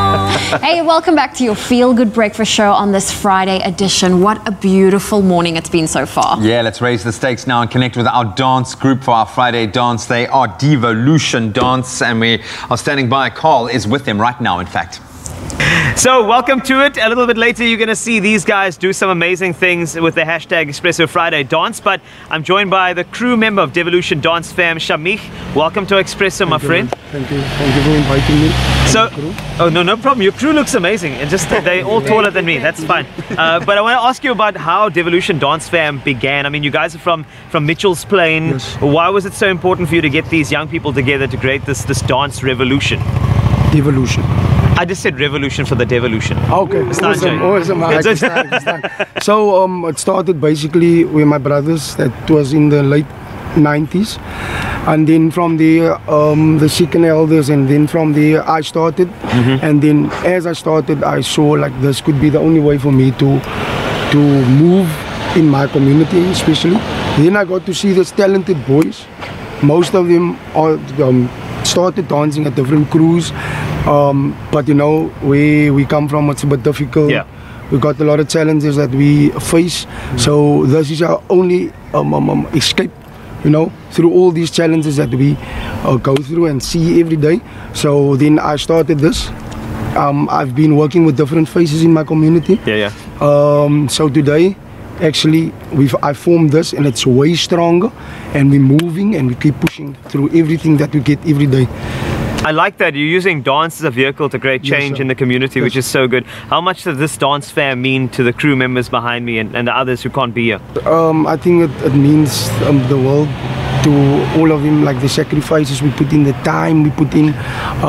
Hey, welcome back to your Feel Good Breakfast Show on this Friday edition. What a beautiful morning it's been so far. Yeah, let's raise the stakes now and connect with our dance group for our Friday dance. They are Devolution Dance, and we are standing by. Carl is with them right now, in fact. So welcome to it. A little bit later you're going to see these guys do some amazing things with the hashtag Expresso Friday Dance, but I'm joined by the crew member of Devolution Dance fam, Shamik. Welcome to Expresso, my friend. Thank you for inviting me. So, oh no problem. Your crew looks amazing. And just they're all taller than me. That's fine. But I want to ask you about how Devolution Dance fam began. I mean, you guys are from Mitchell's Plain. Yes. Why was it so important for you to get these young people together to create this dance revolution? Devolution. I just said revolution for the devolution. Okay, awesome. I understand. So it started basically with my brothers. That was in the late 90s, and then from there the second elders, and then from there I started. And then as I started, I saw like this could be the only way for me to move in my community, especially. Then I got to see these talented boys. Most of them are started dancing at different crews, but you know, we come from, it's a bit difficult. Yeah. We got a lot of challenges that we face, so this is our only escape, you know, through all these challenges that we go through and see every day. So then I started this. I've been working with different faces in my community. Yeah. So today, actually, I formed this, and it's way stronger, and we're moving and we keep pushing through everything that we get every day. I like that you're using dance as a vehicle to create change in the community, which is so good. How much does this dance fair mean to the crew members behind me and the others who can't be here? I think it means the world to all of them, like the sacrifices we put in, the time we put in,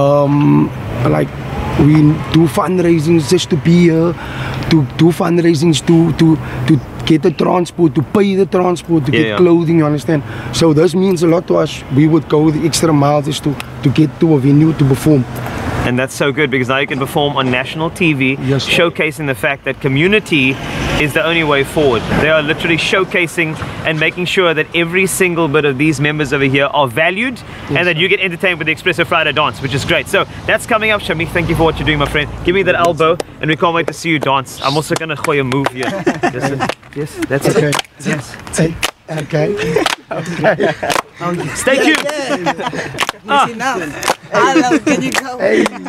like we do fundraisings just to be here, to do fundraisings to get the transport, to pay the transport, to get clothing, you understand? So this means a lot to us. We would go the extra miles just to get to a venue to perform. And that's so good, because now you can perform on national TV, showcasing the fact that community is the only way forward. They are literally showcasing and making sure that every single bit of these members over here are valued, and that you get entertained with the Expresso Friday dance, which is great. So that's coming up. Shamik, thank you for what you're doing, my friend. Give me that elbow, and we can't wait to see you dance. I'm also going to show you a move here. Yes, that's okay. it. Yes. Okay. Okay. Stay tuned. Can you go?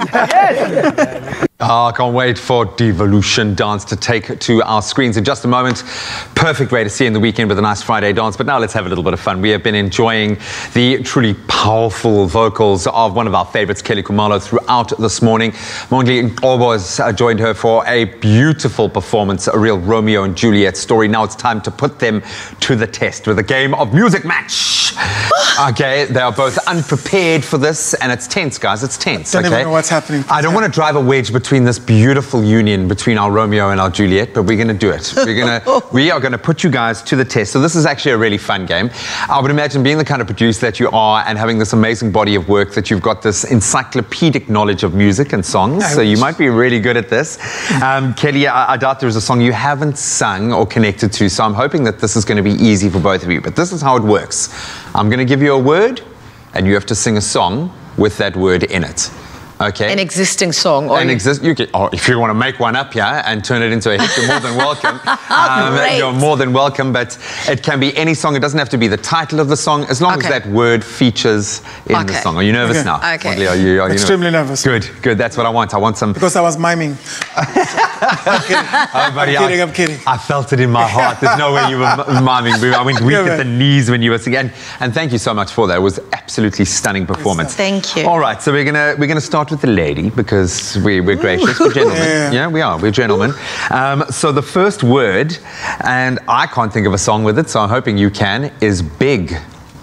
I can't wait for Devolution Dance to take to our screens in just a moment. Perfect way to see in the weekend with a nice Friday dance. But now let's have a little bit of fun. We have been enjoying the truly powerful vocals of one of our favorites, Khumalo, throughout this morning. Mondli Ngcobo has joined her for a beautiful performance, a real Romeo and Juliet story. Now it's time to put them to the test with a game of music match. Okay, they are both unprepared for this, and it's tense, guys. It's tense. Don't even know what's happening. I don't want to drive a wedge between this beautiful union between our Romeo and our Juliet, but we're going to do it. We are going to put you guys to the test. So this is actually a really fun game. I would imagine, being the kind of producer that you are and having this amazing body of work, that you've got this encyclopedic knowledge of music and songs. So you might be really good at this. Kelly, I doubt there's a song you haven't sung or connected to, so I'm hoping that this is going to be easy for both of you. But this is how it works. I'm going to give you a word, and you have to sing a song with that word in it. Okay. An existing song. Or if you want to make one up, and turn it into a hit, you're more than welcome. You're more than welcome, but it can be any song. It doesn't have to be the title of the song, as long as that word features in the song. Are you nervous now? Okay. Mondli, are you Extremely nervous. Good. That's what I want. I want some... Because I was miming. I'm kidding. I felt it in my heart. There's no way you were miming. I went weak at the knees when you were singing. And thank you so much for that. It was absolutely stunning performance. Thank you. All right, so we're gonna start with the lady, because we're gracious. We're gentlemen. Yeah, we are. We're gentlemen. So the first word, and I can't think of a song with it, so I'm hoping you can, is big.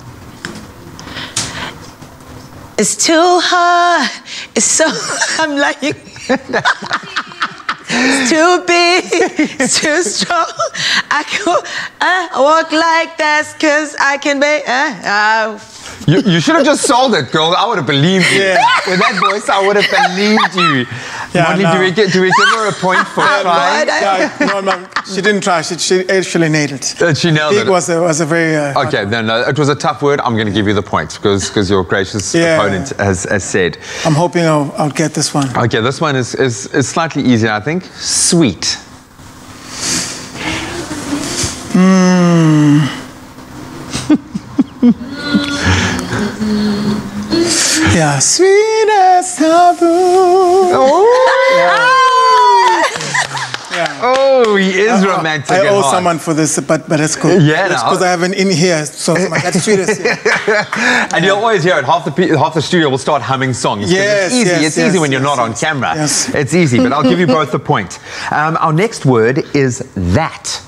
It's too hard. It's so... I'm like... It's too big, it's too strong. I walk like that because I can be... You should have just sold it, girl. I would have believed you. Yeah. With that voice, I would have believed you. Yeah, Mondli, no. do we give her a point for trying? No, she didn't try. She actually nailed it. She nailed it. It was a very... Okay, no, it was a tough word. I'm going to give you the point because your gracious opponent has said. I'm hoping I'll get this one. Okay, this one is slightly easier, I think. Sweet. Yeah, sweet as taboo. Oh, he is romantic. I owe at heart. someone for this, but it's cool. Yeah, it's no. because I have an in here, so that's sweet as And you'll always hear it. Half the studio will start humming songs. 'Cause Yes, it's easy. yes, It's yes, easy when you're yes, not on yes, camera. yes. It's easy, but I'll give you both the point. Our next word is that.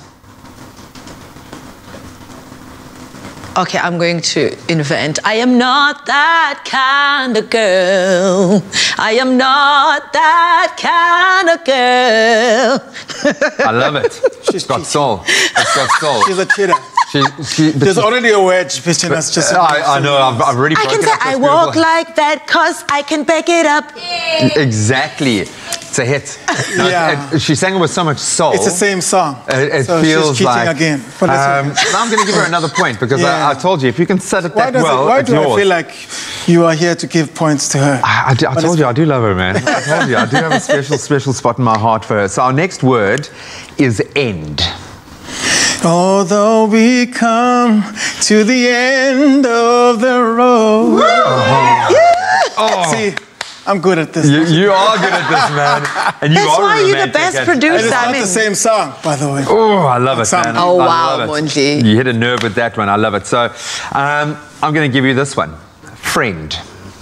Okay, I'm going to invent. I am not that kind of girl. I am not that kind of girl. I love it. She's got soul. It's got soul. She's a cheater. But There's already a wedge between us. Just I know. I've already I broken can say up this I walk beautiful- like that cause I can back it up. Exactly. It's a hit. No, Yeah. she sang it with so much soul. It's the same song. It so feels she's cheating like again. But now I'm going to give her another point because Yeah. I told you if you can set it why that well, why it's do yours. I feel like you are here to give points to her? I told you I do love her, man. I told you I do have a special spot in my heart for her. So our next word is end. Although we come to the end of the road. Oh. See, I'm good at this. You are good at this, man. And you That's are why a you're the romantic best and- producer. And it's I not mean, the same song, by the way. Oh, I love it, man. Oh, I wow, love it. Mondli. You hit a nerve with that one. I love it. So I'm going to give you this one. Friend.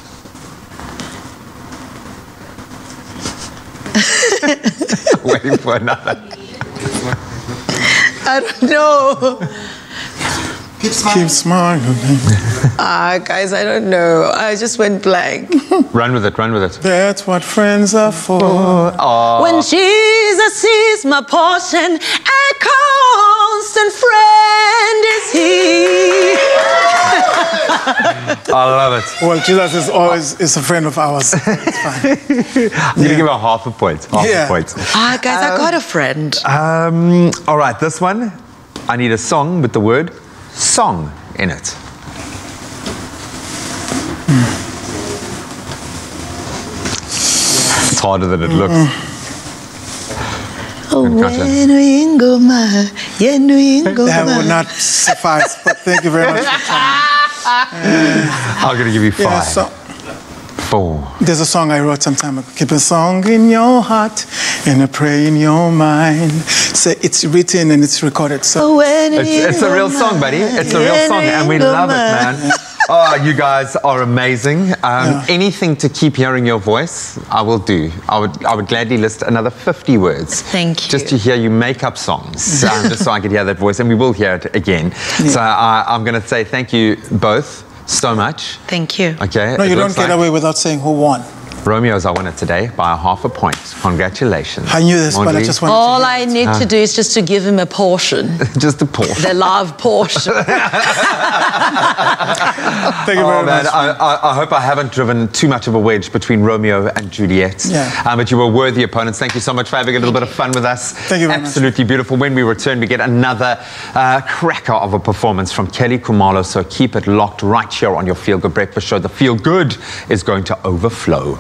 Waiting for another. I don't know. Keep smiling. Guys, I don't know. I just went blank. Run with it, run with it. That's what friends are for. Oh. When Jesus is my portion, a constant friend is he. I love it. Well, Jesus is always a friend of ours. It's fine. I'm going to give her half a point. Half a point. Guys, I got a friend. All right, this one. I need a song with the word song in it. It's harder than it looks. That would not suffice, but thank you very much for trying. I'm going to give you 5. Yeah, so 4. there's a song I wrote some time ago. Keep a song in your heart and a prayer in your mind. So it's written and it's recorded. So It's a real song, buddy. It's a real song, and we love it, man. Oh, you guys are amazing. Anything to keep hearing your voice, I will do. I would gladly list another 50 words. Thank you. Just to hear you make up songs, just so I could hear that voice, and we will hear it again. So I'm going to say thank you both so much. Thank you. Okay. no, it you don't looks get like away without saying who won. Romeo's our winner today by half a point. Congratulations. I knew this, but I Mondli. just wanted All I need to do is just to give him a portion. Just a portion. The love portion. Thank you very man, much. I hope I haven't driven too much of a wedge between Romeo and Juliet. Yeah. But you were worthy opponents. Thank you so much for having a little bit of fun with us. Thank you very much. Absolutely beautiful. When we return, we get another cracker of a performance from Kelly Khumalo. So keep it locked right here on your Feel Good Breakfast Show. The Feel Good is going to overflow.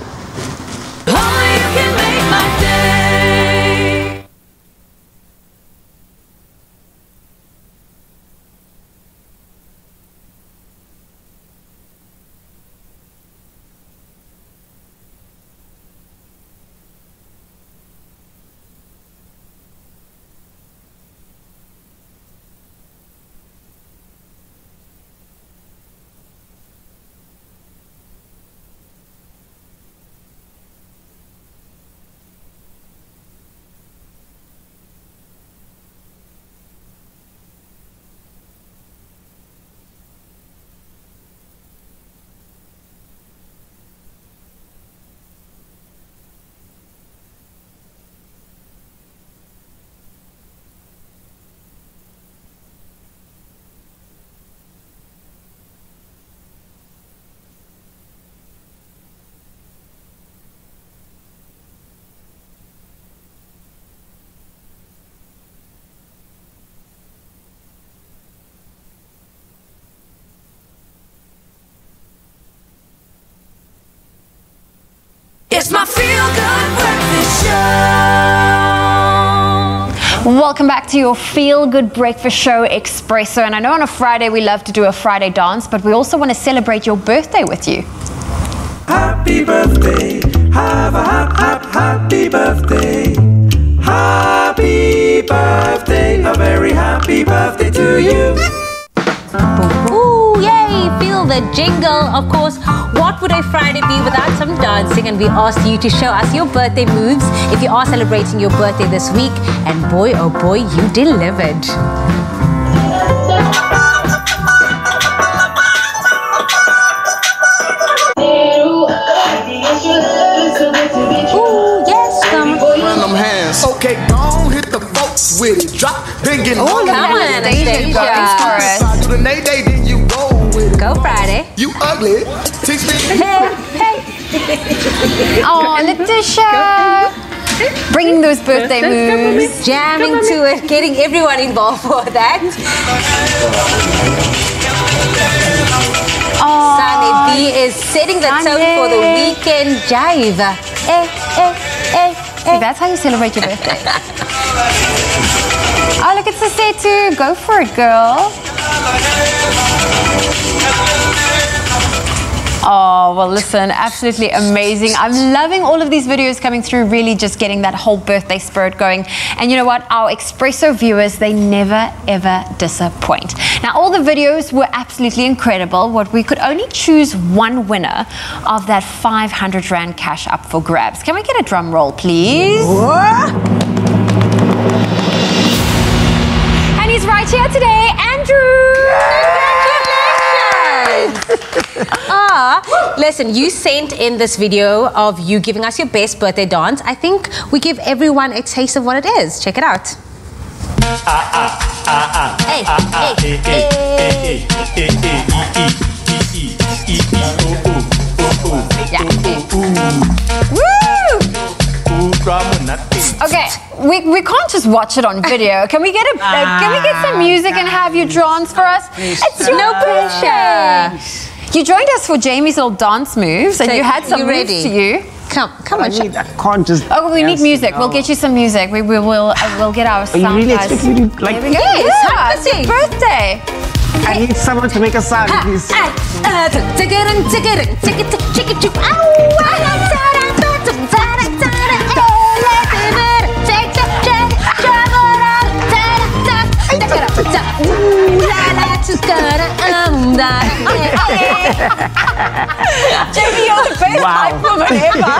It's my feel-good breakfast show. Welcome back to your feel-good breakfast show, Expresso. And I know on a Friday we love to do a Friday dance, but we also want to celebrate your birthday with you. Happy birthday, have a happy birthday. Happy birthday, a very happy birthday to you. Ooh, yay, feel the jingle. Of course, what would a Friday be without some dancing? And we asked you to show us your birthday moves if you are celebrating your birthday this week. And boy, oh boy, you delivered. Ooh, yes, come on. Random hands. Okay, don't hit the folks with it. Drop, then get Oh, come on, Anastasia. Do the nay day, then you roll with it. Go Friday. You ugly. Teach me. Hey, hey. Oh, Letitia. Bringing those birthday moves. Jamming to it, getting everyone involved for that. Oh, Sunny B is setting the tone for the weekend jive. See, that's how you celebrate your birthday. Oh, look, it's a set too. Go for it, girl. Oh, well, listen, absolutely amazing. I'm loving all of these videos coming through, really just getting that whole birthday spirit going. And you know what? Our Expresso viewers, they never, ever disappoint. Now, all the videos were absolutely incredible. What we could only choose one winner of that 500 Rand cash up for grabs. Can we get a drum roll, please? And he's right here today, Andrew. Listen, you sent in this video of you giving us your best birthday dance. I think we give everyone a taste of what it is. Check it out. Hey, Okay, we can't just watch it on video. Can we get some music and have you dance for us? It's your birthday. You joined us for Jamie's little dance moves, and So you had some moves ready? to you. Come on. I can't just. Oh, we need music. We'll get you some music. We'll get our Are you sound really guys. expecting me to, like? There we go. Yeah, it's your birthday. I need someone to make a sound, please. Jamie, you're the best hype woman ever.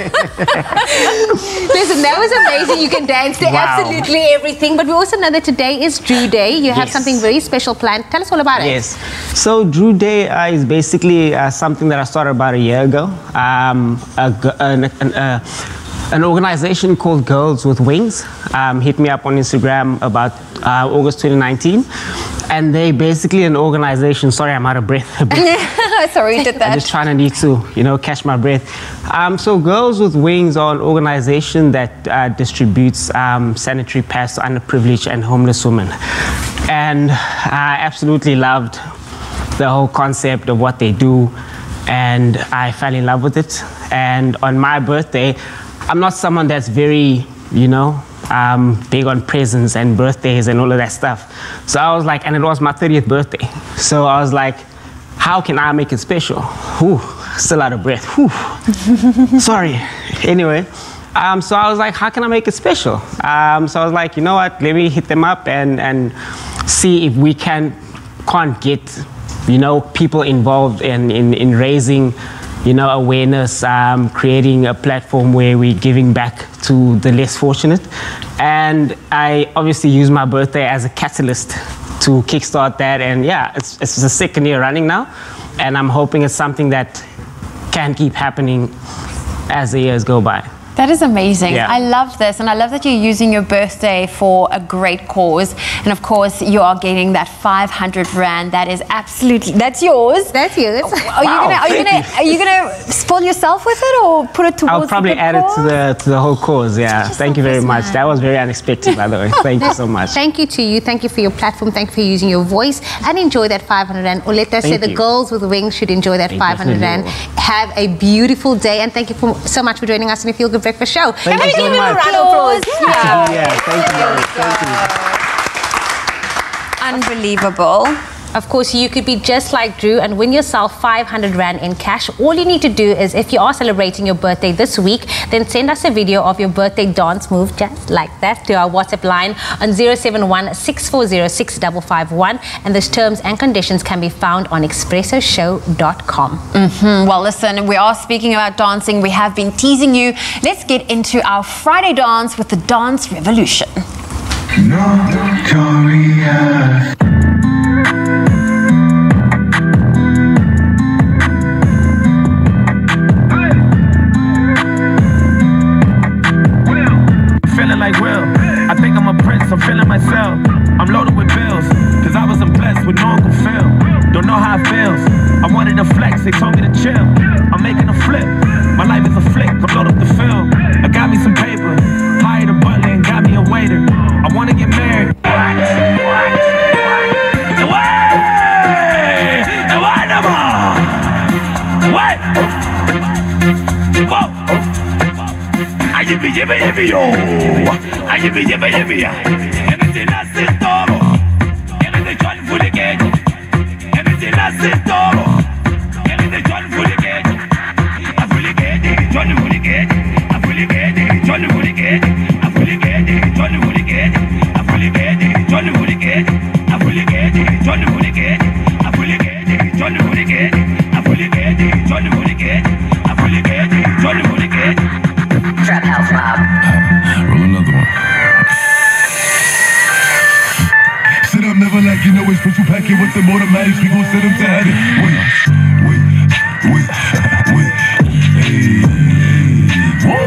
Listen, that was amazing. You can dance to absolutely everything. But we also know that today is Drew Day. You have something very special planned. Tell us all about it. Yes. So Drew Day is basically something that I started about a year ago. An organization called Girls with Wings hit me up on Instagram about August 2019. And they basically an organization. Sorry, I'm out of breath. Sorry, you did that. I'm just trying to need to, catch my breath. So Girls with Wings are an organization that distributes sanitary pads to underprivileged and homeless women. And I absolutely loved the whole concept of what they do. And I fell in love with it. And on my birthday, I'm not someone that's very, big on presents and birthdays and all of that stuff. So I was like, and it was my 30th birthday. So I was like, how can I make it special? Whew, still out of breath. Whew. Sorry. Anyway, so I was like, how can I make it special? So I was like, you know what, let me hit them up and see if we can't get, people involved in raising awareness, creating a platform where we're giving back to the less fortunate. And I obviously use my birthday as a catalyst to kickstart that. And yeah, it's the second year running now. And I'm hoping it's something that can keep happening as the years go by. That is amazing. Yeah. I love this, and I love that you're using your birthday for a great cause. And of course, you are getting that 500 rand. That is absolutely, that's yours. That's yours. Are you gonna spoil yourself with it, or put it towards? I'll probably add it to the whole cause. Yeah. Thank you very much. That was very unexpected, by the way. Thank you so much. Thank you to you. Thank you for your platform. Thank you for using your voice, and enjoy that 500 rand. Or let us say the girls with wings should enjoy that 500 rand. Have a beautiful day, and thank you so much for joining us in the Feel Good Breakfast Show. Thank you so much. A round of applause. Yeah, thank you. Unbelievable. Of course, you could be just like Drew and win yourself 500 rand in cash. All you need to do is, if you are celebrating your birthday this week, then send us a video of your birthday dance move just like that to our WhatsApp line on 071-640-6551. And those terms and conditions can be found on expressoshow.com. Well, listen, we are speaking about dancing. We have been teasing you. Let's get into our Friday dance with the Dance Revolution. Notorious. I'm feeling myself. I'm loaded with bills, cause I wasn't blessed with no Uncle Phil. Don't know how it feels. I wanted to flex, they told me to chill. I'm making a flip. My life is a flick, I'm loaded up the film. I got me some paper, hired a butler and got me a waiter. I wanna get married. Yippee yo, yippee. Anything I say toro, anything John for the gate. Anything I say toro, anything John for the gate. I fully get it, John for the gate. I fully get it, John for the gate. I fully get it, John for the gate. I fully get it, John for the gate. I fully get it, John for the gate. I fully get it, John for the gate. I fully get it, John for the gate. I fully get it, John for the gate. Trap House Mob. Roll another one. Sit up, never like you know it's special packet with the automatics. We gon' send them to heaven. Wait. Hey. Woo!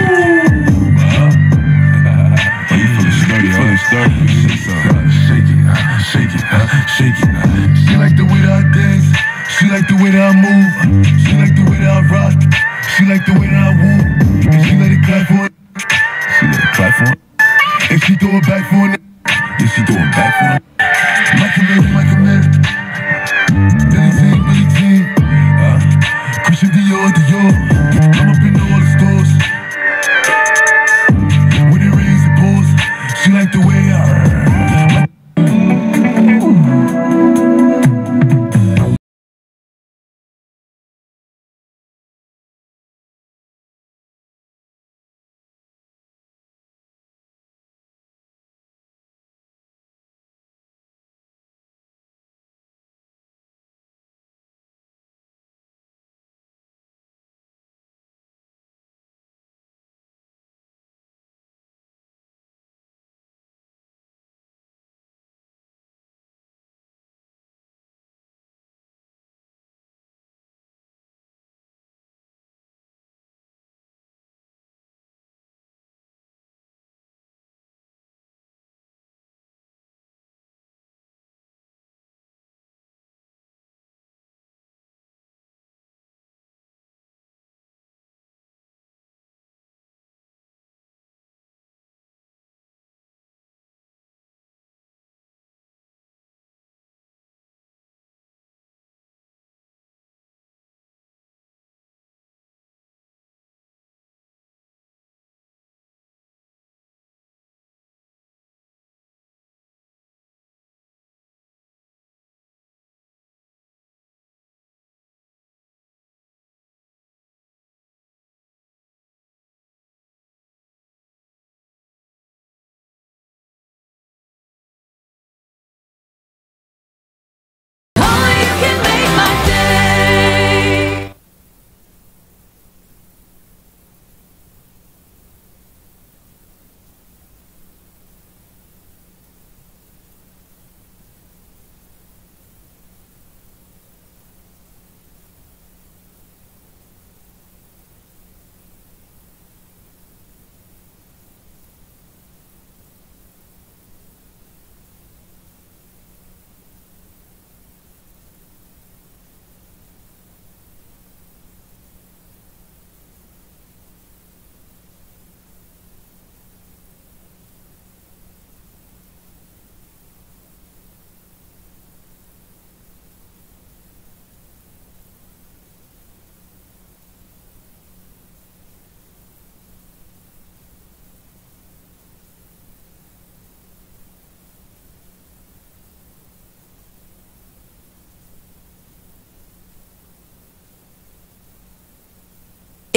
You feeling sturdy, Shake it. She like the way that I dance. She like the way that I move. She like the way that I rock. She like the way that I woo. And she let it clap for it. And she throw it back for it. Yeah, she throw it back for it. Michael Mary. Anything,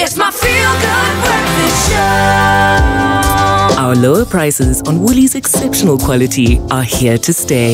It's my feel-good breakfast show. Our lower prices on Woolies' exceptional quality are here to stay.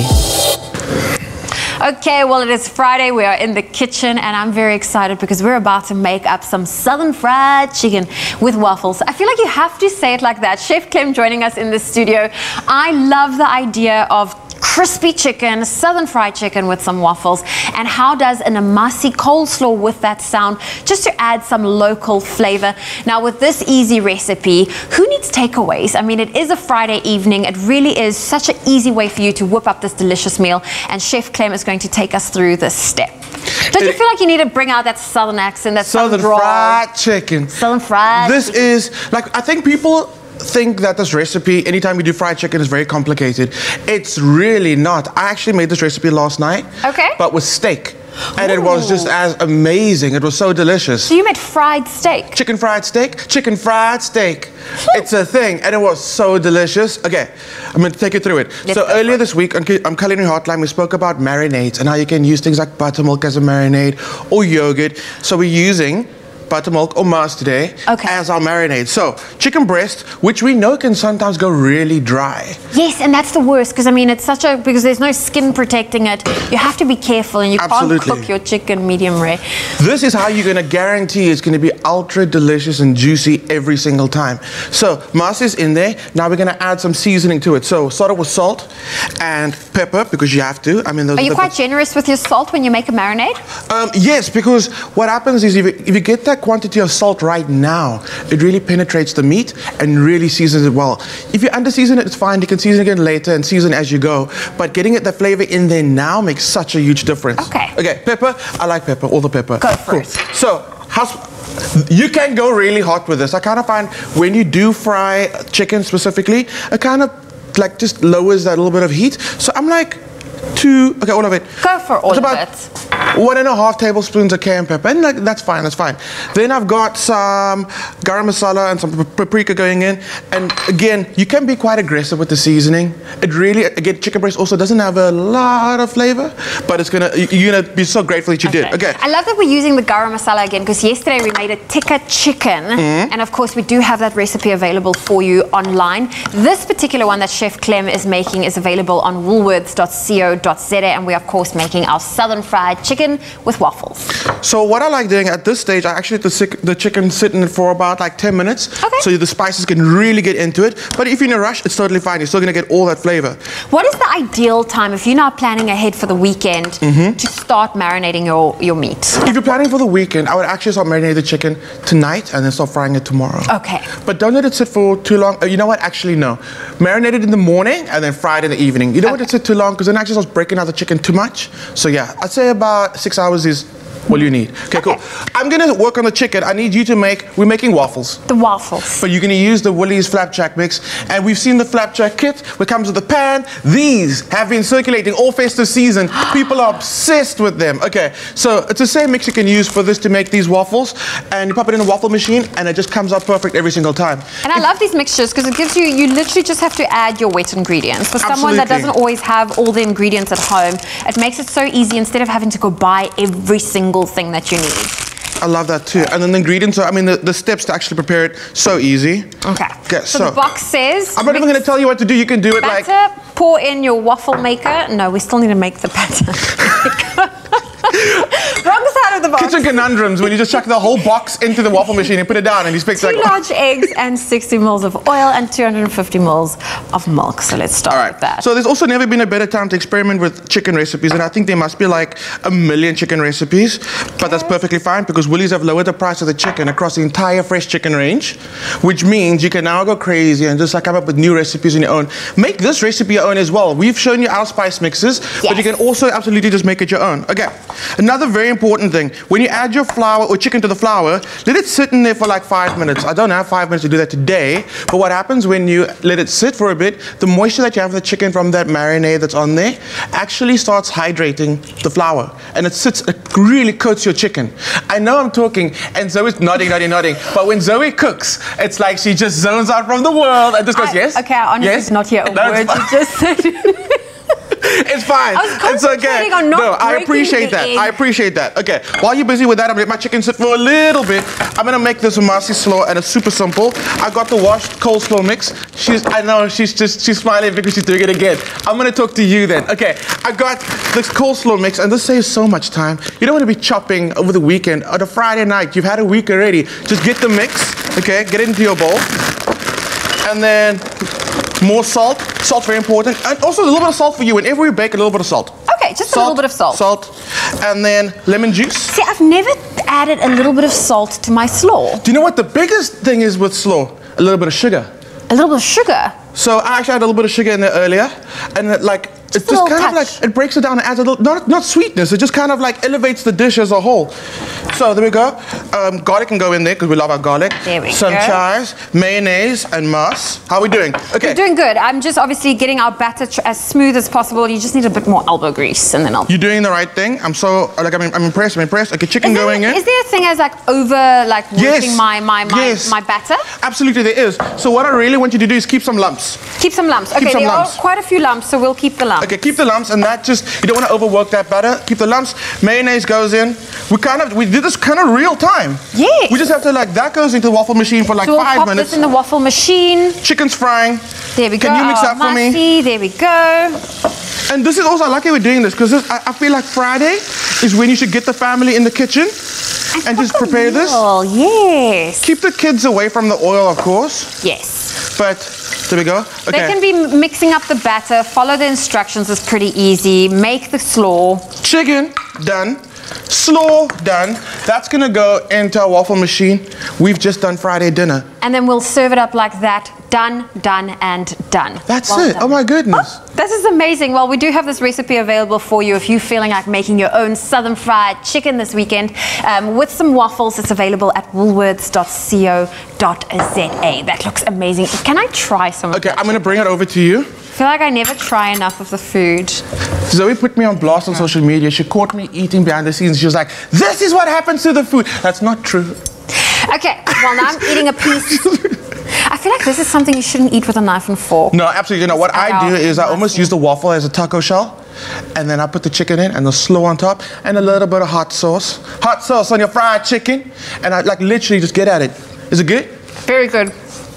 Okay, well, it is Friday. We are in the kitchen, and I'm very excited because we're about to make up some southern fried chicken with waffles. I feel like you have to say it like that. Chef Clem joining us in the studio. I love the idea of crispy chicken, southern fried chicken with some waffles. And how does an amasi coleslaw with that sound, just to add some local flavor? Now, with this easy recipe, who needs takeaways? I mean, it is a Friday evening. It really is such an easy way for you to whip up this delicious meal. And Chef Clem is going to take us through this step. Don't you feel like you need to bring out that southern accent, that southern fried chicken? Southern fried This chicken. is, like, I think people think that this recipe, anytime we do fried chicken, is very complicated. It's really not. I actually made this recipe last night. Okay. But with steak. And it was just as amazing. It was so delicious. So you made fried steak? Chicken fried steak? Chicken fried steak. It's a thing. And it was so delicious. Okay, I'm going to take you through it. So earlier this week on Culinary Hotline, we spoke about marinades and how you can use things like buttermilk as a marinade or yogurt. So we're using buttermilk or mas today as our marinade. So chicken breast, which we know can sometimes go really dry. Yes, and that's the worst because I mean it's such a, because there's no skin protecting it. You have to be careful and you can't cook your chicken medium rare. This is how you're going to guarantee it's going to be ultra delicious and juicy every single time. So mas is in there. Now we're going to add some seasoning to it. So start it with salt and pepper because you have to. I mean, those are you quite generous with your salt when you make a marinade? Yes, because what happens is if you get that quantity of salt right now, it really penetrates the meat and really seasons it well. If you under-season it, it's fine. You can season again later and season as you go. But getting the flavor in there now makes such a huge difference. Okay, pepper. I like pepper, all the pepper. Go for it. So, you can go really hot with this. I kind of find when you do fry chicken specifically, it kind of like just lowers that little bit of heat. So I'm like all of it. Go for all of it. 1.5 tablespoons of cayenne pepper, and like, that's fine. Then I've got some garam masala and some paprika going in. And again, you can be quite aggressive with the seasoning. It really, again, chicken breast also doesn't have a lot of flavor, but you're gonna be so grateful that you did. Okay. I love that we're using the garam masala again because yesterday we made a tikka chicken, and of course we do have that recipe available for you online. This particular one that Chef Clem is making is available on woolworths.co.za, and we're of course making our southern fried chicken with waffles. So what I like doing at this stage, I actually let the chicken sit in it for about like 10 minutes, so the spices can really get into it. But if you're in a rush, it's totally fine. You're still going to get all that flavor. What is the ideal time if you're not planning ahead for the weekend to start marinating your meat? If you're planning for the weekend, I would actually start marinating the chicken tonight and then start frying it tomorrow. Okay. But don't let it sit for too long. You know what? Actually, no. Marinate it in the morning and then fry it in the evening. You don't want it to sit too long because then it actually starts breaking out the chicken too much. So yeah, I'd say about 6 hours is all you need. Okay, cool. I'm gonna work on the chicken. I need you to we're making waffles. The waffles. But you're gonna use the Woolies flapjack mix. And we've seen the flapjack kit, which comes with a pan. These have been circulating all festive season. People are obsessed with them. Okay, so it's the same mix you can use for this to make these waffles. And you pop it in a waffle machine and it just comes out perfect every single time. And I love these mixtures because it gives you literally just have to add your wet ingredients. For someone that doesn't always have all the ingredients at home, it makes it so easy instead of having to go buy every single thing that you need. I love that too. And then the ingredients are, the steps to actually prepare it, so easy. Okay. So the box says... I'm not even going to tell you what to do. You can do it batter, pour in your waffle maker. No, we still need to make the batter. Wrong side of the box. Kitchen conundrums when you just chuck the whole box into the waffle machine and put it down and you expect 2 large eggs and 60 mils of oil and 250 mils of milk. So let's start with that. So there's also never been a better time to experiment with chicken recipes, and I think there must be like 1 million chicken recipes, but that's perfectly fine because Woolies have lowered the price of the chicken across the entire fresh chicken range, which means you can now go crazy and just like come up with new recipes on your own. Make this recipe your own as well. We've shown you our spice mixes, but you can also absolutely just make it your own. Okay. Another very important thing, when you add your flour or chicken to the flour, let it sit in there for like 5 minutes. I don't have 5 minutes to do that today, but what happens when you let it sit for a bit, the moisture that you have in the chicken from that marinade that's on there actually starts hydrating the flour, and it really coats your chicken. I know I'm talking, and Zoe's nodding, but when Zoe cooks, it's like she just zones out from the world and just goes, yes? Okay, I honestly did not hear a word you just said. It's fine. It's okay. No, I appreciate that. I appreciate that. Okay, while you're busy with that, I'm gonna let my chicken sit for a little bit. I'm gonna make this umasi slaw, and it's super simple. I got the washed coleslaw mix. I know she's smiling because she's doing it again. I'm gonna talk to you then. Okay, I got this coleslaw mix, and this saves so much time. You don't want to be chopping over the weekend or the Friday night. You've had a week already. Just get the mix. Okay, get it into your bowl, and then more salt. Salt's very important, and also a little bit of salt for you. Whenever we bake, a little bit of salt. Okay, just a little bit of salt. Salt, and then lemon juice. See, I've never added a little bit of salt to my slaw. Do you know what the biggest thing is with slaw? A little bit of sugar. A little bit of sugar? So I actually had a little bit of sugar in there earlier, and it just kind of like, it breaks it down and adds a little, not sweetness, it just kind of like elevates the dish as a whole. So there we go. Garlic can go in there because we love our garlic. There we Some go. chives, mayonnaise, and mas. How are we doing? Okay. You're doing good. I'm just obviously getting our batter as smooth as possible. You just need a bit more elbow grease, and then I'll... You're doing the right thing. I'm impressed. I'm impressed. Okay, chicken going in. Is there a thing as like working my batter? Absolutely, there is. So what I really want you to do is keep some lumps. Keep some lumps. Okay, there are quite a few lumps, so we'll keep the lumps. Okay, keep the lumps, and that just, you don't want to overwork that batter. Keep the lumps. Mayonnaise goes in. We did this kind of real time. Yes. We just have to that goes into the waffle machine for like so 5 pop minutes. this in the waffle machine. Chicken's frying. There we go. Can you mix that for me? There we go. And this is also, I like how we're doing this because I feel like Friday is when you should get the family in the kitchen and just prepare this. Oh, yes. Keep the kids away from the oil, of course. Yes. But there we go. Okay. They can be mixing up the batter. Follow the instructions. It's pretty easy. Make the slaw. Chicken, done. Slaw, done. That's going to go into our waffle machine. We've just done Friday dinner. And then we'll serve it up like that. Done, done, and done. That's it. Done. Oh, my goodness. Oh, this is amazing. Well, we do have this recipe available for you if you're feeling like making your own southern fried chicken this weekend with some waffles. It's available at woolworths.co.za. That looks amazing. Can I try some of that? Okay, I'm going to bring it over to you. I feel like I never try enough of the food. Zoe put me on blast on social media. She caught me eating behind the scenes. She was like, this is what happens to the food. That's not true. Okay, well now I'm eating a piece. I feel like this is something you shouldn't eat with a knife and fork. No, absolutely. You know, what I do is I almost use the waffle as a taco shell. And then I put the chicken in and the slaw on top and a little bit of hot sauce. Hot sauce on your fried chicken. And I literally just get at it. Is it good? Very good.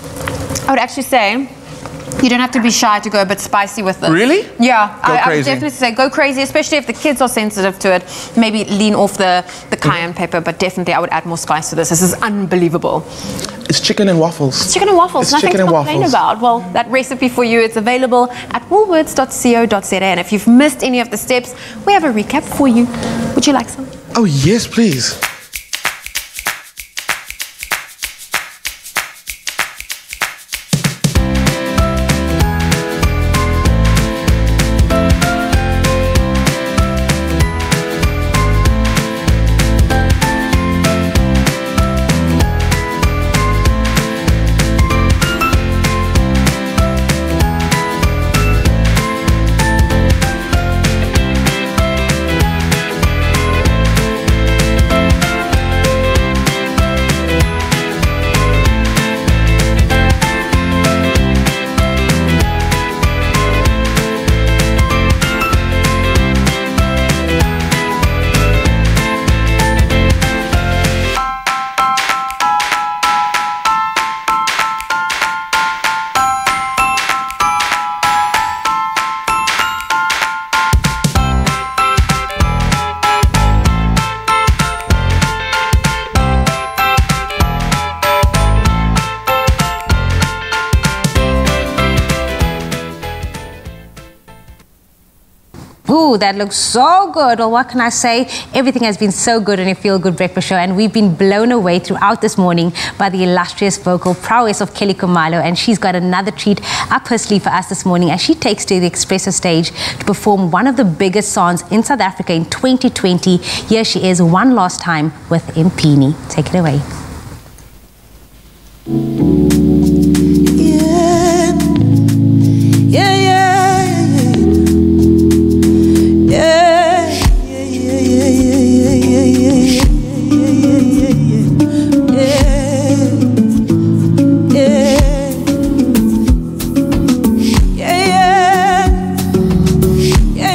I would actually say you don't have to be shy to go a bit spicy with this. Really? Yeah, I would definitely say go crazy, especially if the kids are sensitive to it. Maybe lean off the cayenne pepper, but definitely I would add more spice to this. This is unbelievable. It's chicken and waffles. It's chicken and waffles. It's Nothing chicken to and complain waffles. about. Well, that recipe for you, it's available at woolworths.co.za. And if you've missed any of the steps, we have a recap for you. Would you like some? Oh, yes, please. Ooh, that looks so good. Well, what can I say? Everything has been so good on a Feel Good Breakfast Show, and we've been blown away throughout this morning by the illustrious vocal prowess of Kelly Khumalo, and she's got another treat up her sleeve for us this morning as she takes to the Expresso stage to perform one of the biggest songs in South Africa in 2020. Here she is one last time with Mpini. Take it away. Yeah.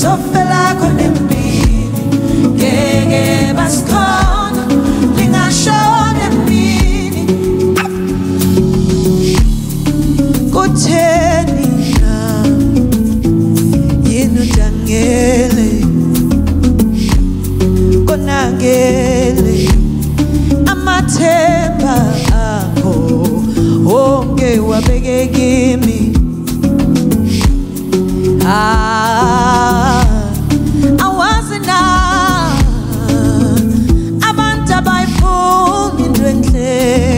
sofela konempini ngeke basikhona lingashona empini kutheni na yini udangele konakele amathemba akho wonke wabeke kimi awazina abantu abayifuna into enhle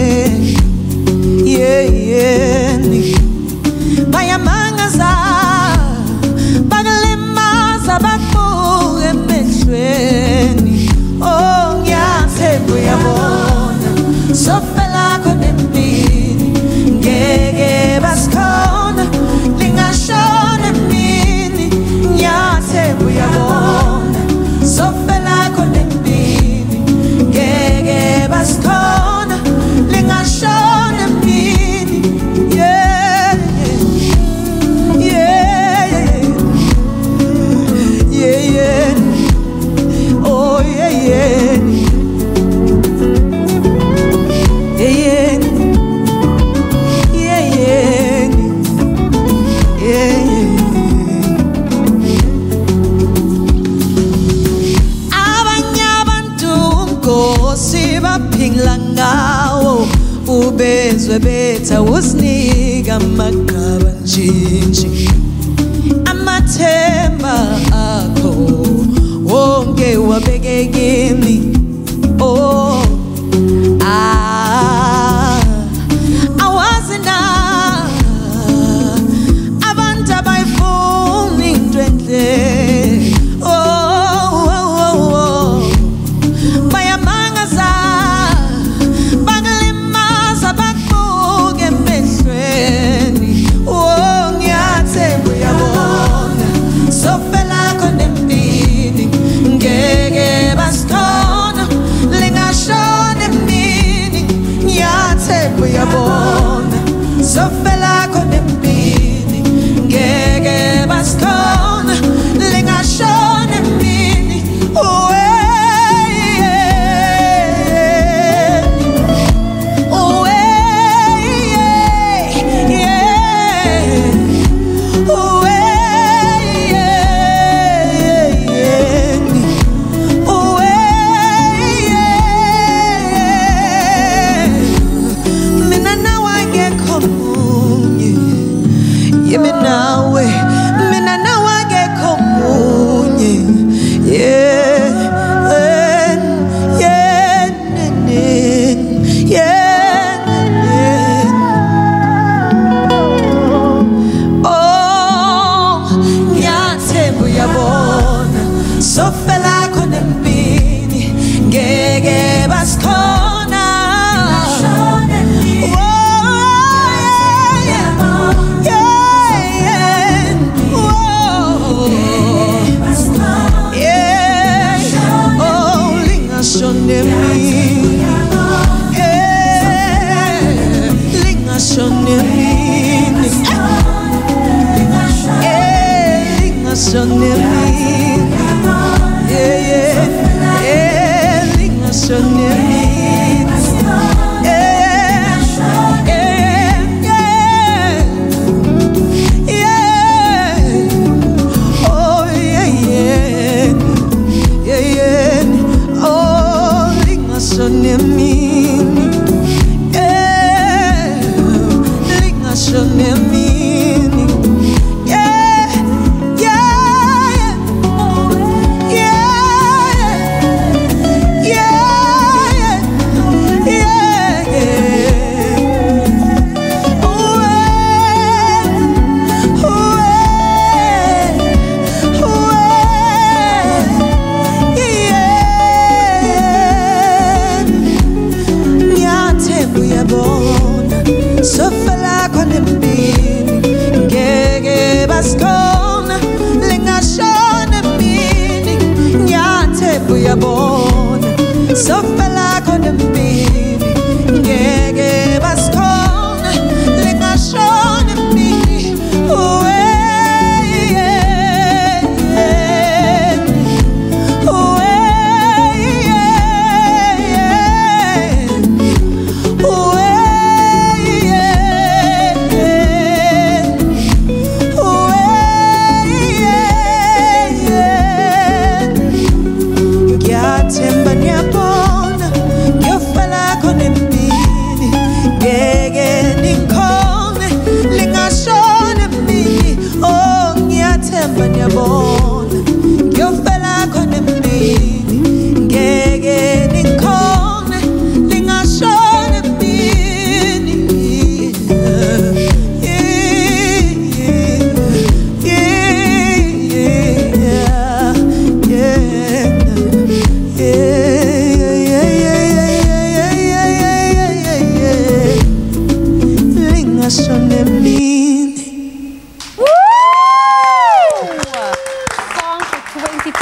yeyeni bayamangaza bakalimaza bakubuka emehlweni oh ngiyathemba uyabona sofela khona empini ngeke basikhona lingashona empini ngiyathemba uyabona sofela khona empini ngeke basikhona lingashona empini yeah yeah yeah yeah oh yeah yeah ngawo ubezwe betha usinika amagaba njinji amathemba akho wonke wabeke kimi oh awazina abantu abayifuna into enhle sofela khona empini ngeke basikhona lingashona empini sofela khona empini ngeke basikhona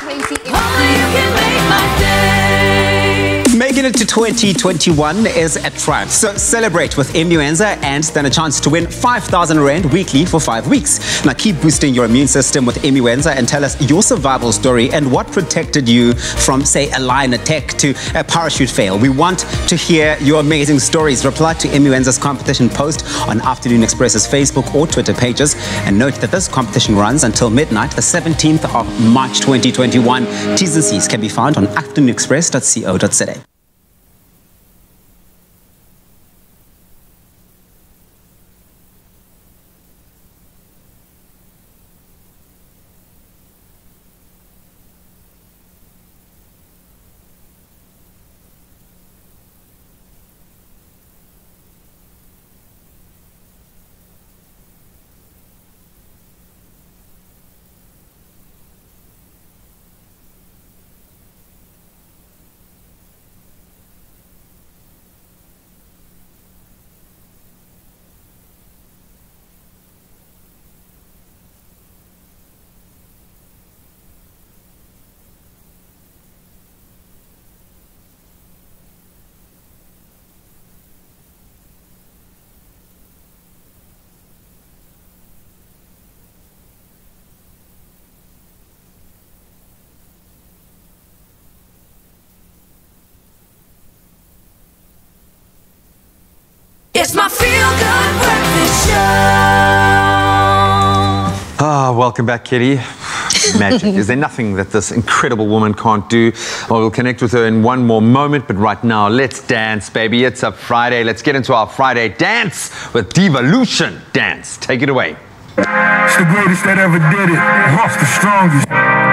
Making it to 2021 is a triumph. So celebrate with Immuenza and stand a chance to win 5,000 Rand weekly for 5 weeks. Now keep boosting your immune system with Immuenza and tell us your survival story and what protected you from, say, a lion attack to a parachute fail. We want to hear your amazing stories. Reply to Immuenza's competition post on Afternoon Express's Facebook or Twitter pages. And note that this competition runs until midnight, the 17th of March 2021. T's and C's can be found on afternoonexpress.co.za. It's my feel-good breakfast show. Welcome back, Kitty. Magic. Is there nothing that this incredible woman can't do? Well, we'll connect with her in one more moment, but right now, let's dance, baby. It's a Friday. Let's get into our Friday dance with Devolution Dance. Take it away. It's the greatest that ever did it. Ross the strongest.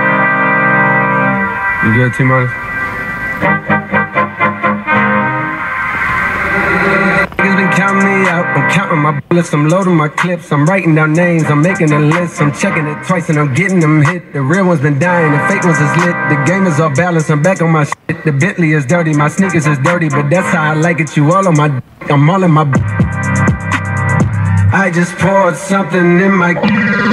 You good, T-Money? Niggas been counting me out. I'm counting my bullets. I'm loading my clips. I'm writing down names. I'm making a list. I'm checking it twice and I'm getting them hit. The real ones been dying. The fake ones is lit. The game is all balanced. I'm back on my shit. The Bentley is dirty. My sneakers is dirty, but that's how I like it. You all on my I'm all in my I just poured something in my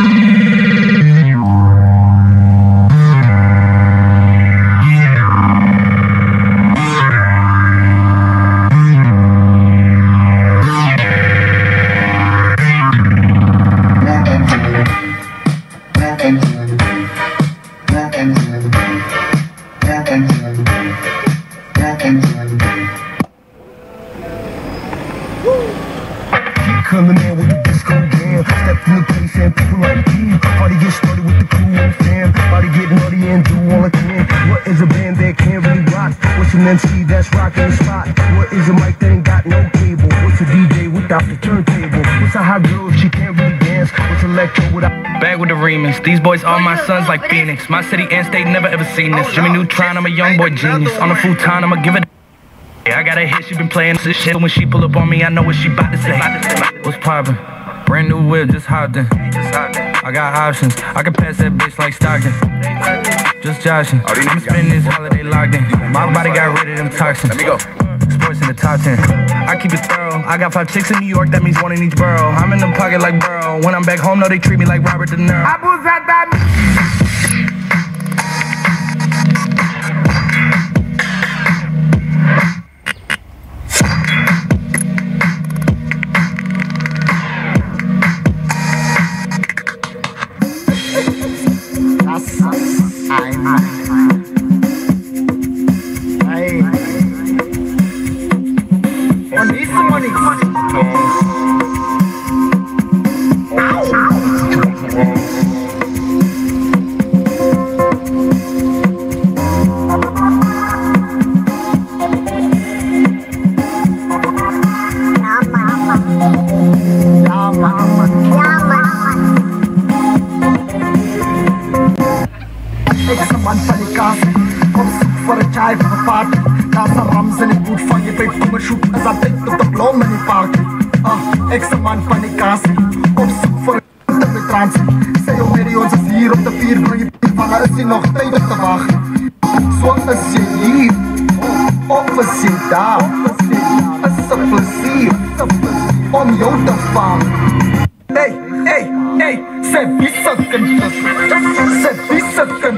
coming in with the disco jam. Step in the place and people like you. Party get started with the crew and fam. Party get naughty and do all I can. What is a band that can't really rock? What's an MC that's rocking the spot? What is a mic that ain't got no cable? What's a DJ without the turntable? What's a hot girl if she can't really dance? What's electro without... Bag with the remix. These boys are my sons like Phoenix. My city and state never ever seen this. Jimmy Neutron, I'm a young boy genius. On a futon, I'ma give it. I got a hit, she been playing this shit. When she pull up on me, I know what she bout to say. What's poppin'? Brand new whip, just hopped in. I got options, I can pass that bitch like Stockton. Just joshing, I'm spending this holiday locked in. My body got rid of them toxins. Let me go. Sports in the top 10. I keep it thorough. I got 5 chicks in New York, that means 1 in each borough. I'm in the pocket like Burrow. When I'm back home, no, they treat me like Robert De Niro.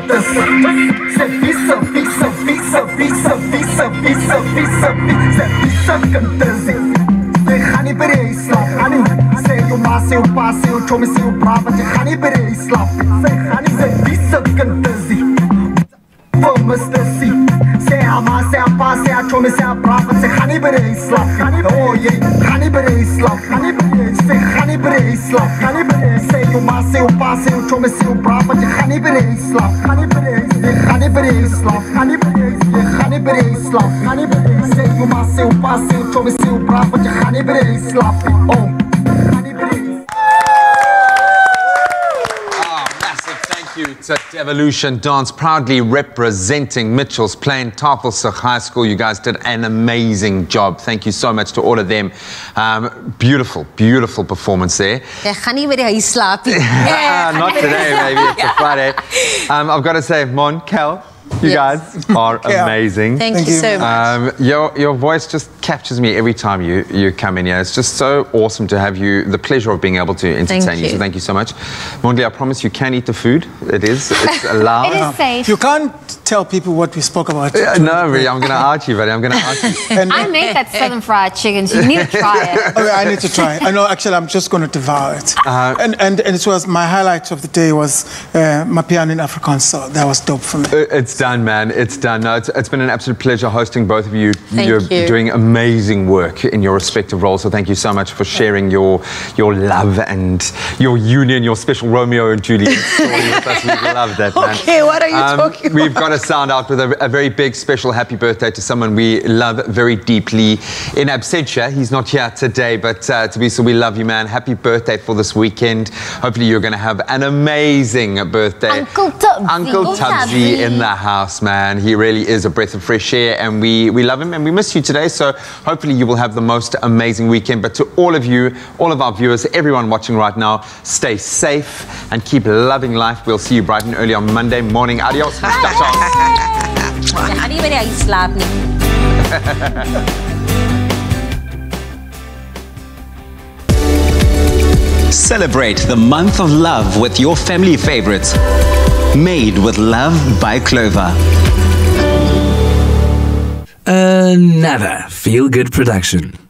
Evolution Dance, proudly representing Mitchell's Plain Tafelsig High School. You guys did an amazing job. Thank you so much to all of them. Beautiful, beautiful performance there. Not today, maybe. It's a Friday. I've got to say, Mon, Cal, you guys are amazing. Thank you so much. Your voice just captures me every time you come in here. It's just so awesome to have you, the pleasure of being able to entertain you. So thank you so much. Mondli, I promise you can eat the food. It's allowed. It is safe. You can't tell people what we spoke about. No, really, I'm going to ask you, buddy. I'm going to ask you. I made that southern fried chicken, so you need to try it. Okay, I need to try it. I know, actually, I'm just going to devour it. And it was my highlight of the day was my piano in Afrikaans, so that was dope for me. It's done, man. It's done. No, it's been an absolute pleasure hosting both of you. You're doing amazing work in your respective roles, so thank you so much for sharing your love and your union, your special Romeo and Juliet story with us. We love that, man. Okay, what are you talking about? We've got to sound out with a very big special happy birthday to someone we love very deeply. In absentia, he's not here today, but Tabiso, we love you, man. Happy birthday for this weekend. Hopefully you're going to have an amazing birthday. Uncle Tubsy in the house, man. He really is a breath of fresh air, and we love him and we miss you today. So hopefully you will have the most amazing weekend. But to all of you, all of our viewers, everyone watching right now, stay safe and keep loving life. We'll see you bright and early on Monday morning. Adios. Celebrate the month of love with your family favorites. Made with love by Clover. Another feel-good production.